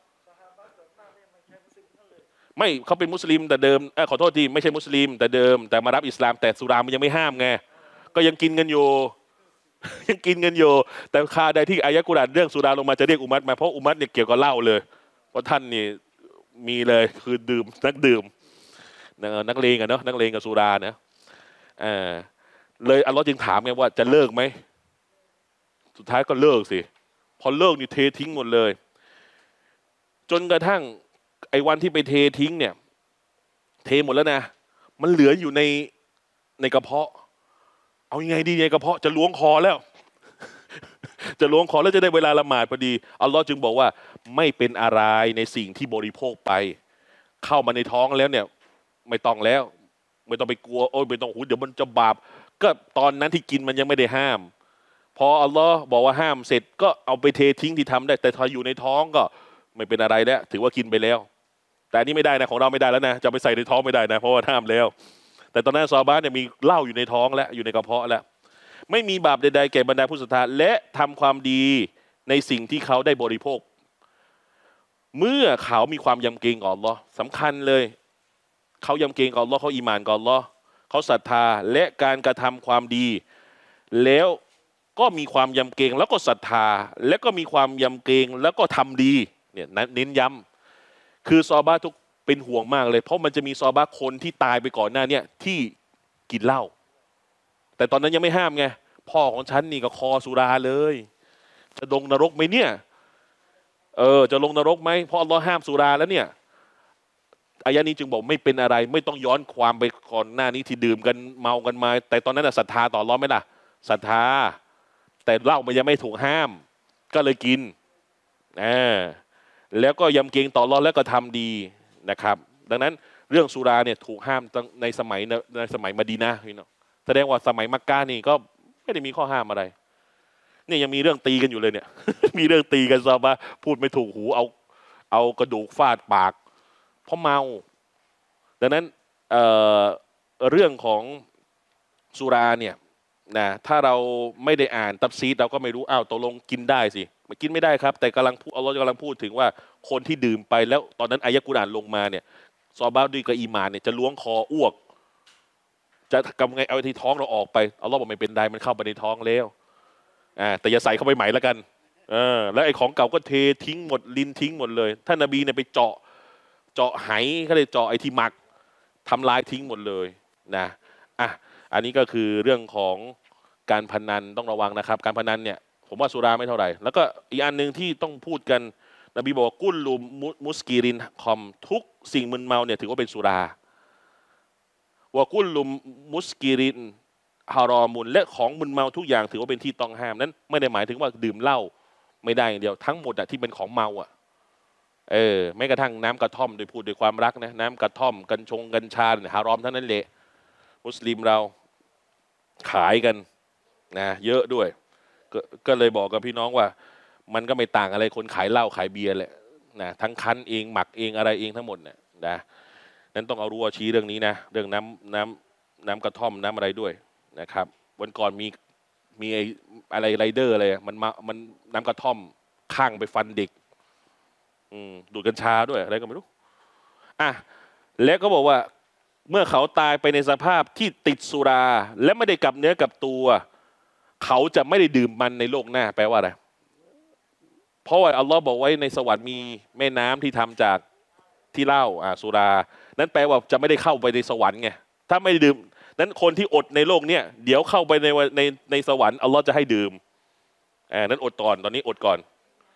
Speaker 1: ไม่เขาเป็นมุสลิมแต่เดิมเออขอโทษทีไม่ใช่มุสลิมแต่เดิมแต่มารับอิสลามแต่สุรามันยังไม่ห้ามไงก็ยังกินกันอยู่ ยังกินกันอยู่แต่คาใดที่อายะกุรอานเรื่องสุราลงมาจะเรียกอุมัตมาเพราะอุมัตเนี่ยเกี่ยวกับเหล้าเลยเพราะท่านนี่มีเลยคือดื่มนักดื่มนักเลงอะเนาะนักเลงกับสุรานะอ่าเลยอัลลอฮ์จึงถามไงว่าจะเลิกไหมสุดท้ายก็เลิกสิพอเลิกนี่เททิ้งหมดเลยจนกระทั่งไอ้วันที่ไปเททิ้งเนี่ยเทหมดแล้วนะมันเหลืออยู่ในในกระเพาะเอายังไงดีในกระเพาะจะล้วงคอแล้ว จะล้วงคอแล้วจะได้เวลาละหมาดพอดีอัลลอฮ์จึงบอกว่าไม่เป็นอะไรในสิ่งที่บริโภคไปเข้ามาในท้องแล้วเนี่ยไม่ต้องแล้วไม่ต้องไปกลัวโอ้ยไม่ต้องหูเดี๋ยวมันจะบาปก็ตอนนั้นที่กินมันยังไม่ได้ห้ามพออัลลอฮ์บอกว่าห้ามเสร็จก็เอาไปเททิ้งที่ทำได้แต่ถ้าอยู่ในท้องก็ไม่เป็นอะไรแล้วถือว่ากินไปแล้วแต่อันนี้ไม่ได้นะของเราไม่ได้แล้วนะจะไปใส่ในท้องไม่ได้นะเพราะว่าห้ามแล้วแต่ตอนนั้นซอฮาบะห์เนี่ยมีเหล้าอยู่ในท้องแล้วอยู่ในกระเพาะแล้วไม่มีบาปใดๆแก่บรรดาผู้ศรัทธาและทำความดีในสิ่งที่เขาได้บริโภคเมื่อเขามีความยำเกรงต่ออัลเลาะห์สำคัญเลยเขายำเกรงต่ออัลเลาะห์เขาอีหม่านต่ออัลเลาะห์เขาศรัทธาและการกระทำความดีแล้วก็มีความยำเกรงแล้วก็ศรัทธาและก็มีความยำเกรงแล้วก็ทำดีเนี่ยเน้นย้ำคือซอฮาบะห์ทุกเป็นห่วงมากเลยเพราะมันจะมีซอฮาบะห์คนที่ตายไปก่อนหน้าเนี่ยที่กินเหล้าแต่ตอนนั้นยังไม่ห้ามไงพ่อของฉันนี่ก็คอสุราเลยจะลงนรกไหมเนี่ยเออจะลงนรกไหมเพราะอัลเลาะห์ห้ามสุราแล้วเนี่ยอายะนี้จึงบอกไม่เป็นอะไรไม่ต้องย้อนความไปก่อนหน้านี้ที่ดื่มกันเมากันมาแต่ตอนนั้นน่ะศรัทธาต่ออัลเลาะห์ไหมล่ะศรัทธาแต่เหล้ามันยังไม่ถูกห้ามก็เลยกินอ่าแล้วก็ยำเกรงต่ออัลเลาะห์แล้วก็ทำดีนะครับดังนั้นเรื่องสุราเนี่ยถูกห้ามในสมัยในสมัยมะดีนะห์พี่น้องแสดงว่าสมัยมักกะนี่ก็ไม่ได้มีข้อห้ามอะไรเนี่ยยังมีเรื่องตีกันอยู่เลยเนี่ย มีเรื่องตีกันซอฮาบะห์พูดไม่ถูกหูเอาเอากระดูกฟาดปากเพราะเมาดังนั้น เอ่อเรื่องของสุราเนี่ยนะถ้าเราไม่ได้อ่านตัฟซีรเราก็ไม่รู้อ้าวตกลงกินได้สิมันกินไม่ได้ครับแต่กำลังพูดอัลเลาะห์กำลังพูดถึงว่าคนที่ดื่มไปแล้วตอนนั้นอายะกุรอานลงมาเนี่ยซอฮาบะห์ด้วยกับอีหม่านเนี่ยจะล้วงคออ้วกจะทำไงเอาที่ท้องเราออกไปอัลเลาะห์บอกไม่เป็นไรมันเข้าไปในท้องแล้วอ่าแต่อย่าใส่เข้าไปใหม่แล้วกันเออแล้วไอ้ของเก่าก็เททิ้งหมดลินทิ้งหมดเลยท่านนบีเนี่ยไปเจาะเจาะไหเขาเลยเจาะไอ้ที่หมักทำลายทิ้งหมดเลยนะอ่ะอันนี้ก็คือเรื่องของการพนันต้องระวังนะครับการพนันเนี่ยผมว่าสุราไม่เท่าไหร่แล้วก็อีกอันหนึ่งที่ต้องพูดกันนบีบอกว่ากุลลุมุสกีรินคอมทุกสิ่งมึนเมาเนี่ยถือว่าเป็นสุราว่ากุลลุมุสกีรินฮารอมุนและของมึนเมาทุกอย่างถือว่าเป็นที่ต้องห้ามนั้นไม่ได้หมายถึงว่าดื่มเหล้าไม่ได้อย่างเดียวทั้งหมดอะที่เป็นของเมาอะเออแม้กระทั่งน้ำกระท่อมโดยพูดด้วยความรักนะน้ำกระท่อมกัญชงกัญชาเนี่ยฮารอมทั้งนั้นแหละมุสลิมเราขายกันนะเยอะด้วยกก็เลยบอกกับพี่น้องว่ามันก็ไม่ต่างอะไรคนขายเหล้าขายเบียร์แหละนะทั้งคั้นเองหมักเองอะไรเองทั้งหมดเนี่ยนะนั้นต้องเอารู้ว่าชี้เรื่องนี้นะเรื่องน้ำน้ำน้ำกระท่อมน้ำอะไรด้วยนะครับวันก่อนมีมีอะไรไรเดอร์อะไรมันมามันน้ำกระท่อมข้างไปฟันเด็กดูดกัญชาด้วยอะไรก็ไม่รู้อ่ะแล้วก็บอกว่าเมื่อเขาตายไปในสภาพที่ติดสุราและไม่ได้กลับเนื้อกลับตัวเขาจะไม่ได้ดื่มมันในโลกหน้าแปลว่าอะไรเพราะว่าอัลลอฮ์บอกไว้ในสวรรค์มีแม่น้ำที่ทำจากที่เหล้าอ่าสุรานั้นแปลว่าจะไม่ได้เข้าไปในสวรรค์ไงถ้าไม่ดื่มนั้นคนที่อดในโลกเนี้ยเดี๋ยวเข้าไปในในในสวรรค์อัลลอฮ์จะให้ดื่มอ่านั้นอดก่อนตอนนี้อดก่อน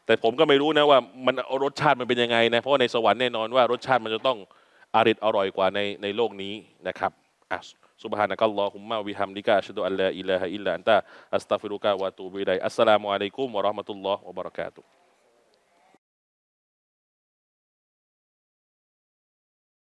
Speaker 1: แต่ผมก็ไม่รู้นะว่ามันรสชาติมันเป็นยังไงนะเพราะว่าในสวรรค์แน่นอนว่ารสชาติมันจะต้องอร่อยอร่อยกว่าในในโลกนี้นะครับอ่ะซุบฮานะกัลลอฮุมมะวิฮัมดิกะอัชฮะดุอัลลาอิลาฮะอิลลัลลอฮอัสตัฆฟิรุกะวะอะตูบิอิลัยฮิอัสสลามุอะลัยกุมวะเราะห์มะตุลลอฮ์วะบะเราะกาตุฮ์